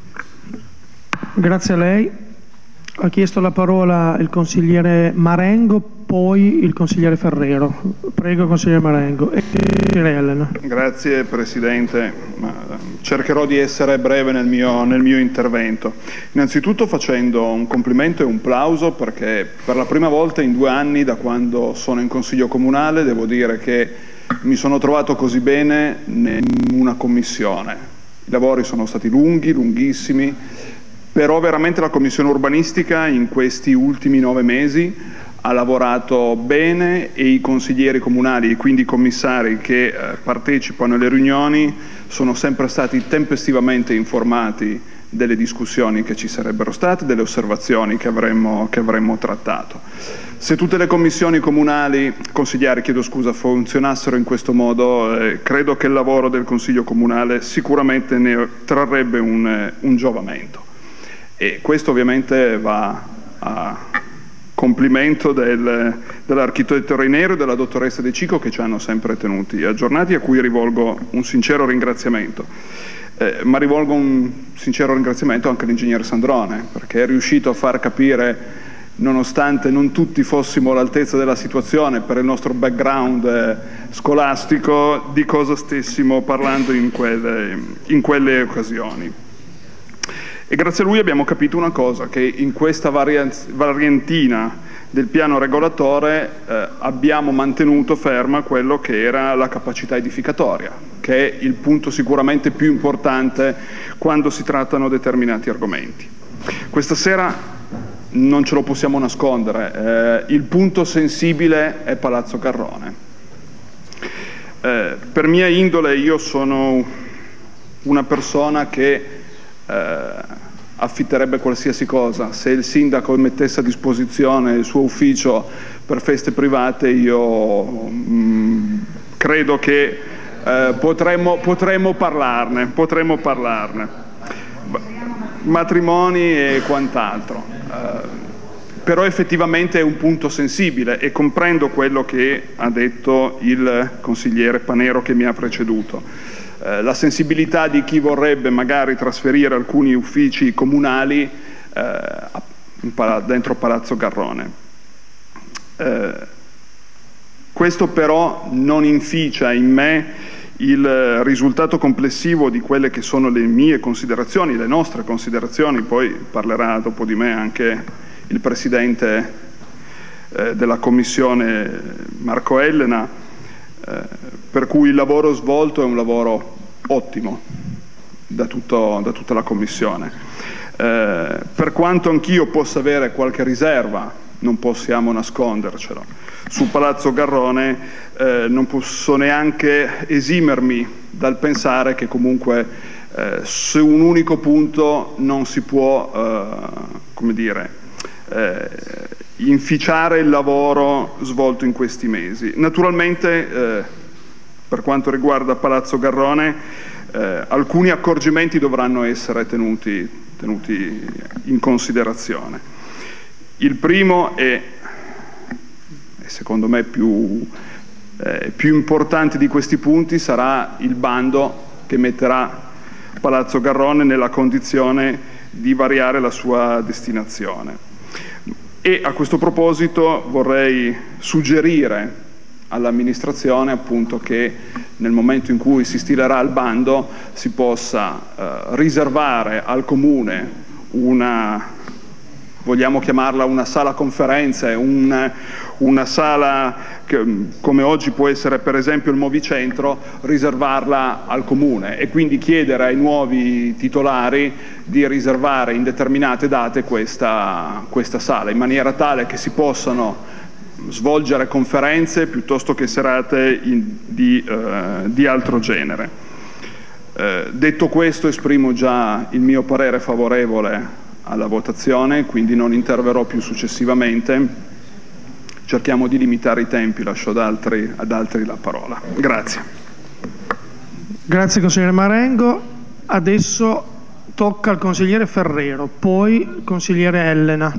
Grazie a lei. Ha chiesto la parola il consigliere Marengo, poi il consigliere Ferrero. Prego, consigliere Marengo. E Elena. Grazie Presidente. Cercherò di essere breve nel mio, nel mio intervento. Innanzitutto facendo un complimento e un plauso, perché per la prima volta in due anni da quando sono in Consiglio Comunale devo dire che mi sono trovato così bene in una commissione. I lavori sono stati lunghi, lunghissimi, però veramente la Commissione Urbanistica in questi ultimi nove mesi ha lavorato bene e i consiglieri comunali e quindi i commissari che eh, partecipano alle riunioni sono sempre stati tempestivamente informati delle discussioni che ci sarebbero state, delle osservazioni che avremmo, che avremmo trattato. Se tutte le commissioni comunali, consigliari, chiedo scusa, funzionassero in questo modo, eh, credo che il lavoro del Consiglio Comunale sicuramente ne trarrebbe un, eh, un giovamento. E questo ovviamente va a complimento del, dell'architetto Reinero e della dottoressa De Cico, che ci hanno sempre tenuti aggiornati, a cui rivolgo un sincero ringraziamento. Eh, ma rivolgo un sincero ringraziamento anche all'ingegner Sandrone, perché è riuscito a far capire, nonostante non tutti fossimo all'altezza della situazione per il nostro background eh, scolastico, di cosa stessimo parlando in quelle, in quelle occasioni. E grazie a lui abbiamo capito una cosa, che in questa variantina del piano regolatore eh, abbiamo mantenuto ferma quello che era la capacità edificatoria, che è il punto sicuramente più importante quando si trattano determinati argomenti. Questa sera non ce lo possiamo nascondere, eh, il punto sensibile è Palazzo Garrone. Eh, per mia indole io sono una persona che Eh, affitterebbe qualsiasi cosa. Se il sindaco mettesse a disposizione il suo ufficio per feste private, io mh, credo che eh, potremmo, potremmo parlarne, potremmo parlarne. Matrimoni e quant'altro. Eh, però effettivamente è un punto sensibile e comprendo quello che ha detto il consigliere Panero che mi ha preceduto. Eh, la sensibilità di chi vorrebbe magari trasferire alcuni uffici comunali eh, dentro Palazzo Garrone. Eh, questo però non inficia in me il risultato complessivo di quelle che sono le mie considerazioni, le nostre considerazioni, poi parlerà dopo di me anche il Presidente eh, della Commissione Marco Elena, eh, per cui il lavoro svolto è un lavoro ottimo da, tutto, da tutta la Commissione. Eh, per quanto anch'io possa avere qualche riserva, non possiamo nascondercelo, su Palazzo Garrone eh, non posso neanche esimermi dal pensare che comunque eh, su un unico punto non si può, eh, come dire, eh, inficiare il lavoro svolto in questi mesi. Naturalmente eh, per quanto riguarda Palazzo Garrone eh, alcuni accorgimenti dovranno essere tenuti, tenuti in considerazione. Il primo è, e secondo me più, eh, più importante di questi punti, sarà il bando che metterà Palazzo Garrone nella condizione di variare la sua destinazione. E a questo proposito vorrei suggerire all'amministrazione appunto che nel momento in cui si stilerà il bando si possa eh, riservare al Comune una vogliamo chiamarla una sala conferenze, un, una sala che, come oggi può essere per esempio il Movicentro, riservarla al Comune e quindi chiedere ai nuovi titolari di riservare in determinate date questa, questa sala, in maniera tale che si possano svolgere conferenze piuttosto che serate in, di, eh, di altro genere. Eh, detto questo, esprimo già il mio parere favorevole alla votazione, quindi non interverrò più successivamente. Cerchiamo di limitare i tempi, lascio ad altri, ad altri la parola. Grazie. Grazie consigliere Marengo. Adesso tocca al consigliere Ferrero, poi il consigliere Elena.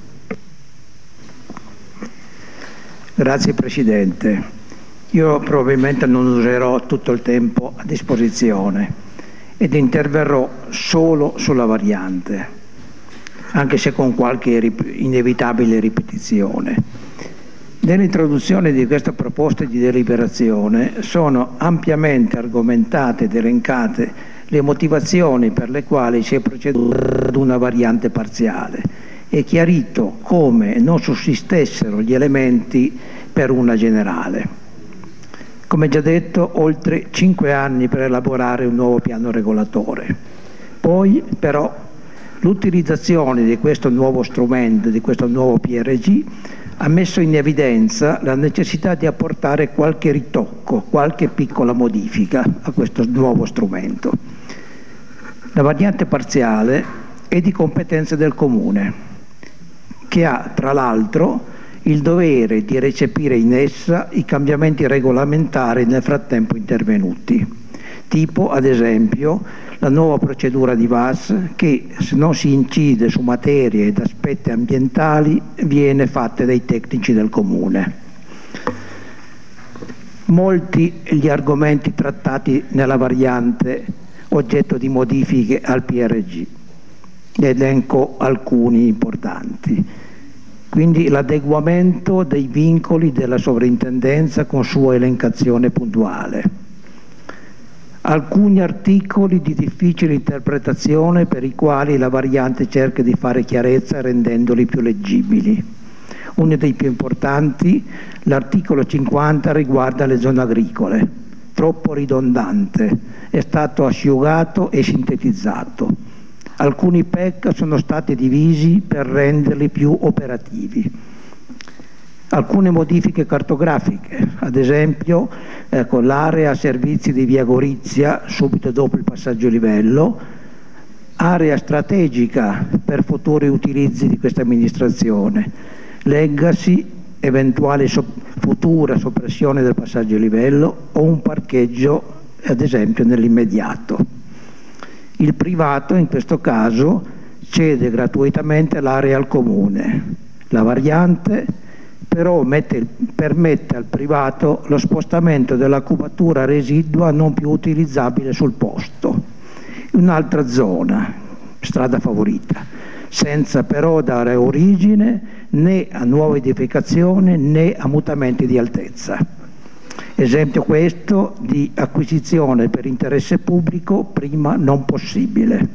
Grazie Presidente. Io probabilmente non userò tutto il tempo a disposizione ed interverrò solo sulla variante, anche se con qualche rip- inevitabile ripetizione. Nell'introduzione di questa proposta di deliberazione sono ampiamente argomentate ed elencate le motivazioni per le quali si è proceduto ad una variante parziale e chiarito come non sussistessero gli elementi per una generale. Come già detto, oltre cinque anni per elaborare un nuovo piano regolatore. Poi però l'utilizzazione di questo nuovo strumento, di questo nuovo P R G, ha messo in evidenza la necessità di apportare qualche ritocco, qualche piccola modifica a questo nuovo strumento. La variante parziale è di competenza del Comune, che ha tra l'altro il dovere di recepire in essa i cambiamenti regolamentari nel frattempo intervenuti, tipo ad esempio la nuova procedura di V A S che, se non si incide su materie ed aspetti ambientali, viene fatta dai tecnici del Comune. Molti gli argomenti trattati nella variante oggetto di modifiche al P R G, ne elenco alcuni importanti. Quindi l'adeguamento dei vincoli della sovrintendenza con sua elencazione puntuale. Alcuni articoli di difficile interpretazione per i quali la variante cerca di fare chiarezza rendendoli più leggibili. Uno dei più importanti, l'articolo cinquanta, riguarda le zone agricole, troppo ridondante, è stato asciugato e sintetizzato. Alcuni P E C sono stati divisi per renderli più operativi. Alcune modifiche cartografiche, ad esempio ecco, l'area servizi di via Gorizia subito dopo il passaggio a livello, area strategica per futuri utilizzi di questa amministrazione, legacy, eventuale so- futura soppressione del passaggio a livello o un parcheggio ad esempio nell'immediato. Il privato in questo caso cede gratuitamente l'area al Comune. La variante però mette, permette al privato lo spostamento della cubatura residua non più utilizzabile sul posto, in un'altra zona, strada favorita, senza però dare origine né a nuova edificazione né a mutamenti di altezza. Esempio questo di acquisizione per interesse pubblico prima non possibile.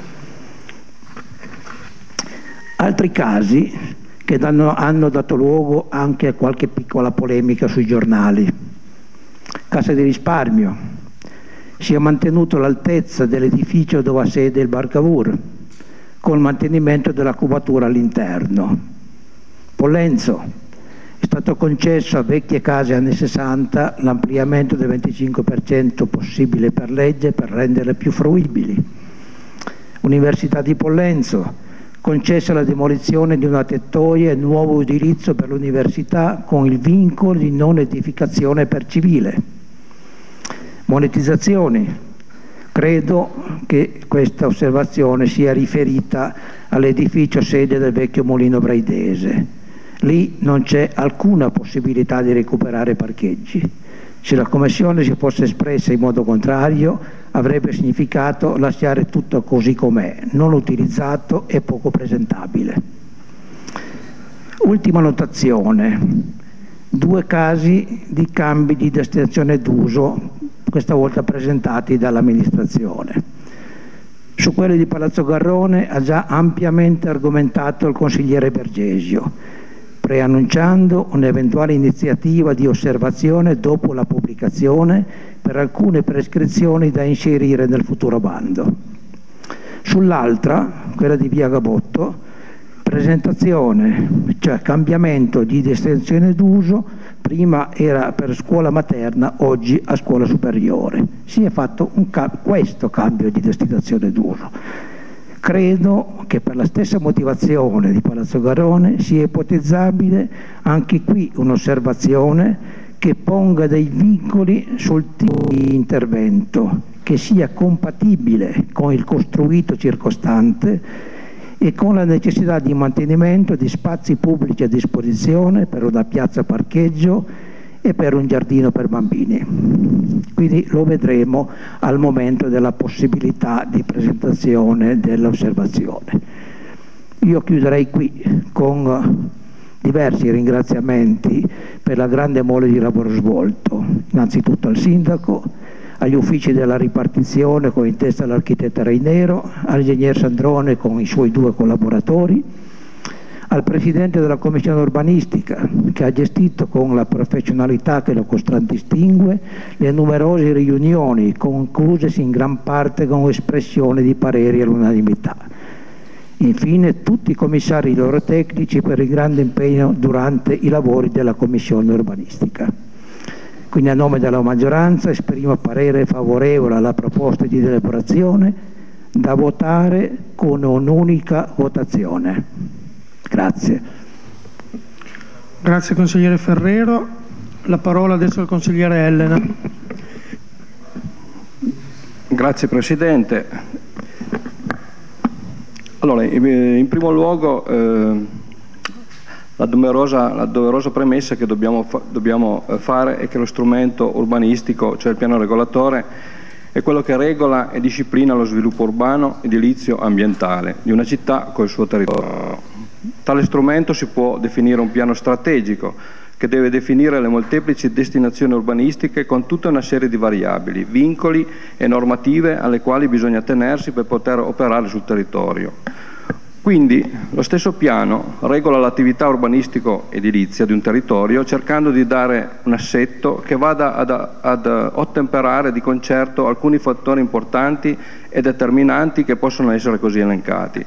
Altri casi che danno, hanno dato luogo anche a qualche piccola polemica sui giornali. Cassa di risparmio. Si è mantenuto l'altezza dell'edificio dove ha sede il Bar Cavour, col mantenimento della cubatura all'interno. Pollenzo. È stato concesso a vecchie case anni sessanta l'ampliamento del venticinque per cento possibile per legge per renderle più fruibili. Università di Pollenzo, concessa la demolizione di una tettoia e nuovo utilizzo per l'università con il vincolo di non edificazione per civile. Monetizzazioni. Credo che questa osservazione sia riferita all'edificio sede del vecchio Mulino Braidese. Lì non c'è alcuna possibilità di recuperare parcheggi. Se la Commissione si fosse espressa in modo contrario, avrebbe significato lasciare tutto così com'è, non utilizzato e poco presentabile. Ultima notazione. Due casi di cambi di destinazione d'uso, questa volta presentati dall'amministrazione. Su quello di Palazzo Garrone ha già ampiamente argomentato il consigliere Bergesio, preannunciando un'eventuale iniziativa di osservazione dopo la pubblicazione per alcune prescrizioni da inserire nel futuro bando. Sull'altra, quella di Via Gabotto, presentazione, cioè cambiamento di destinazione d'uso, prima era per scuola materna, oggi a scuola superiore. Si è fatto un ca- questo cambio di destinazione d'uso. Credo che per la stessa motivazione di Palazzo Garrone sia ipotizzabile anche qui un'osservazione che ponga dei vincoli sul tipo di intervento, che sia compatibile con il costruito circostante e con la necessità di mantenimento di spazi pubblici a disposizione per una piazza parcheggio e per un giardino per bambini. Quindi lo vedremo al momento della possibilità di presentazione dell'osservazione. Io chiuderei qui con diversi ringraziamenti per la grande mole di lavoro svolto, innanzitutto al sindaco, agli uffici della ripartizione con in testa l'architetto Reinero, all'ingegner Sandrone con i suoi due collaboratori, al presidente della commissione urbanistica che ha gestito con la professionalità che lo contraddistingue le numerose riunioni conclusesi in gran parte con espressione di pareri all'unanimità. Infine tutti i commissari loro tecnici per il grande impegno durante i lavori della commissione urbanistica. Quindi a nome della maggioranza esprimo parere favorevole alla proposta di deliberazione da votare con un'unica votazione. Grazie. Grazie consigliere Ferrero. La parola adesso al consigliere Elena. Grazie Presidente. Allora, in primo luogo eh, La doverosa, la doverosa premessa che dobbiamo, fa, dobbiamo fare è che lo strumento urbanistico, cioè il piano regolatore, è quello che regola e disciplina lo sviluppo urbano, edilizio, ambientale di una città col suo territorio. Tale strumento si può definire un piano strategico che deve definire le molteplici destinazioni urbanistiche con tutta una serie di variabili, vincoli e normative alle quali bisogna tenersi per poter operare sul territorio. Quindi lo stesso piano regola l'attività urbanistico-edilizia di un territorio cercando di dare un assetto che vada ad, ad ottemperare di concerto alcuni fattori importanti e determinanti che possono essere così elencati.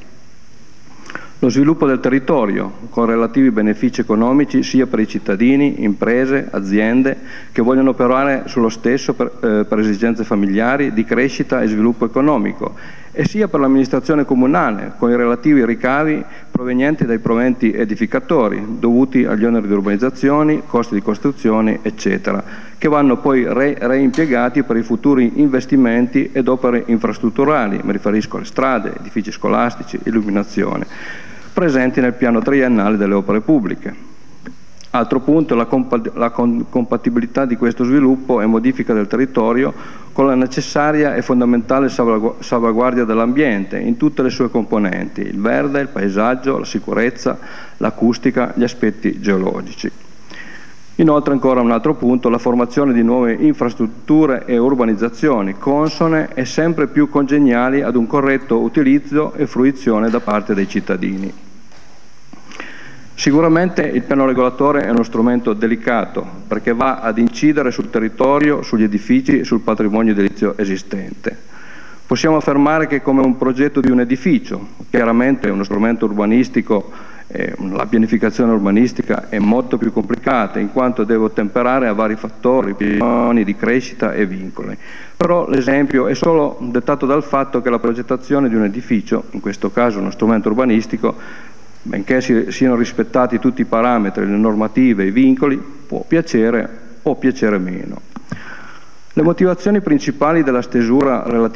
Lo sviluppo del territorio, con relativi benefici economici sia per i cittadini, imprese, aziende che vogliono operare sullo stesso per, eh, per esigenze familiari, di crescita e sviluppo economico, e sia per l'amministrazione comunale, con i relativi ricavi provenienti dai proventi edificatori, dovuti agli oneri di urbanizzazione, costi di costruzione, eccetera, che vanno poi re, reimpiegati per i futuri investimenti ed opere infrastrutturali, mi riferisco alle strade, edifici scolastici, illuminazione, presenti nel piano triennale delle opere pubbliche. Altro punto è la, compat la compatibilità di questo sviluppo e modifica del territorio con la necessaria e fondamentale salvagu salvaguardia dell'ambiente in tutte le sue componenti, il verde, il paesaggio, la sicurezza, l'acustica, gli aspetti geologici. Inoltre ancora un altro punto, la formazione di nuove infrastrutture e urbanizzazioni consone e sempre più congeniali ad un corretto utilizzo e fruizione da parte dei cittadini. Sicuramente il piano regolatore è uno strumento delicato perché va ad incidere sul territorio, sugli edifici e sul patrimonio edilizio esistente. Possiamo affermare che come un progetto di un edificio, chiaramente uno strumento urbanistico, eh, la pianificazione urbanistica è molto più complicata in quanto deve ottemperare a vari fattori, piani di crescita e vincoli. Però l'esempio è solo dettato dal fatto che la progettazione di un edificio, in questo caso uno strumento urbanistico, benché siano rispettati tutti i parametri, le normative, i vincoli, può piacere o piacere meno. Le motivazioni principali della stesura relativa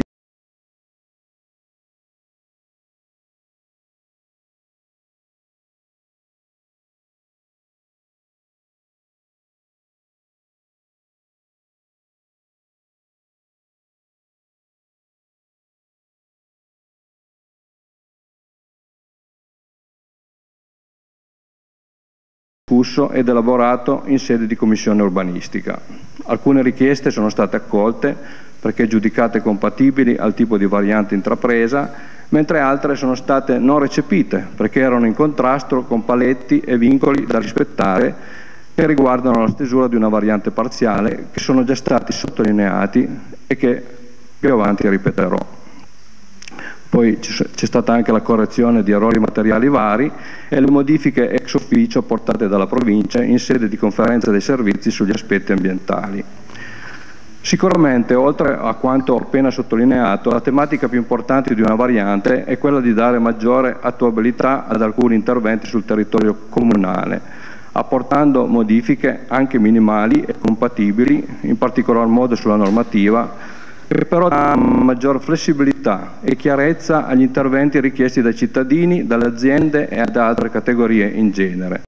discusso ed elaborato in sede di commissione urbanistica. Alcune richieste sono state accolte, perché giudicate compatibili al tipo di variante intrapresa, mentre altre sono state non recepite perché erano in contrasto con paletti e vincoli da rispettare che riguardano la stesura di una variante parziale, che sono già stati sottolineati e che più avanti ripeterò. Poi c'è stata anche la correzione di errori materiali vari e le modifiche ex officio apportate dalla provincia in sede di conferenza dei servizi sugli aspetti ambientali. Sicuramente, oltre a quanto appena sottolineato, la tematica più importante di una variante è quella di dare maggiore attuabilità ad alcuni interventi sul territorio comunale, apportando modifiche anche minimali e compatibili, in particolar modo sulla normativa, che però dà maggior flessibilità e chiarezza agli interventi richiesti dai cittadini, dalle aziende e ad altre categorie in genere.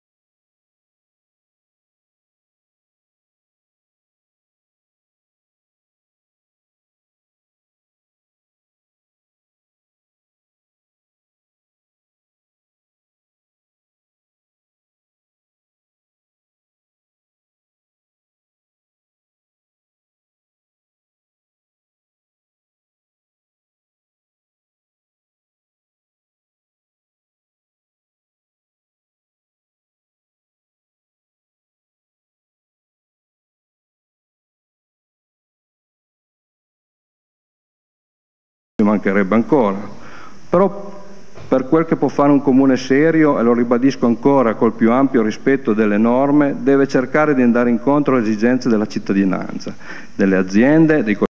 Mancherebbe ancora, però per quel che può fare un comune serio, e lo ribadisco ancora col più ampio rispetto delle norme, deve cercare di andare incontro alle esigenze della cittadinanza, delle aziende, dei